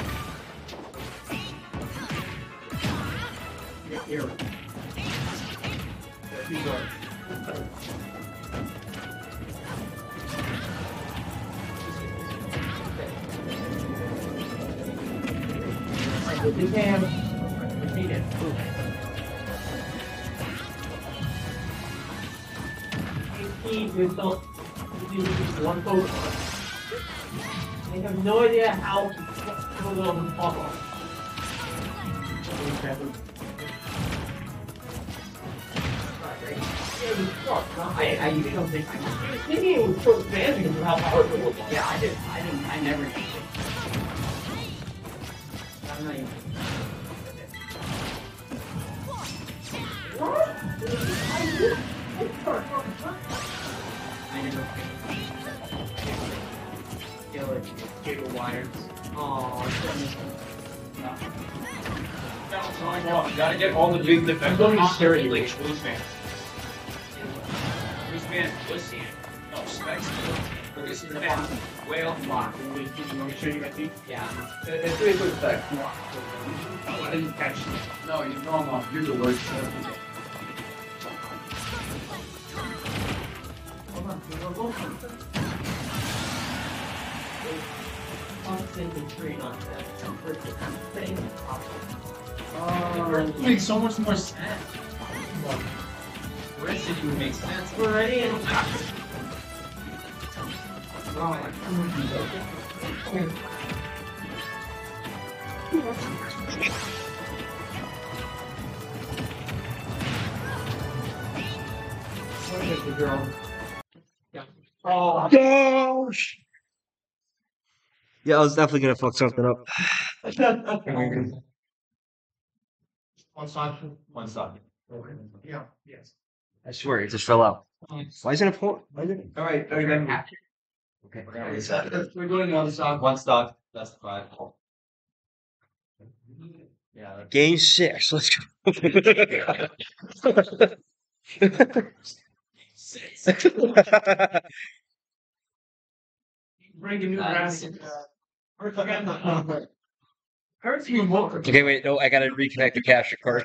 [SPEAKER 3] Here. This hand, defeat it. With one Pokemon. I have no idea how to put it on the Pokemon. I don't think I was thinking it was so bad because of how powerful it was. Yeah, I never did. I'm not even. What? I never. Cable wires.
[SPEAKER 8] You gotta get all the big defense.
[SPEAKER 3] I'm going to share it.
[SPEAKER 8] Like Blues fans. Blues fans, Pussy. No, Specs. This is the best. Whale. Lock. You want me to show you my teeth?
[SPEAKER 3] Yeah.
[SPEAKER 8] It's really good Specs. I didn't catch you. No, you're the worst.
[SPEAKER 3] Hold on. Concentrate on that. Thing.
[SPEAKER 5] It makes so much more sense.
[SPEAKER 1] Residue makes sense.
[SPEAKER 3] We're ready and what is the girl? Yeah. Oh,
[SPEAKER 2] Gosh! Yeah, I was definitely gonna fuck something up.
[SPEAKER 3] one side.
[SPEAKER 1] One socket.
[SPEAKER 3] Yeah. Yes.
[SPEAKER 2] I swear, it just fell out. Why isn't it point? Why isn't it?
[SPEAKER 1] All right, are you ready?
[SPEAKER 2] Okay.
[SPEAKER 3] We're doing another stock.
[SPEAKER 1] One stock. That's the 5. Yeah.
[SPEAKER 2] Game 6. Let's go.
[SPEAKER 3] Bring a new grass. Hurts me more.
[SPEAKER 2] Okay, wait. No, I gotta reconnect the capture card.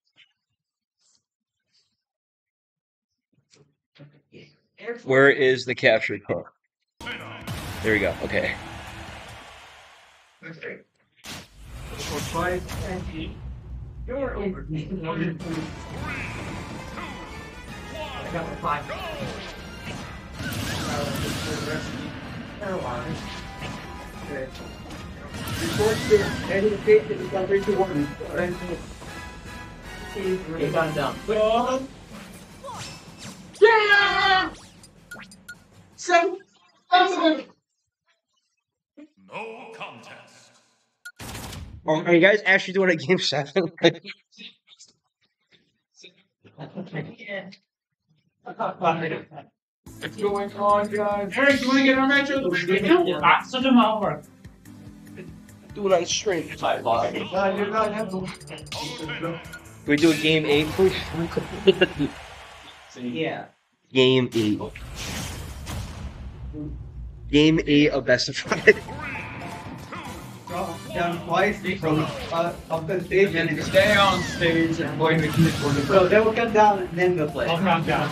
[SPEAKER 2] Where is the capture card? There we go. Okay.
[SPEAKER 3] For 5 and 8. You're over. I got the 5. Paralyzed. Okay. Report this. Any state that is on 3 to 1. Okay, got it down. Yeah! 7.
[SPEAKER 10] No contest.
[SPEAKER 2] Are you guys actually doing a game 7?
[SPEAKER 3] What's going on, guys?
[SPEAKER 5] Eric, you want to get our matchup? Such a homework.
[SPEAKER 2] Do it on stream.
[SPEAKER 3] You're not having.
[SPEAKER 2] Can we do a game 8, please?
[SPEAKER 3] Yeah.
[SPEAKER 2] Game 8. Game 8 of Best of 5.
[SPEAKER 4] Drop down twice from up the stage and
[SPEAKER 5] Stay on stage and going to keep for the
[SPEAKER 4] so they will come down and then they'll play.
[SPEAKER 5] I'll count down.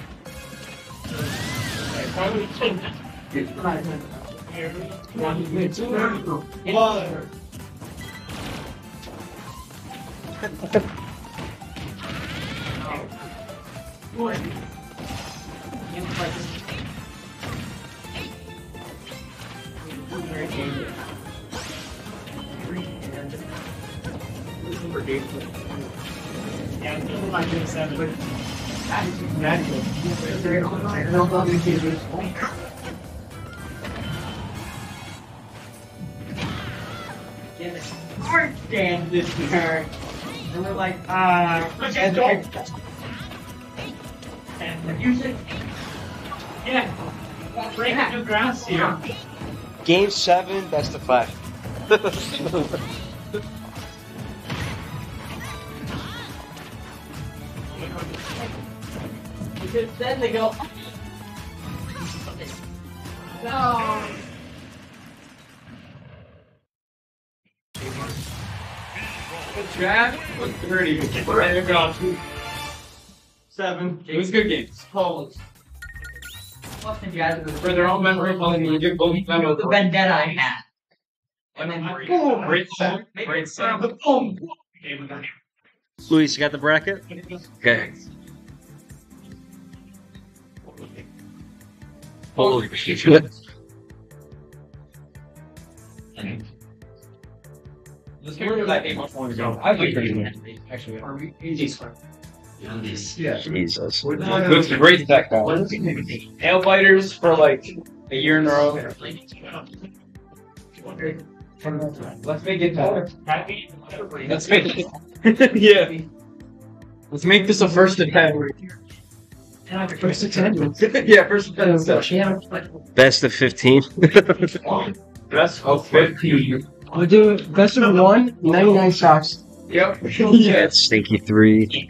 [SPEAKER 3] One, 2, 1.
[SPEAKER 5] Yeah, I'm still like doing 7. But
[SPEAKER 3] Damn this guy. And we're like,
[SPEAKER 5] and the music. Yeah. Break new grounds here.
[SPEAKER 2] Game 7, Best of 5.
[SPEAKER 3] Because then they go. No.
[SPEAKER 8] Jack was 30. We're going 7. It was good games.
[SPEAKER 3] Pose. Fucking Jazz was
[SPEAKER 8] For their own memory, you give both of them
[SPEAKER 3] the vendetta I had. And then boom.
[SPEAKER 1] Great set. Great set.
[SPEAKER 3] Boom.
[SPEAKER 2] Luis, you got the bracket? Okay.
[SPEAKER 1] Holy shit.
[SPEAKER 8] Let's get rid of that game much more ago. I like it. Actually, easy. Yeah.
[SPEAKER 2] Jesus.
[SPEAKER 8] It's a great deck, though. Nail biters for like a year in a row. Let's make it better. Let's make it. Yeah. Let's make this a first attempt. First attempt. Yeah, first attempt.
[SPEAKER 2] Best of 15.
[SPEAKER 8] Best of 15.
[SPEAKER 3] We'll do best of 1, 99 shots.
[SPEAKER 8] Yep.
[SPEAKER 2] Yeah, stinky 3.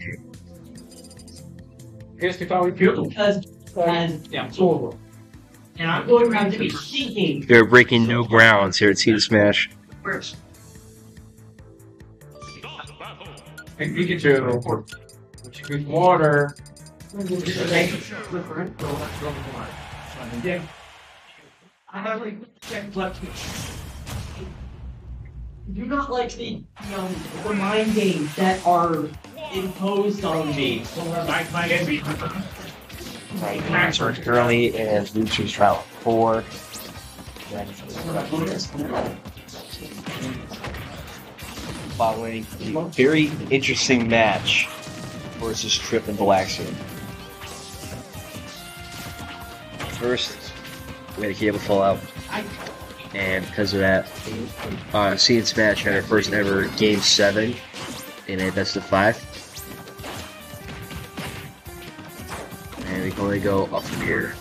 [SPEAKER 8] Here's the call we feel.
[SPEAKER 3] Because total. And I'm going around to be seeking.
[SPEAKER 2] They're breaking no grounds here at Seed Smash.
[SPEAKER 3] First.
[SPEAKER 8] And Pikachu. Which is water.
[SPEAKER 3] Yeah. I have like do not like the mind games that are imposed on me.
[SPEAKER 2] Max are currently in Lucius Trial 4. Following a very interesting match versus Trip and Galaxian. First, we had a cable fallout, and because of that, Seed Smash had our first ever Game 7 in a best of 5. And we can only go up from here.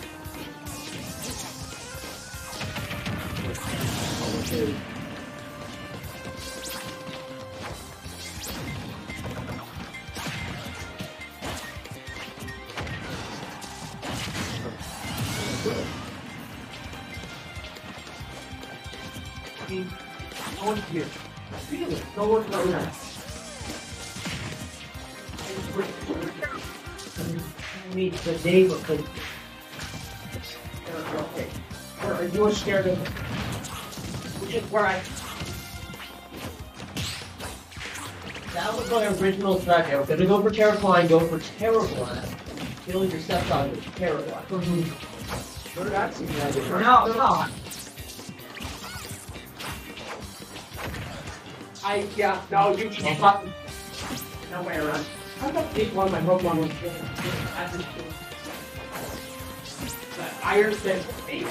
[SPEAKER 3] Meet the neighborhood. Or you were scared of which is where I. That was my original strategy. I was gonna go for Terrapine, go for Terrapine. Kill your stepdaughter with Terrapine. Sure, that's no. No, you can't. No way around. I got to take one of my Pokemon was Iron Fist.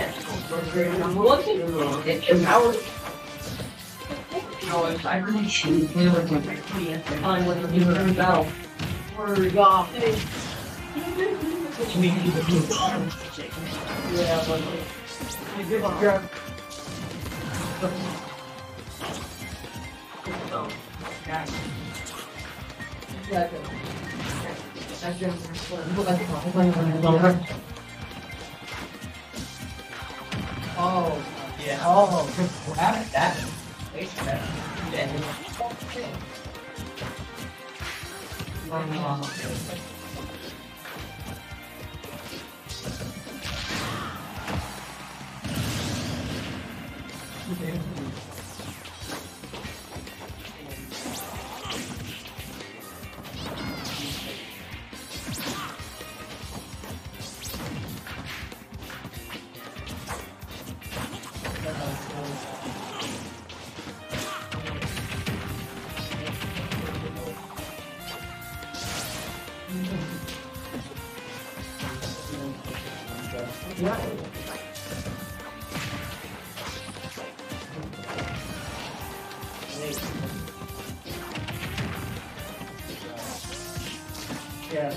[SPEAKER 3] It empowers. No, if I really shoot him with my time when you're in battle. Word off. Yeah, but you give up your. Oh, yeah. Oh, grab it. That. Yeah.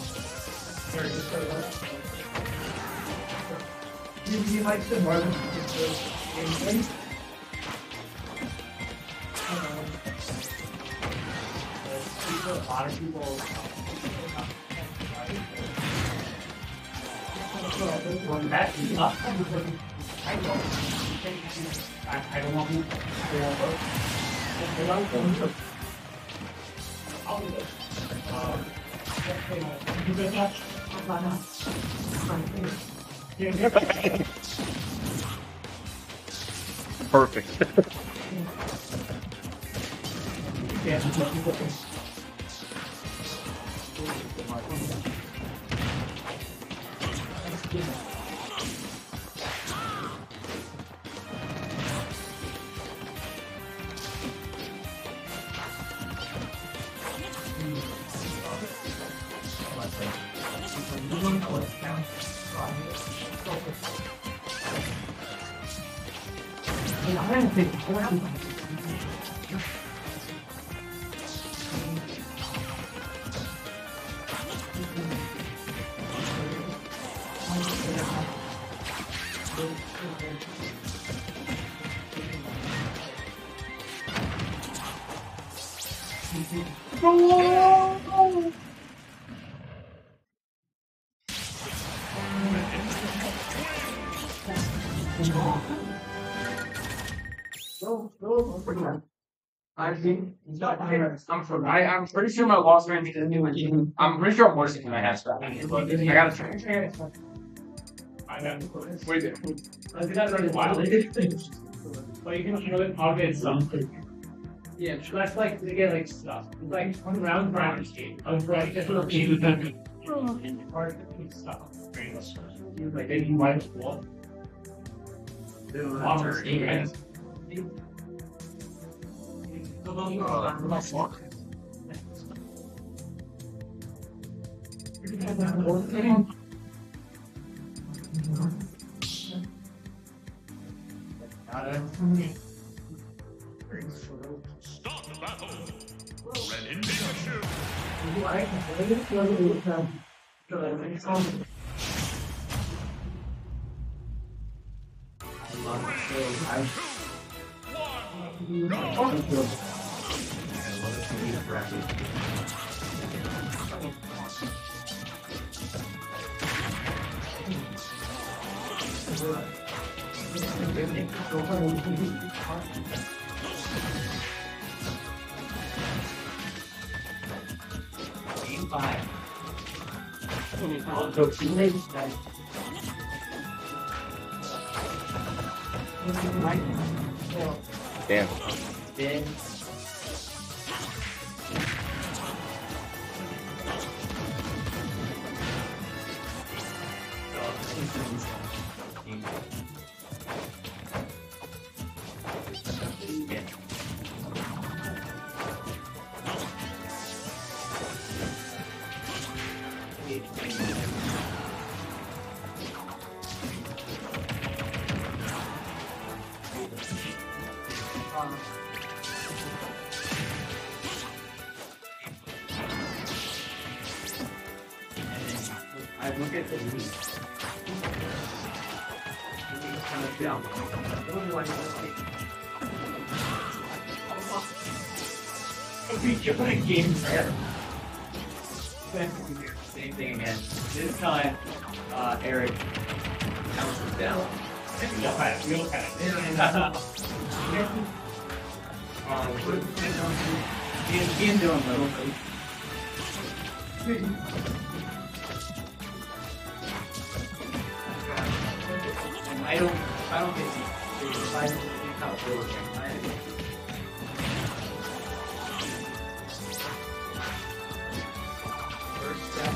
[SPEAKER 3] You might spend more than anything. A lot of people
[SPEAKER 5] That is up. I don't want to. I'll do this.
[SPEAKER 2] Perfect.
[SPEAKER 5] I'm pretty sure my loss range is new. I'm pretty sure I'm worse than I have stuff. I gotta try. I know. Wait, that's really wild. But you can really automate something. Yeah, that's like to get like stuff. It's like round escape. I was right. That's what I'm doing. Hard stuff. Like they can wipe the wall.
[SPEAKER 10] Start the battle. Red initiative.
[SPEAKER 2] Damn.
[SPEAKER 3] I look at the lead.
[SPEAKER 1] Same thing again. This time, Eric counts down. Ian doing little. I don't get these. I can't do it. First step.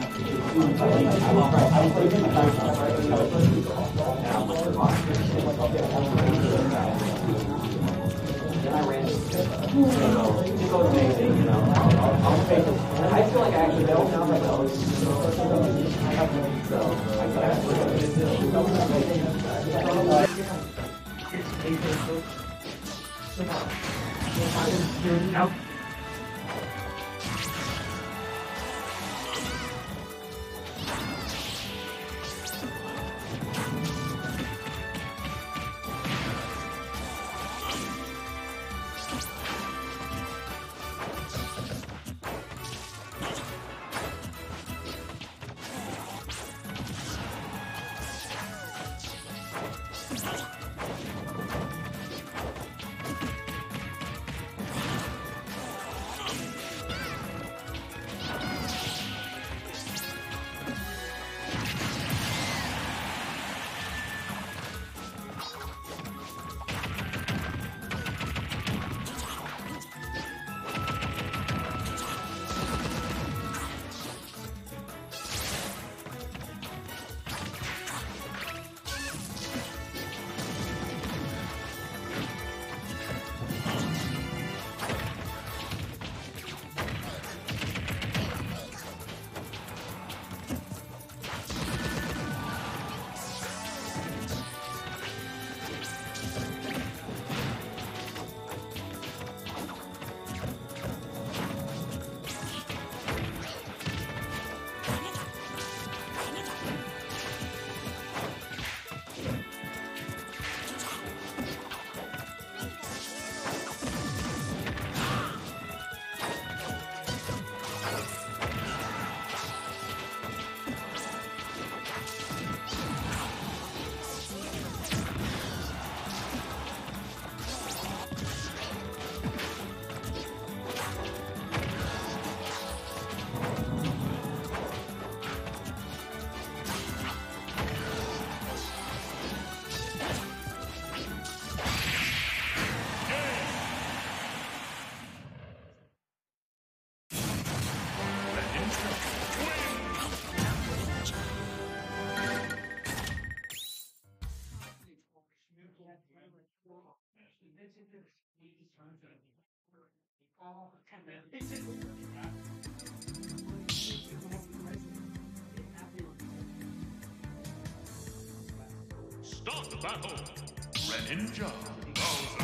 [SPEAKER 10] Start the battle! Greninja Bowser!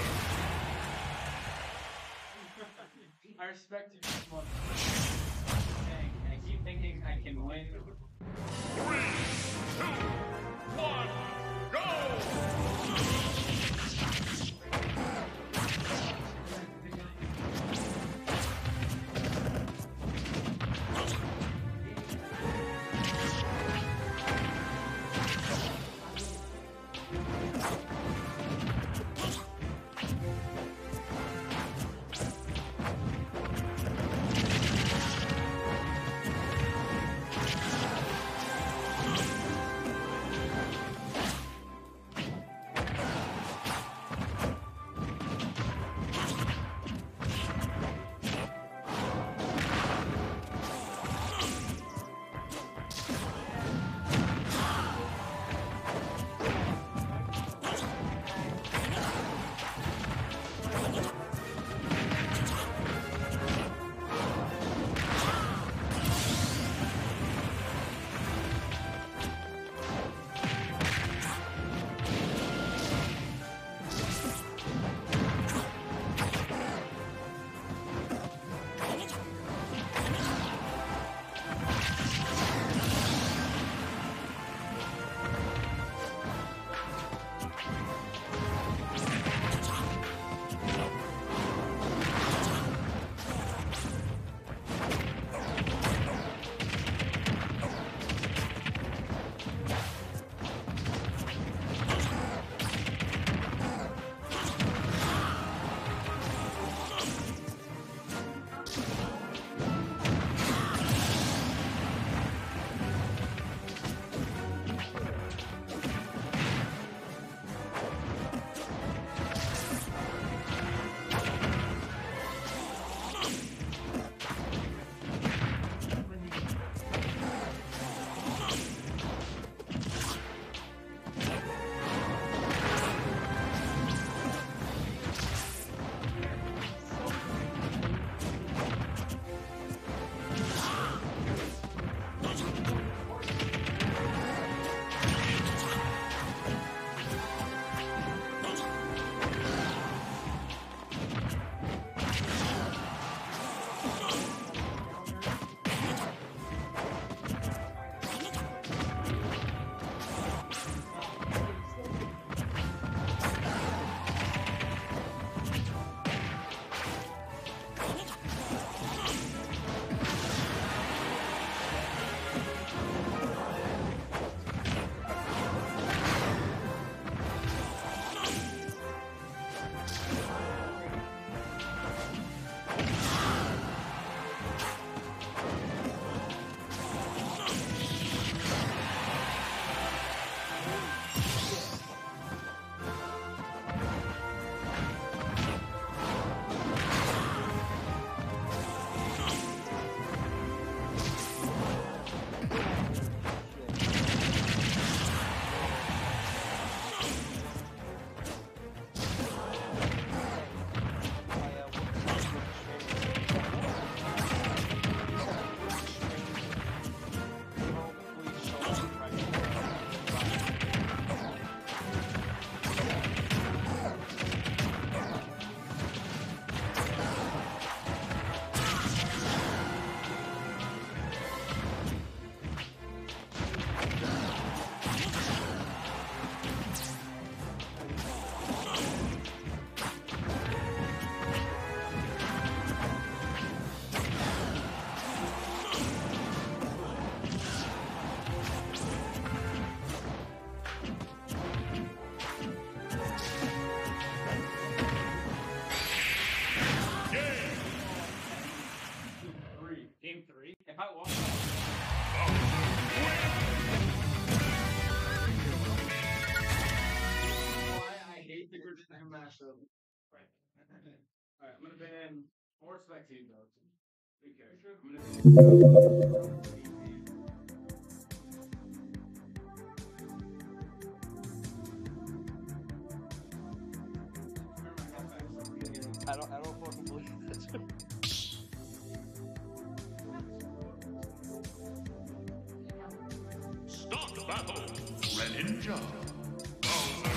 [SPEAKER 8] I respect you this much. Dang, I keep thinking I can win.
[SPEAKER 10] 3, 2, 1, go!
[SPEAKER 8] I want. Why I hate the Grid Slam mashup. Right. Alright, I'm gonna ban more spectating though. Okay. I'm gonna ban.
[SPEAKER 2] I don't fucking believe this.
[SPEAKER 10] Start the battle! Greninja! Bowser!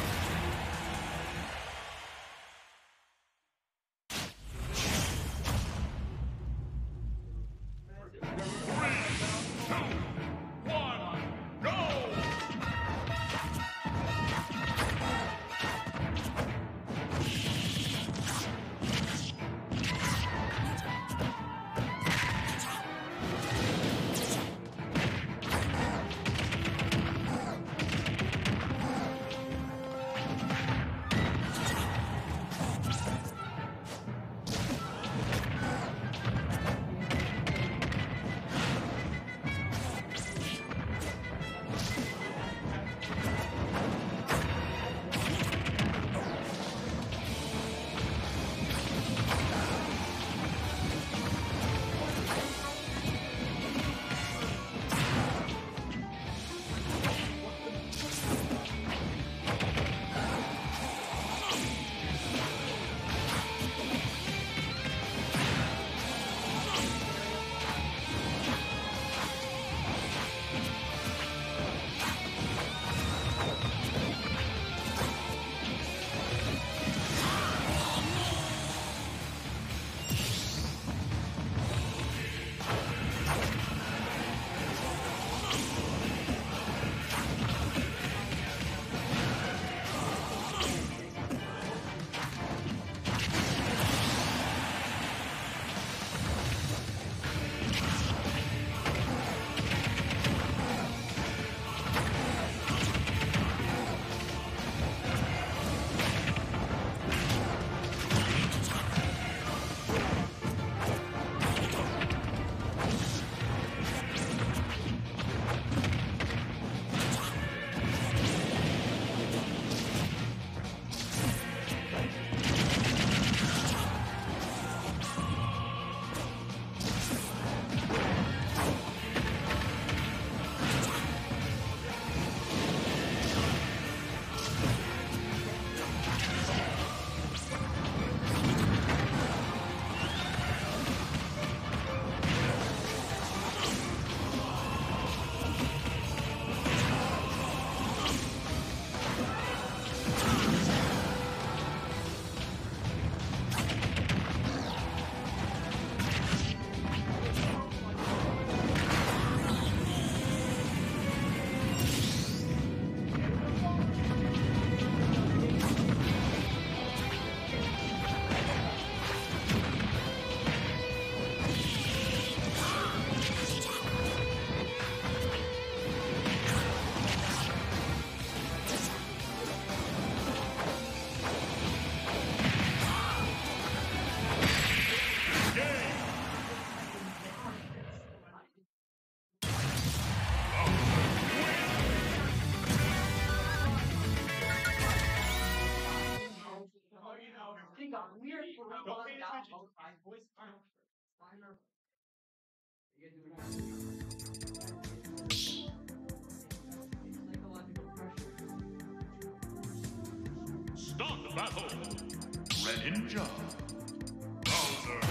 [SPEAKER 3] Thing got weird for me.
[SPEAKER 5] Don't pay attention. My voice.
[SPEAKER 10] Start the battle! Greninja! Bowser!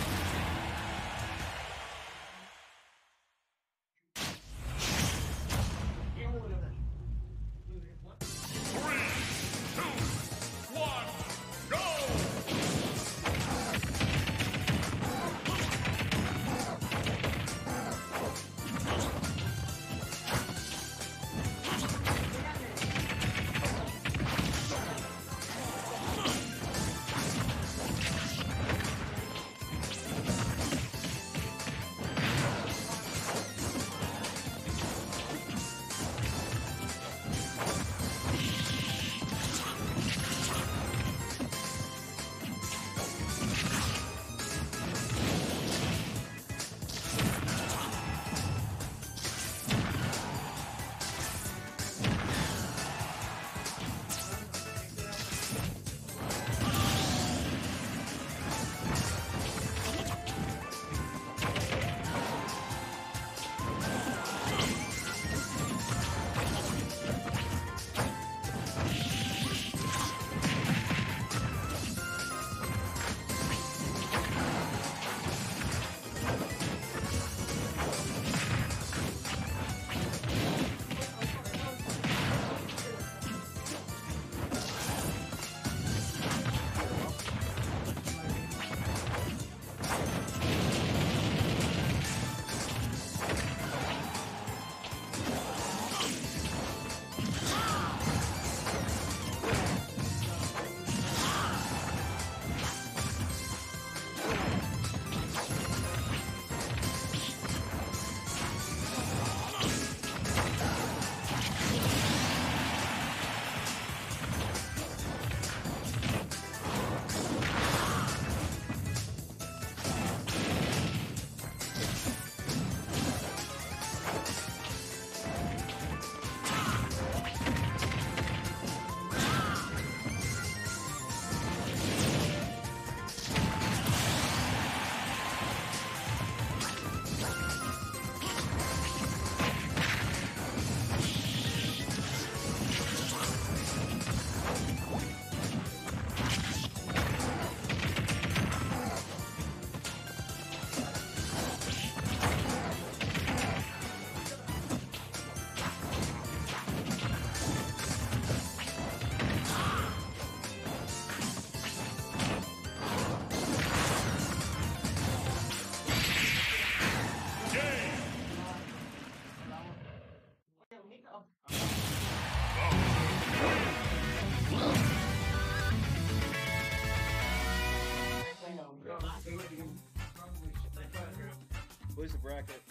[SPEAKER 2] bracket.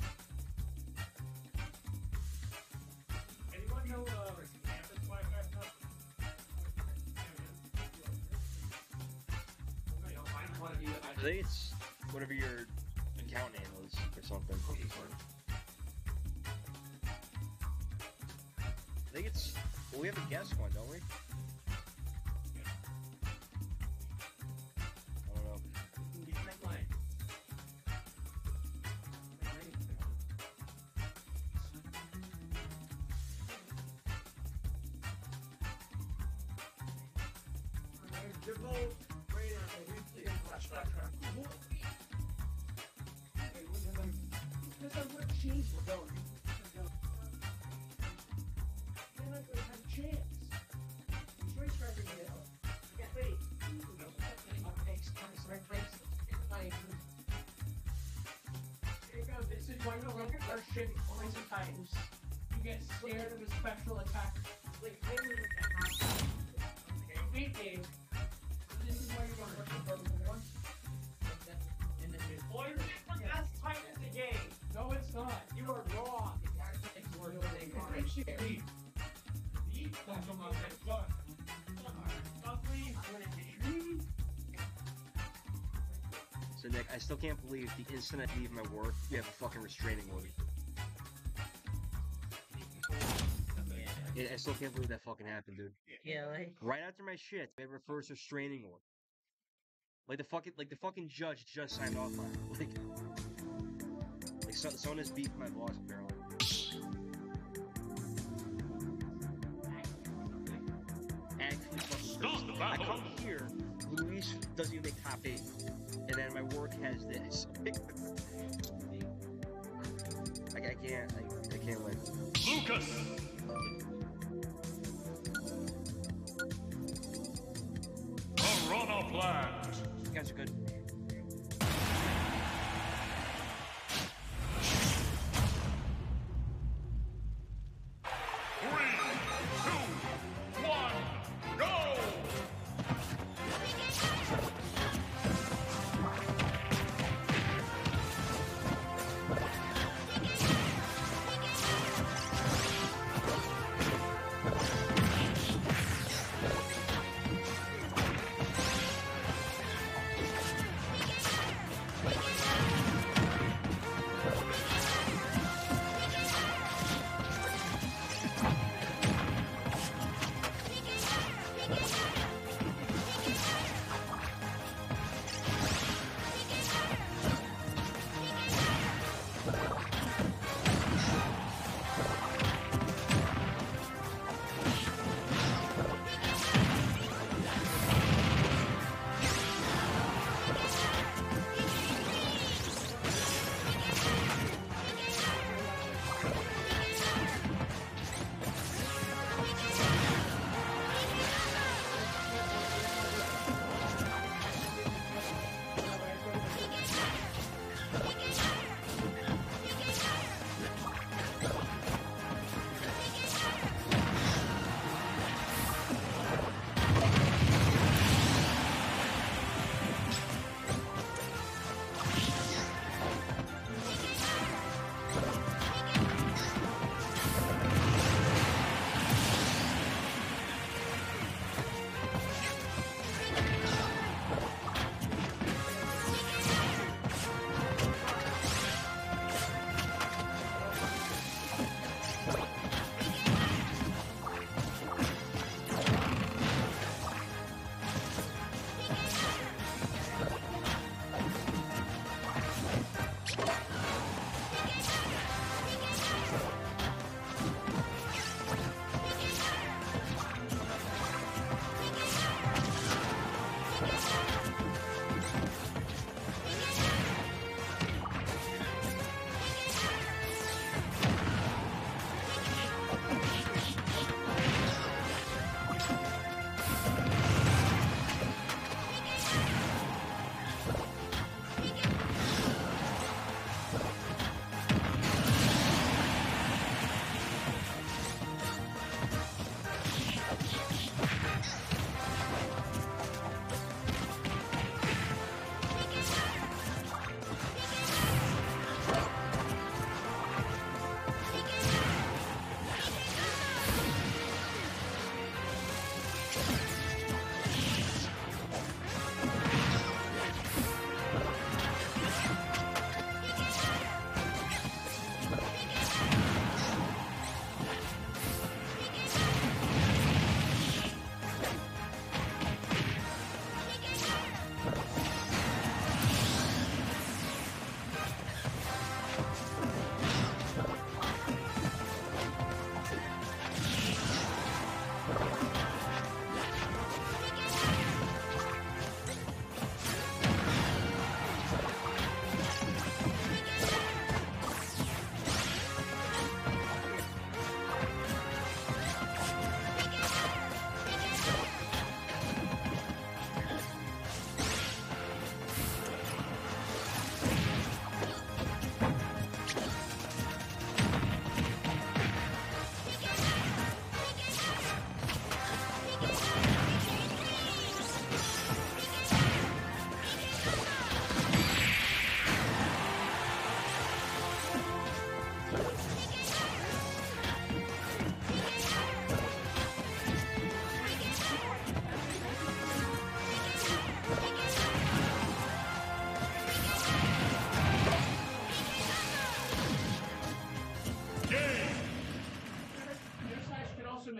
[SPEAKER 5] Anyone know campus Wi-Fi stuff?
[SPEAKER 2] I think it's whatever your account name is or something. I think it's. Well, we have a guest one, don't we? I don't know.
[SPEAKER 3] Your vote, rate on the weekly flash.com. Because I would have changed the vote. Then I would have had a chance. Choice for everybody else. Wait. Here you go. This is why you don't look at our shit points of times. You get scared of a special attack. Like, wait, Dave. This is why you're going to look at the one. Boy, that's tight as the game. No, it's not. You are wrong.
[SPEAKER 2] So Nick, I still can't believe the instant I leave my work, we have a fucking restraining order. Yeah, I still can't believe that fucking happened, dude.
[SPEAKER 11] Yeah, like
[SPEAKER 2] Right after my shit, we have a first restraining order. Like the fucking judge just signed off on it. Like someone has beefed my boss apparently. Actually, fucking I come here, Luis doesn't even make top 8, and then my work has this. I can't win.
[SPEAKER 10] Lucas! Piranha Plant!
[SPEAKER 2] You guys are good.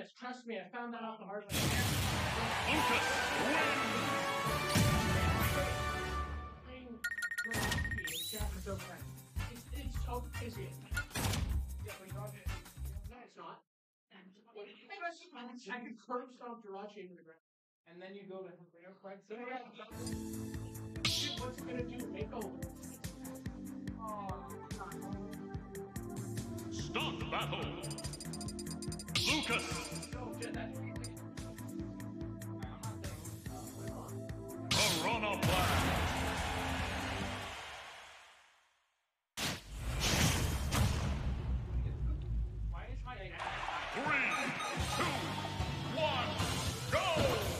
[SPEAKER 5] this. Trust me, I found that out the hard way. It's so busy. Yeah, but no, it's not. I can curb stomp Jirachi into the ground. And then you go to Hero Fight. So yeah, what's it gonna do? Makeover.
[SPEAKER 10] Start the battle! Lucas! Piranha Plant!
[SPEAKER 5] Why is my
[SPEAKER 10] 3, 2, 1, go!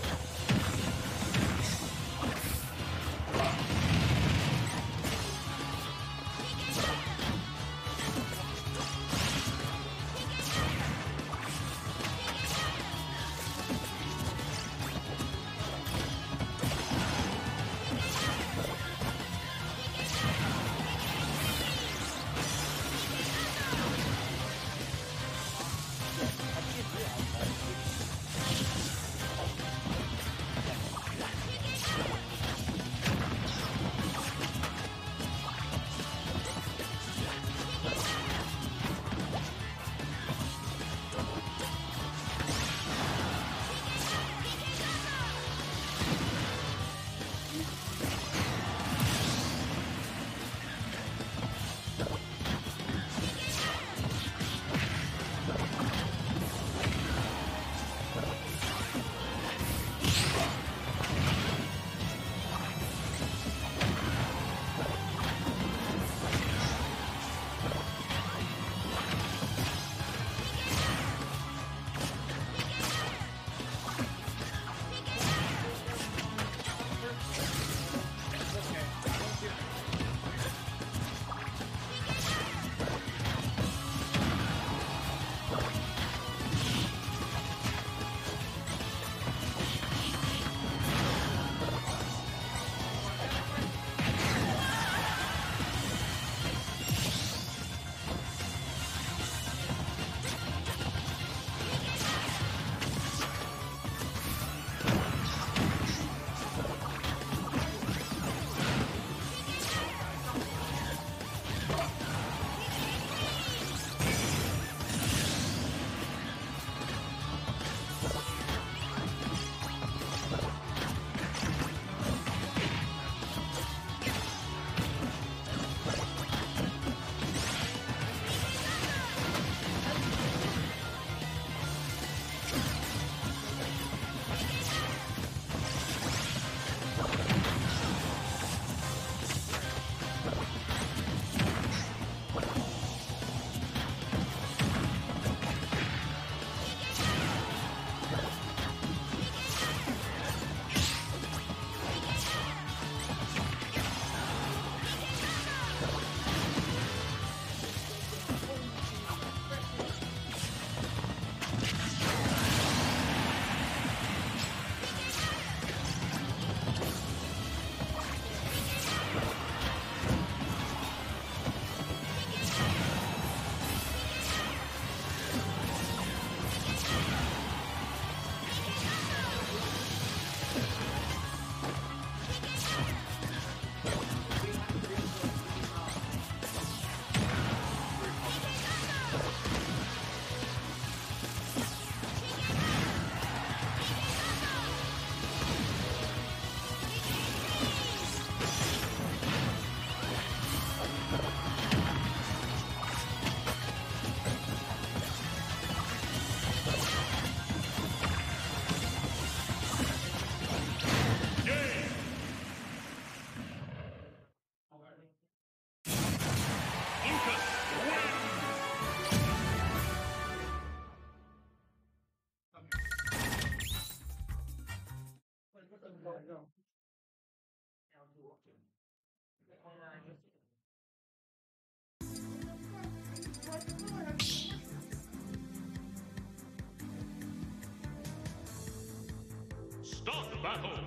[SPEAKER 10] Start the battle!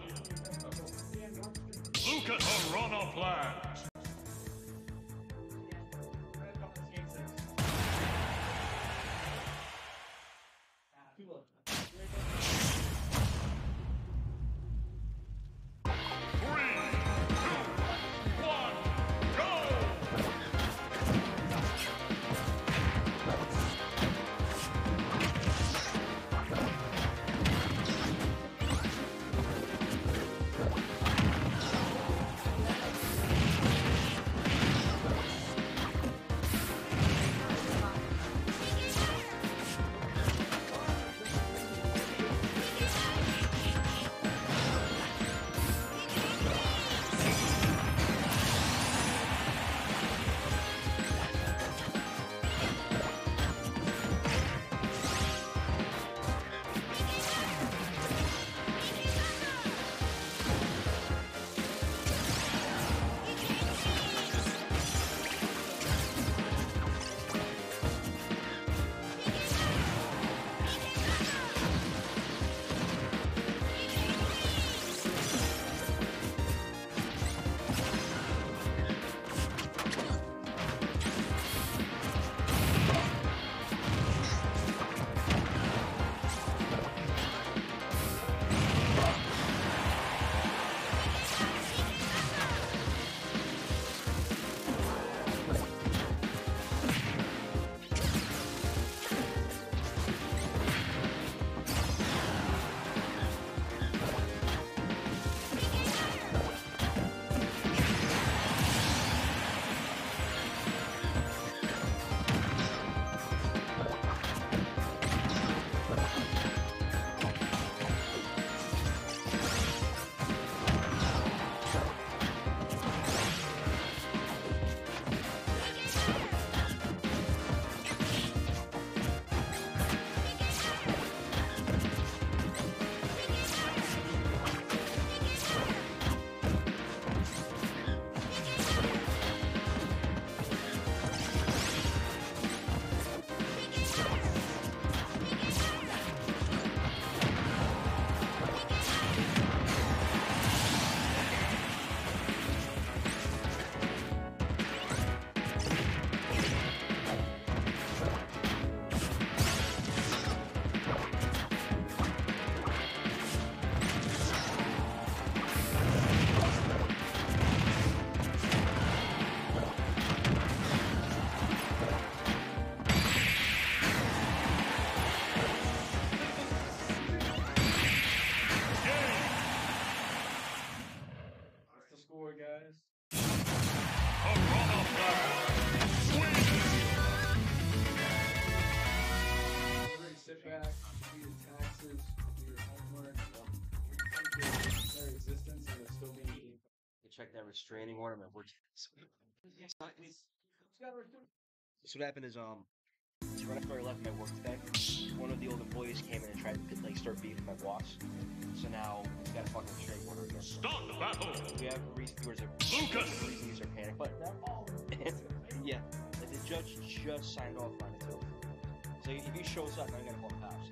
[SPEAKER 10] Lucas Piranha Plant!
[SPEAKER 3] Too low.
[SPEAKER 2] restraining order. My work. So what happened is right after I left my work today, one of the old employees came in and tried to like start beefing my boss. So now we got a fucking restraining order against him.
[SPEAKER 10] Start the battle!
[SPEAKER 2] We have a reason to use our panic button now. Yeah, like the judge just signed off on it too. So if he shows up, I'm gonna call cops.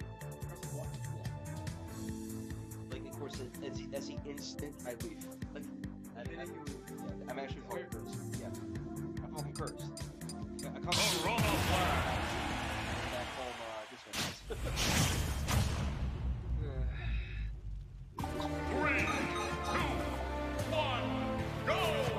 [SPEAKER 2] Like of course, that's the instant I leave. Like, I'm actually fucking cursed. Yeah, I'm fucking cursed. I come back home this one.
[SPEAKER 10] 3, 2, 1, go!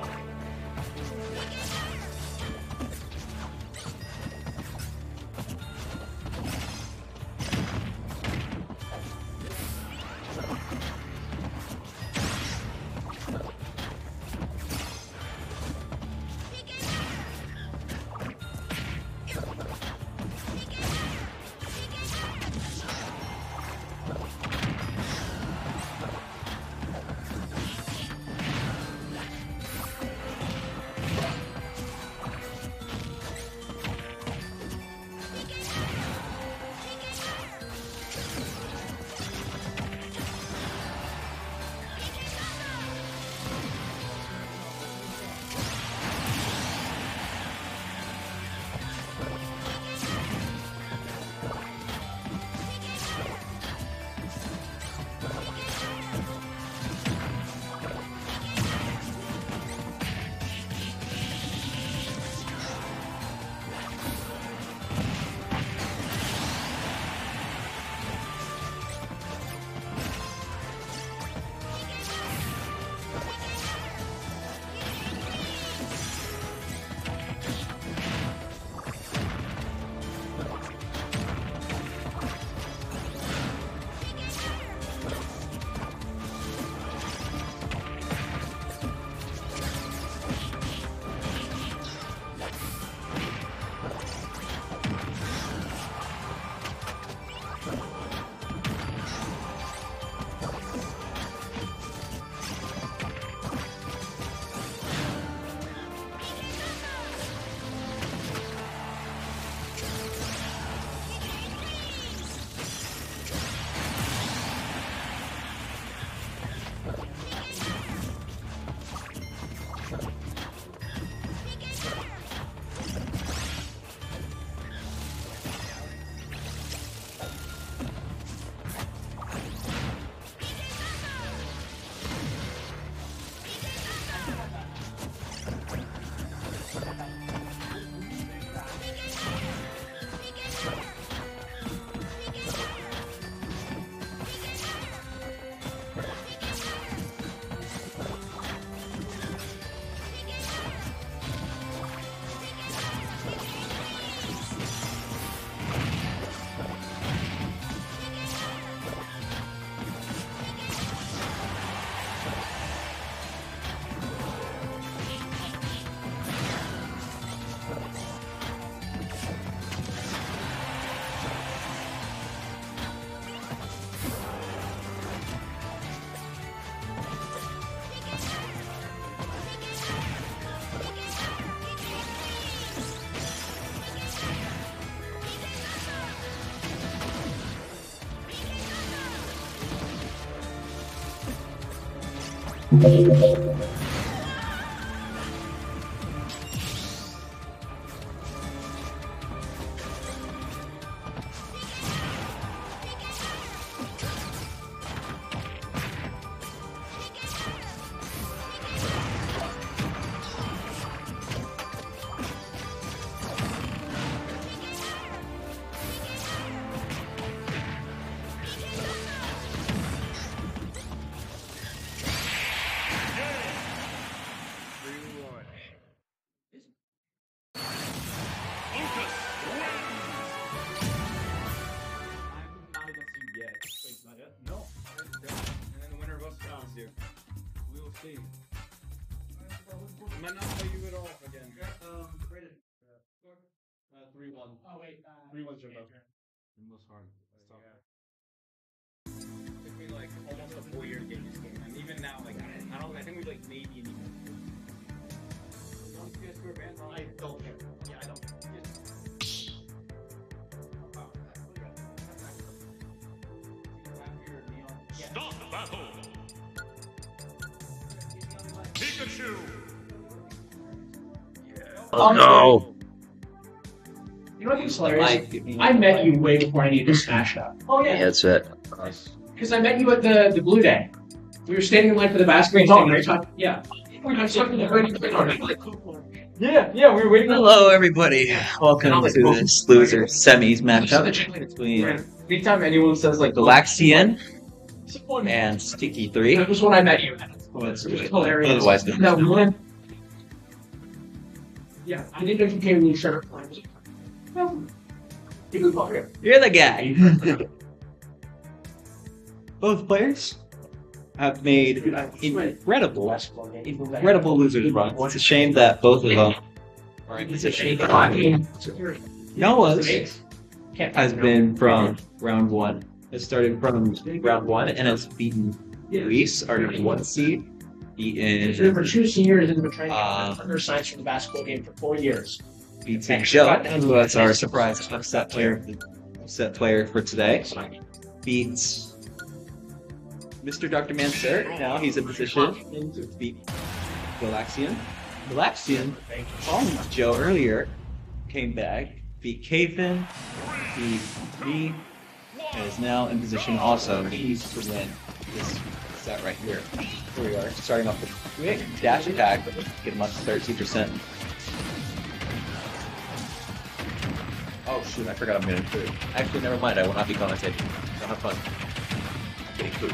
[SPEAKER 8] see. I might not play you at all again.
[SPEAKER 5] Rated.
[SPEAKER 7] 3-1.
[SPEAKER 5] Oh wait.
[SPEAKER 7] 3-1 Jimbo.
[SPEAKER 8] Most hard. Stop. Took me like almost a full year to get this game, and even now, like I think we like maybe an even
[SPEAKER 3] I don't care. Yeah, I don't care.
[SPEAKER 10] Start the battle. Pikachu.
[SPEAKER 2] Oh no!
[SPEAKER 3] You know what was hilarious? I met you way before I needed to smash up. Oh yeah.
[SPEAKER 2] That's it.
[SPEAKER 3] Because I met you at the Blue Day. We were standing in line for the basketball game. Yeah. I was talking to her.
[SPEAKER 8] Yeah, we were waiting.
[SPEAKER 1] Hello, everybody. Welcome to this loser semis matchup between
[SPEAKER 8] Anytime anyone says like
[SPEAKER 1] Galaxian and Sticky 3.
[SPEAKER 3] That was when I met you. It was hilarious.
[SPEAKER 1] Otherwise,
[SPEAKER 3] No, we went. Yeah, I didn't know if you came when you started playing. Well, you can call here.
[SPEAKER 1] you're the guy. Both players have made incredible losers runs. It's a shame that both of them are in position. Noah's has been from round one. It started from round one and has beaten Luis, our number 1 seed.
[SPEAKER 3] There were 2 seniors and been trying to get under science from the basketball game for 4 years.
[SPEAKER 1] Beats Joe, who was our surprise upset player for today. Beats Mr. Dr. Mansur. Now he's in position to beat Galaxian. Galaxian, following Joe earlier, came back, beat Caven, beat me, and is now in position also to win this set right here. Here we are, starting off with a quick dash attack, get him up to 13%. Oh shoot, I forgot I'm getting food. Actually, never mind, I will not be commentating. I'll have fun. Getting food.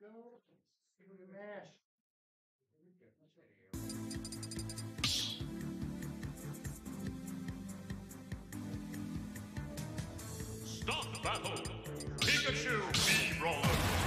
[SPEAKER 3] Go. Super mash.
[SPEAKER 10] Stop battle! Pikachu B-Roller!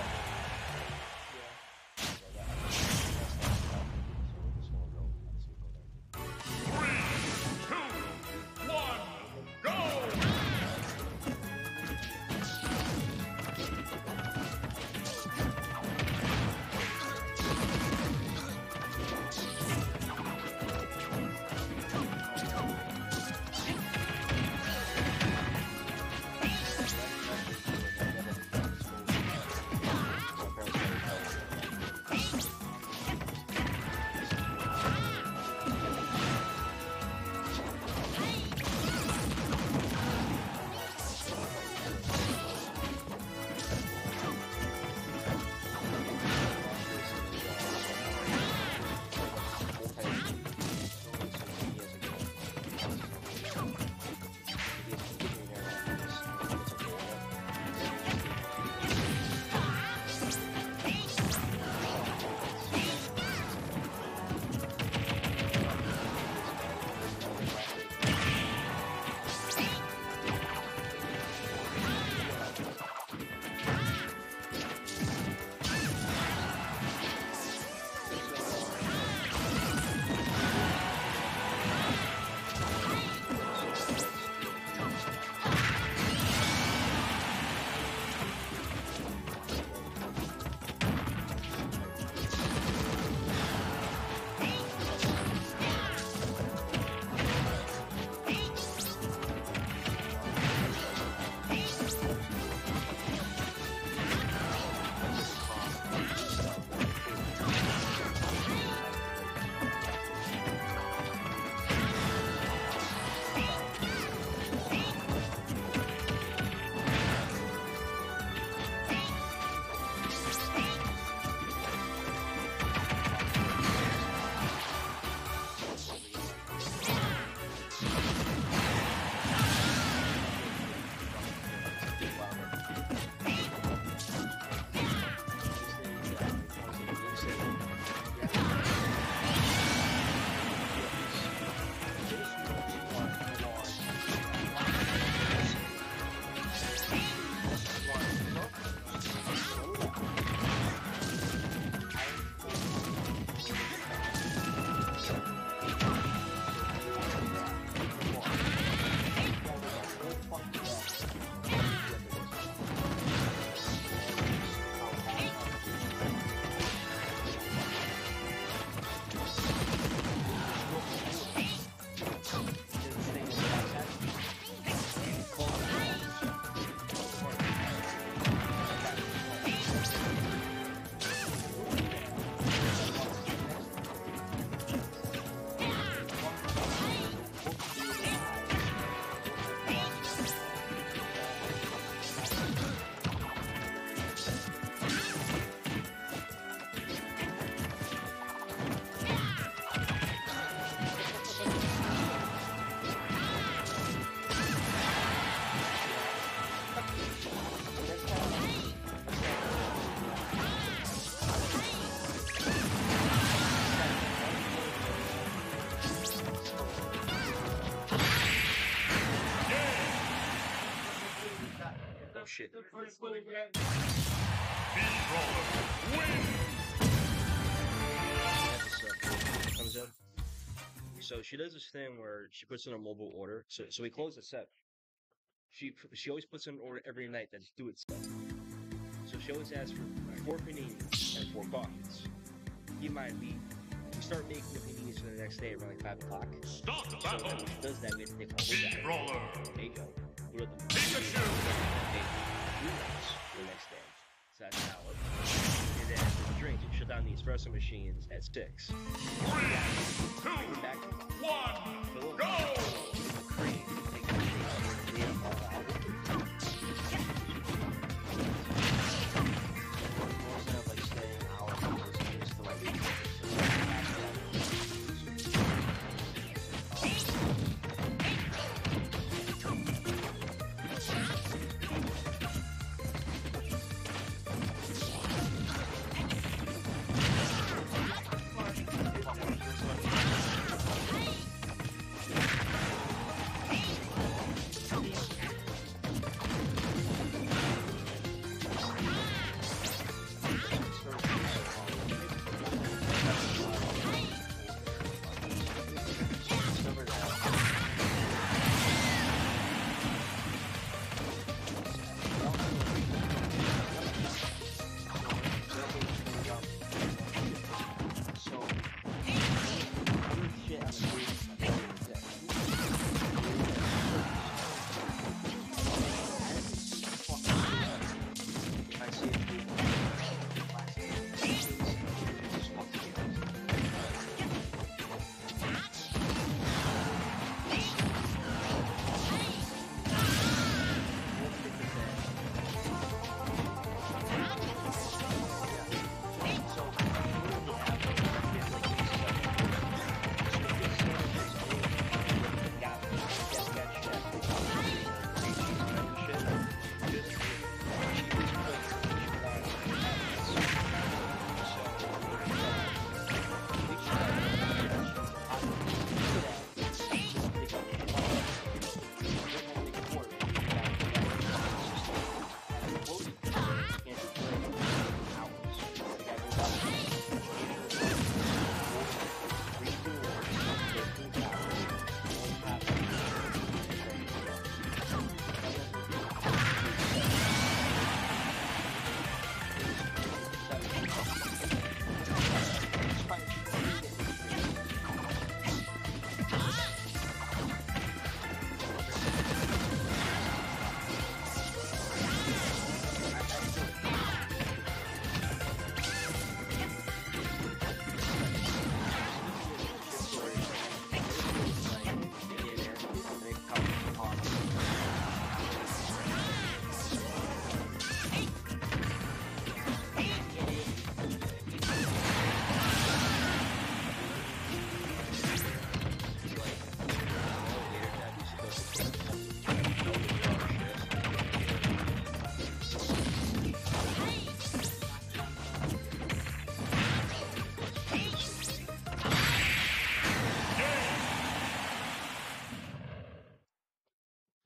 [SPEAKER 2] Oh shit.
[SPEAKER 10] B-Roller wins!
[SPEAKER 2] Comes in. So she does this thing where she puts in a mobile order. So we close the set. She always puts in an order every night that's do it set. So she always asks for 4 paninis and 4 coffees. Keep in mind, we start making the paninis for the next day around like 5 o'clock.
[SPEAKER 10] Stop
[SPEAKER 2] So
[SPEAKER 10] battle!
[SPEAKER 2] when she does that, we have to take all those out.
[SPEAKER 10] B-Roller!
[SPEAKER 2] There you go. We let them
[SPEAKER 10] Pikachu!
[SPEAKER 2] the next day. So that's how it. And then for the drinks, you shut down the espresso machines at 6.
[SPEAKER 10] 3, 2,
[SPEAKER 2] Back
[SPEAKER 10] 1, go!
[SPEAKER 2] cream. Take the machine, clean them all out. Instead of like staying hours, just to like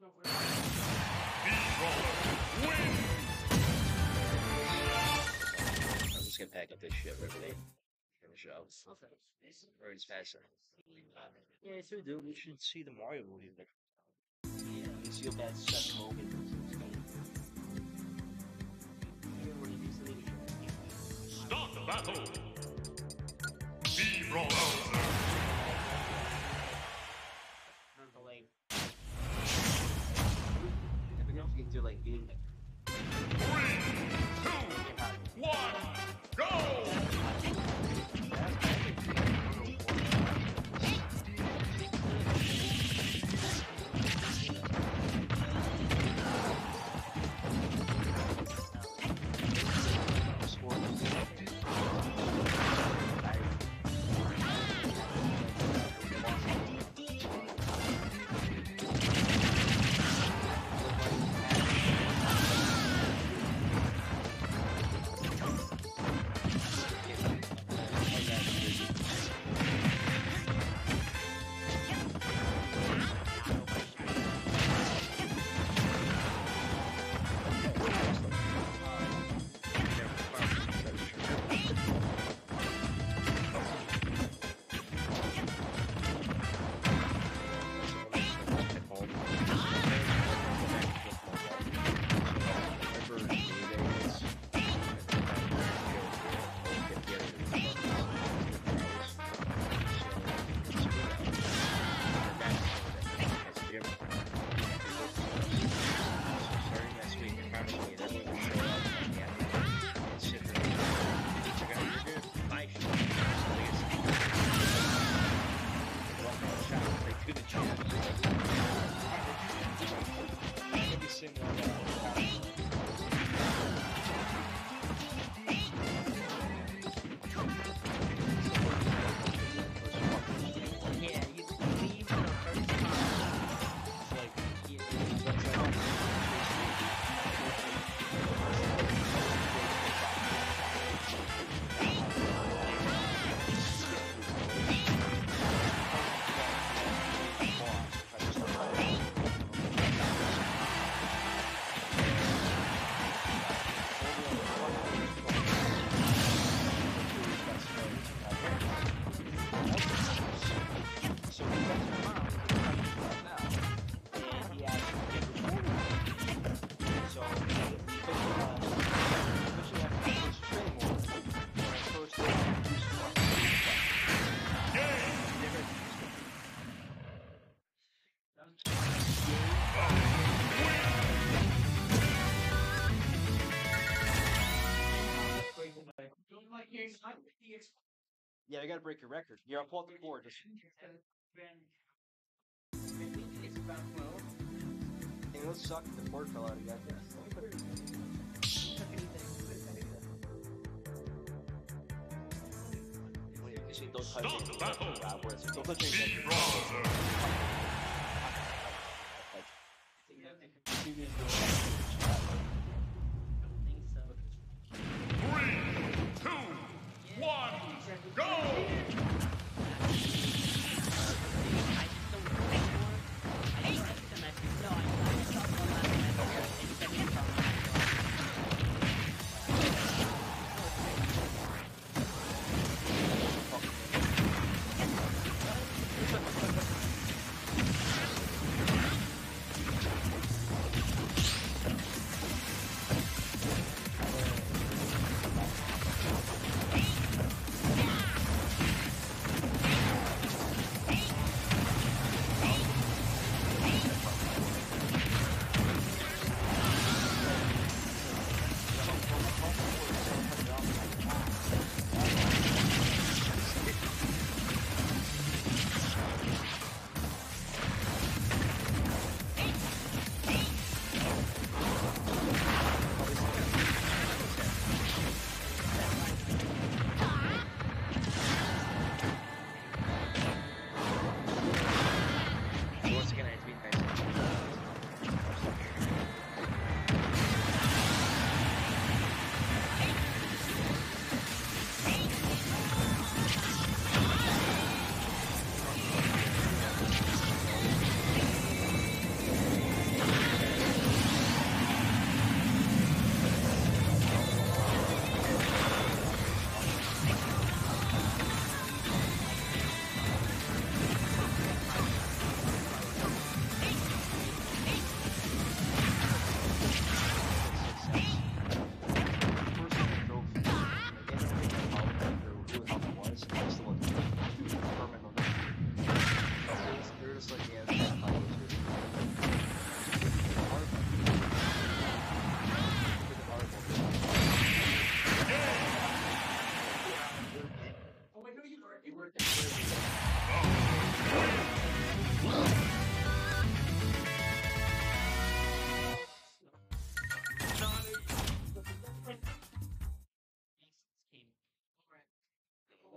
[SPEAKER 2] I'm just gonna pack up this shit right away. Finish up. Or it's faster. Yeah, so dude, we should see the Mario movie. Yeah, you see that Seth Rogen.
[SPEAKER 10] Start the battle! Be Brawler!
[SPEAKER 1] Not the lane. Never know if you can do like being
[SPEAKER 10] 3, 2, 1, go!
[SPEAKER 2] Yeah, I gotta break your record. You're up on the board. Just hey, let's suck the board fell out again.
[SPEAKER 10] Stop the battle!
[SPEAKER 2] Don't touch
[SPEAKER 10] Be
[SPEAKER 2] anything.
[SPEAKER 10] Brawler! Three, two, one, go!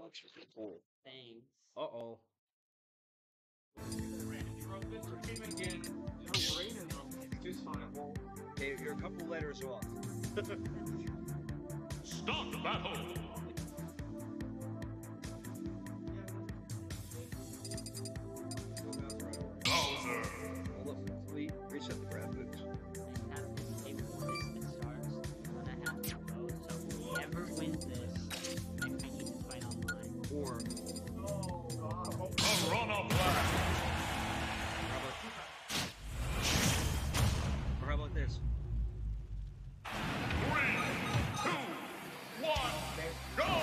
[SPEAKER 2] Cool.
[SPEAKER 3] Thanks.
[SPEAKER 8] Uh-oh.
[SPEAKER 2] Hey, you're a couple letters off.
[SPEAKER 10] Start the battle. Bowser.
[SPEAKER 2] Hold up, reset the graphics.
[SPEAKER 3] I have this table with the stars, and I have to go. So whoever wins this, I need to fight online.
[SPEAKER 2] Or
[SPEAKER 10] Piranha Blast.
[SPEAKER 2] or how about this?
[SPEAKER 10] 3, 2, 1, go!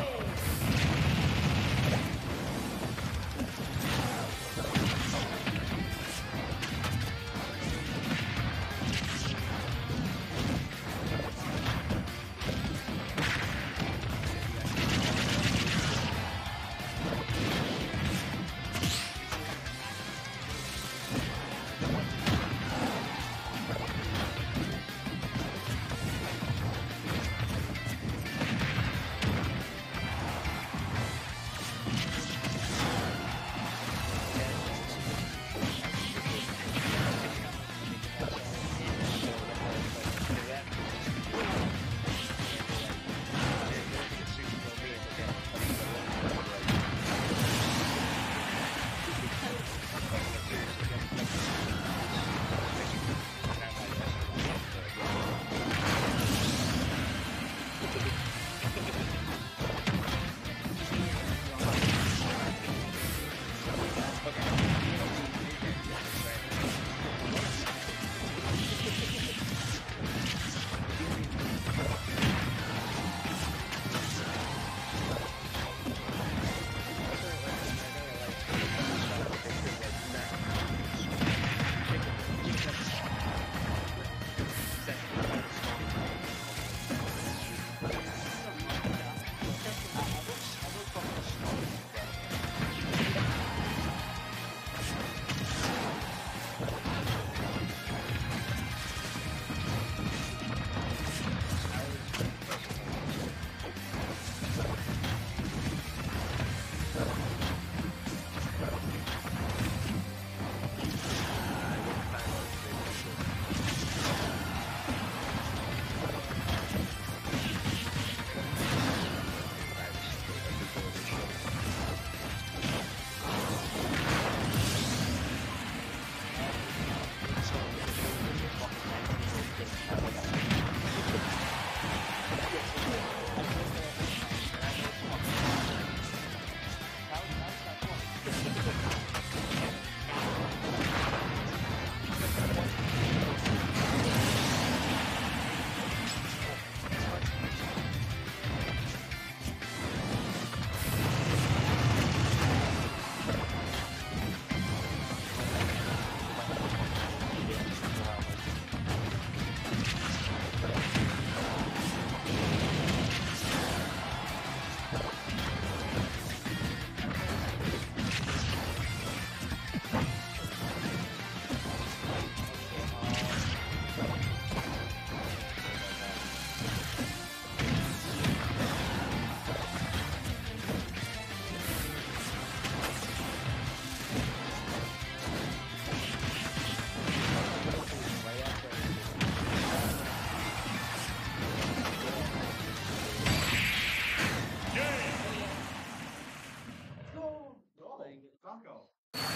[SPEAKER 7] Taco.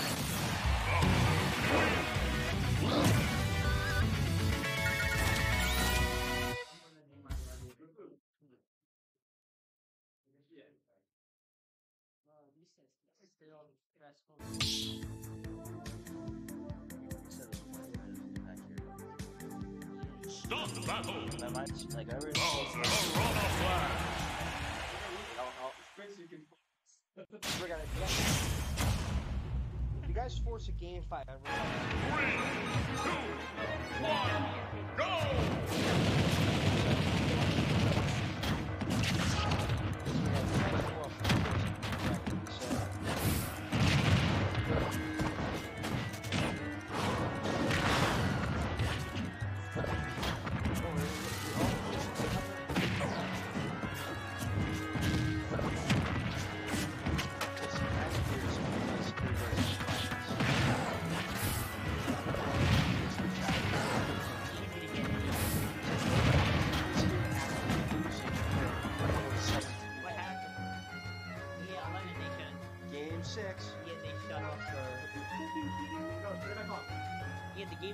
[SPEAKER 3] This is still stressful.
[SPEAKER 10] Start the battle.
[SPEAKER 2] That might like I really.
[SPEAKER 10] Bowser, Piranha Blast.
[SPEAKER 2] We're gonna. If you guys force a game fight, I really.
[SPEAKER 10] 3, 2, 1, go!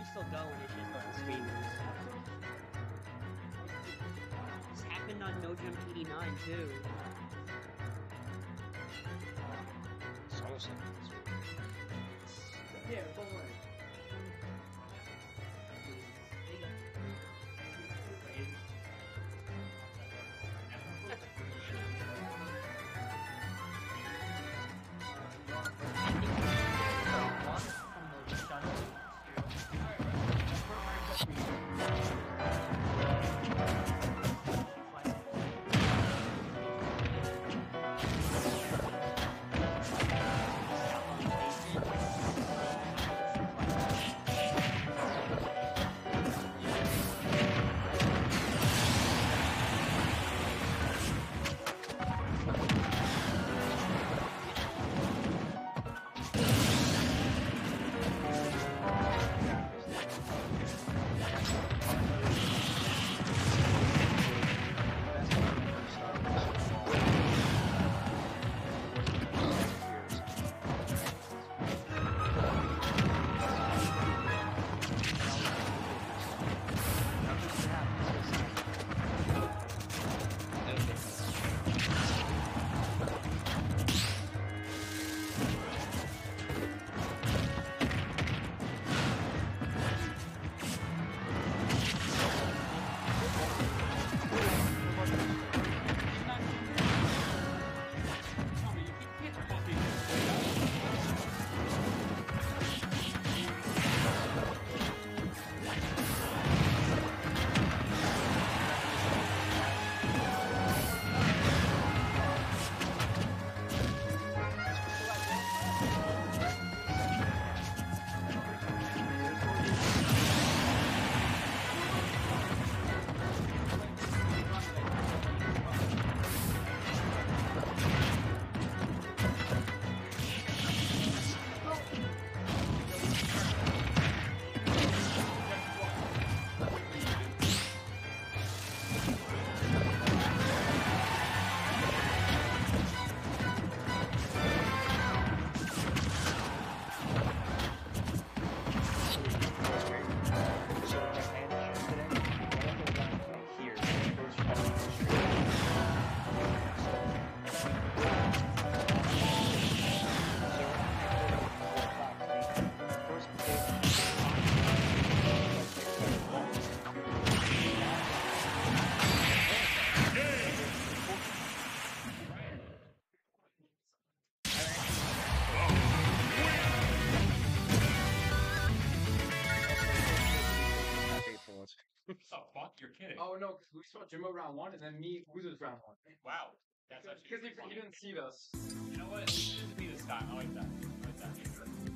[SPEAKER 11] game's still going, it's just the screen moves. This happened on No Jump 89 too.
[SPEAKER 2] It's almost like this.
[SPEAKER 3] Yeah, don't worry.
[SPEAKER 5] Oh, fuck, you're kidding.
[SPEAKER 8] Oh no, because we saw Jimbo round 1 and then me, Who's round 1.
[SPEAKER 5] Wow. That's actually
[SPEAKER 8] Because he didn't see us.
[SPEAKER 5] You know what? We should just be this time. I like that. I like that.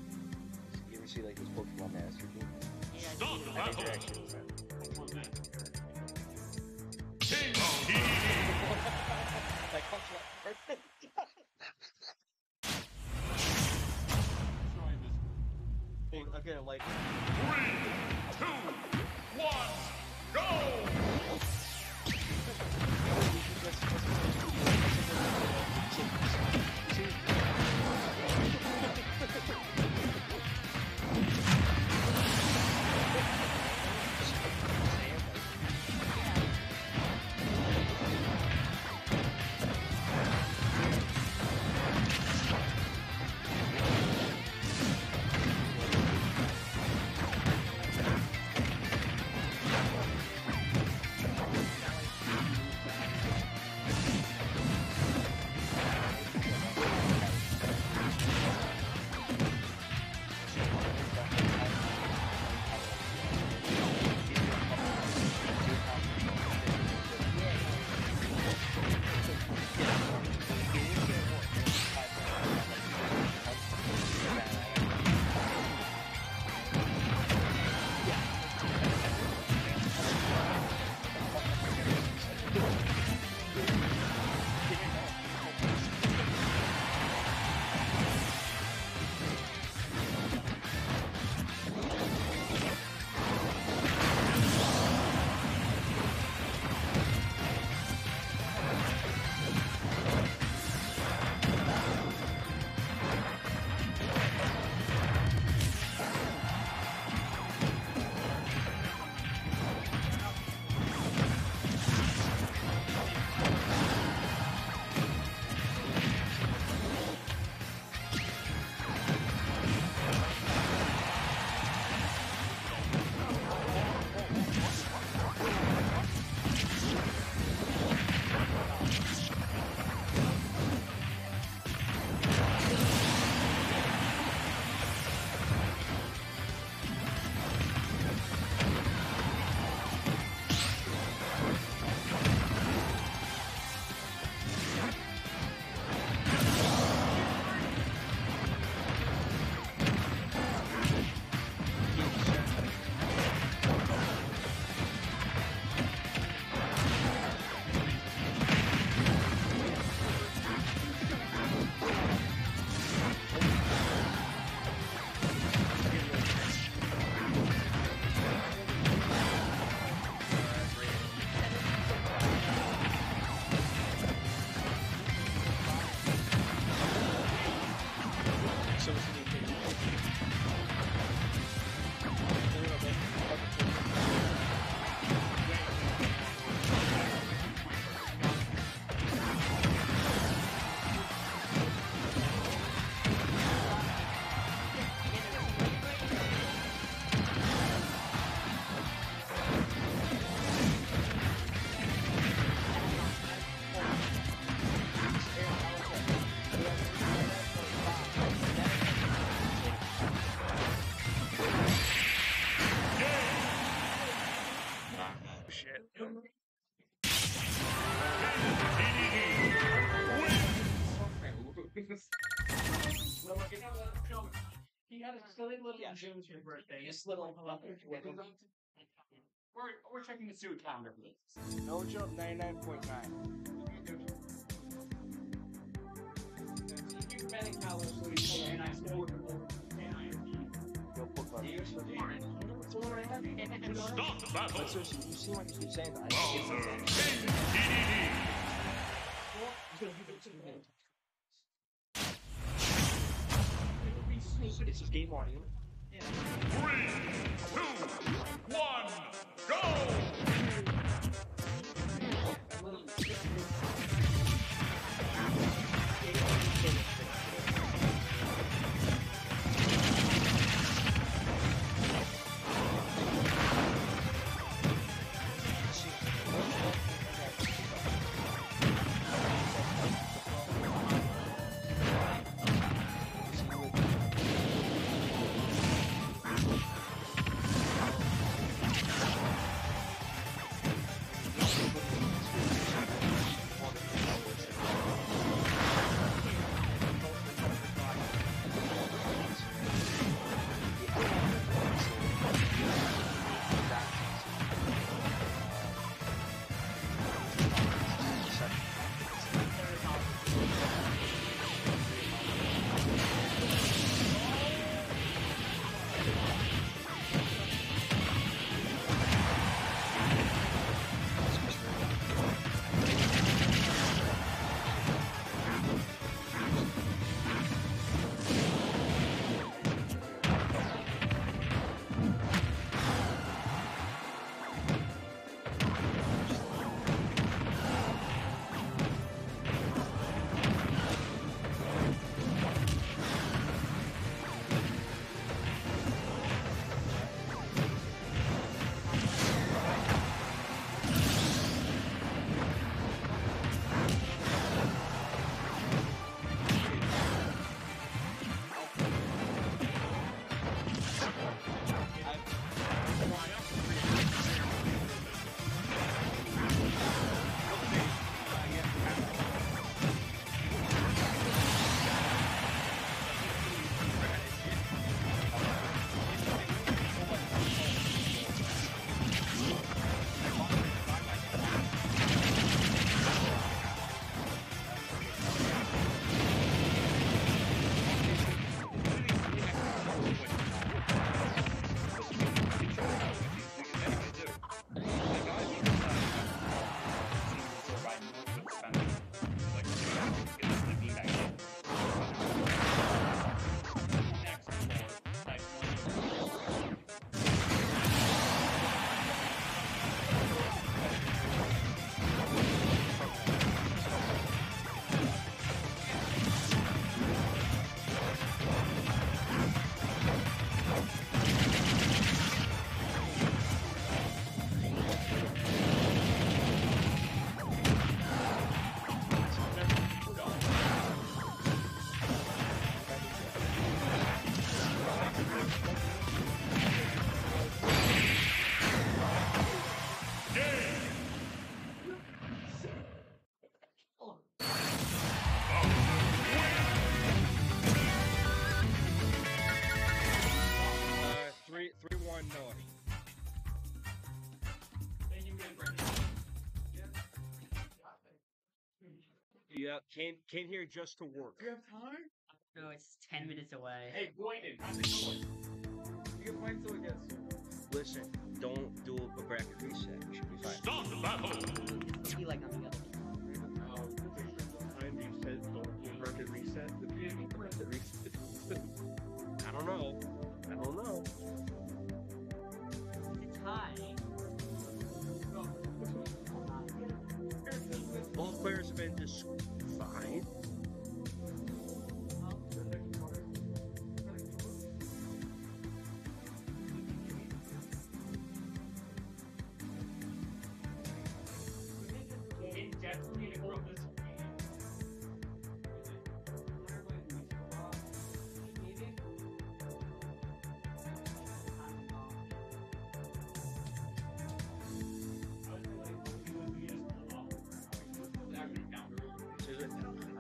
[SPEAKER 2] You ever see like this Pokemon Master Team?
[SPEAKER 10] Start the
[SPEAKER 2] I think they're
[SPEAKER 10] battle.
[SPEAKER 2] actually
[SPEAKER 10] King
[SPEAKER 2] like perfect.
[SPEAKER 11] Okay, like
[SPEAKER 10] 3, 2, 1, go!
[SPEAKER 2] shit.
[SPEAKER 5] He had a silly little June for your birthday. Just little. We're checking the suit calendar, please.
[SPEAKER 2] No jump 99.9. Go put my
[SPEAKER 10] Stop the battle.
[SPEAKER 2] But seriously, you see what he's saying?
[SPEAKER 10] Bowser
[SPEAKER 2] It's just game audio.
[SPEAKER 10] 3, 2, 1, go!
[SPEAKER 2] Yeah, came here just to work.
[SPEAKER 4] You have time?
[SPEAKER 11] No, it's 10 minutes away.
[SPEAKER 5] Hey, Boyden, how's it going?
[SPEAKER 4] You can find someone else.
[SPEAKER 2] Listen, don't do a bracket reset. You should be fine.
[SPEAKER 10] Stop the battle.
[SPEAKER 11] It's be like on the other.
[SPEAKER 7] Time you said don't do bracket reset. The bracket reset.
[SPEAKER 2] I don't know. I don't know.
[SPEAKER 11] It's high.
[SPEAKER 2] Both players have been disqualified.
[SPEAKER 5] It's definitely a group this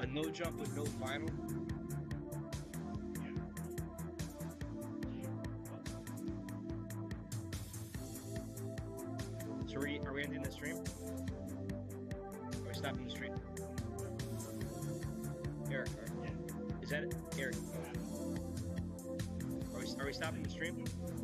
[SPEAKER 2] no jump with no final. So are we ending the stream? Are we stopping the stream? Eric, is that it? Eric? Are we stopping the stream?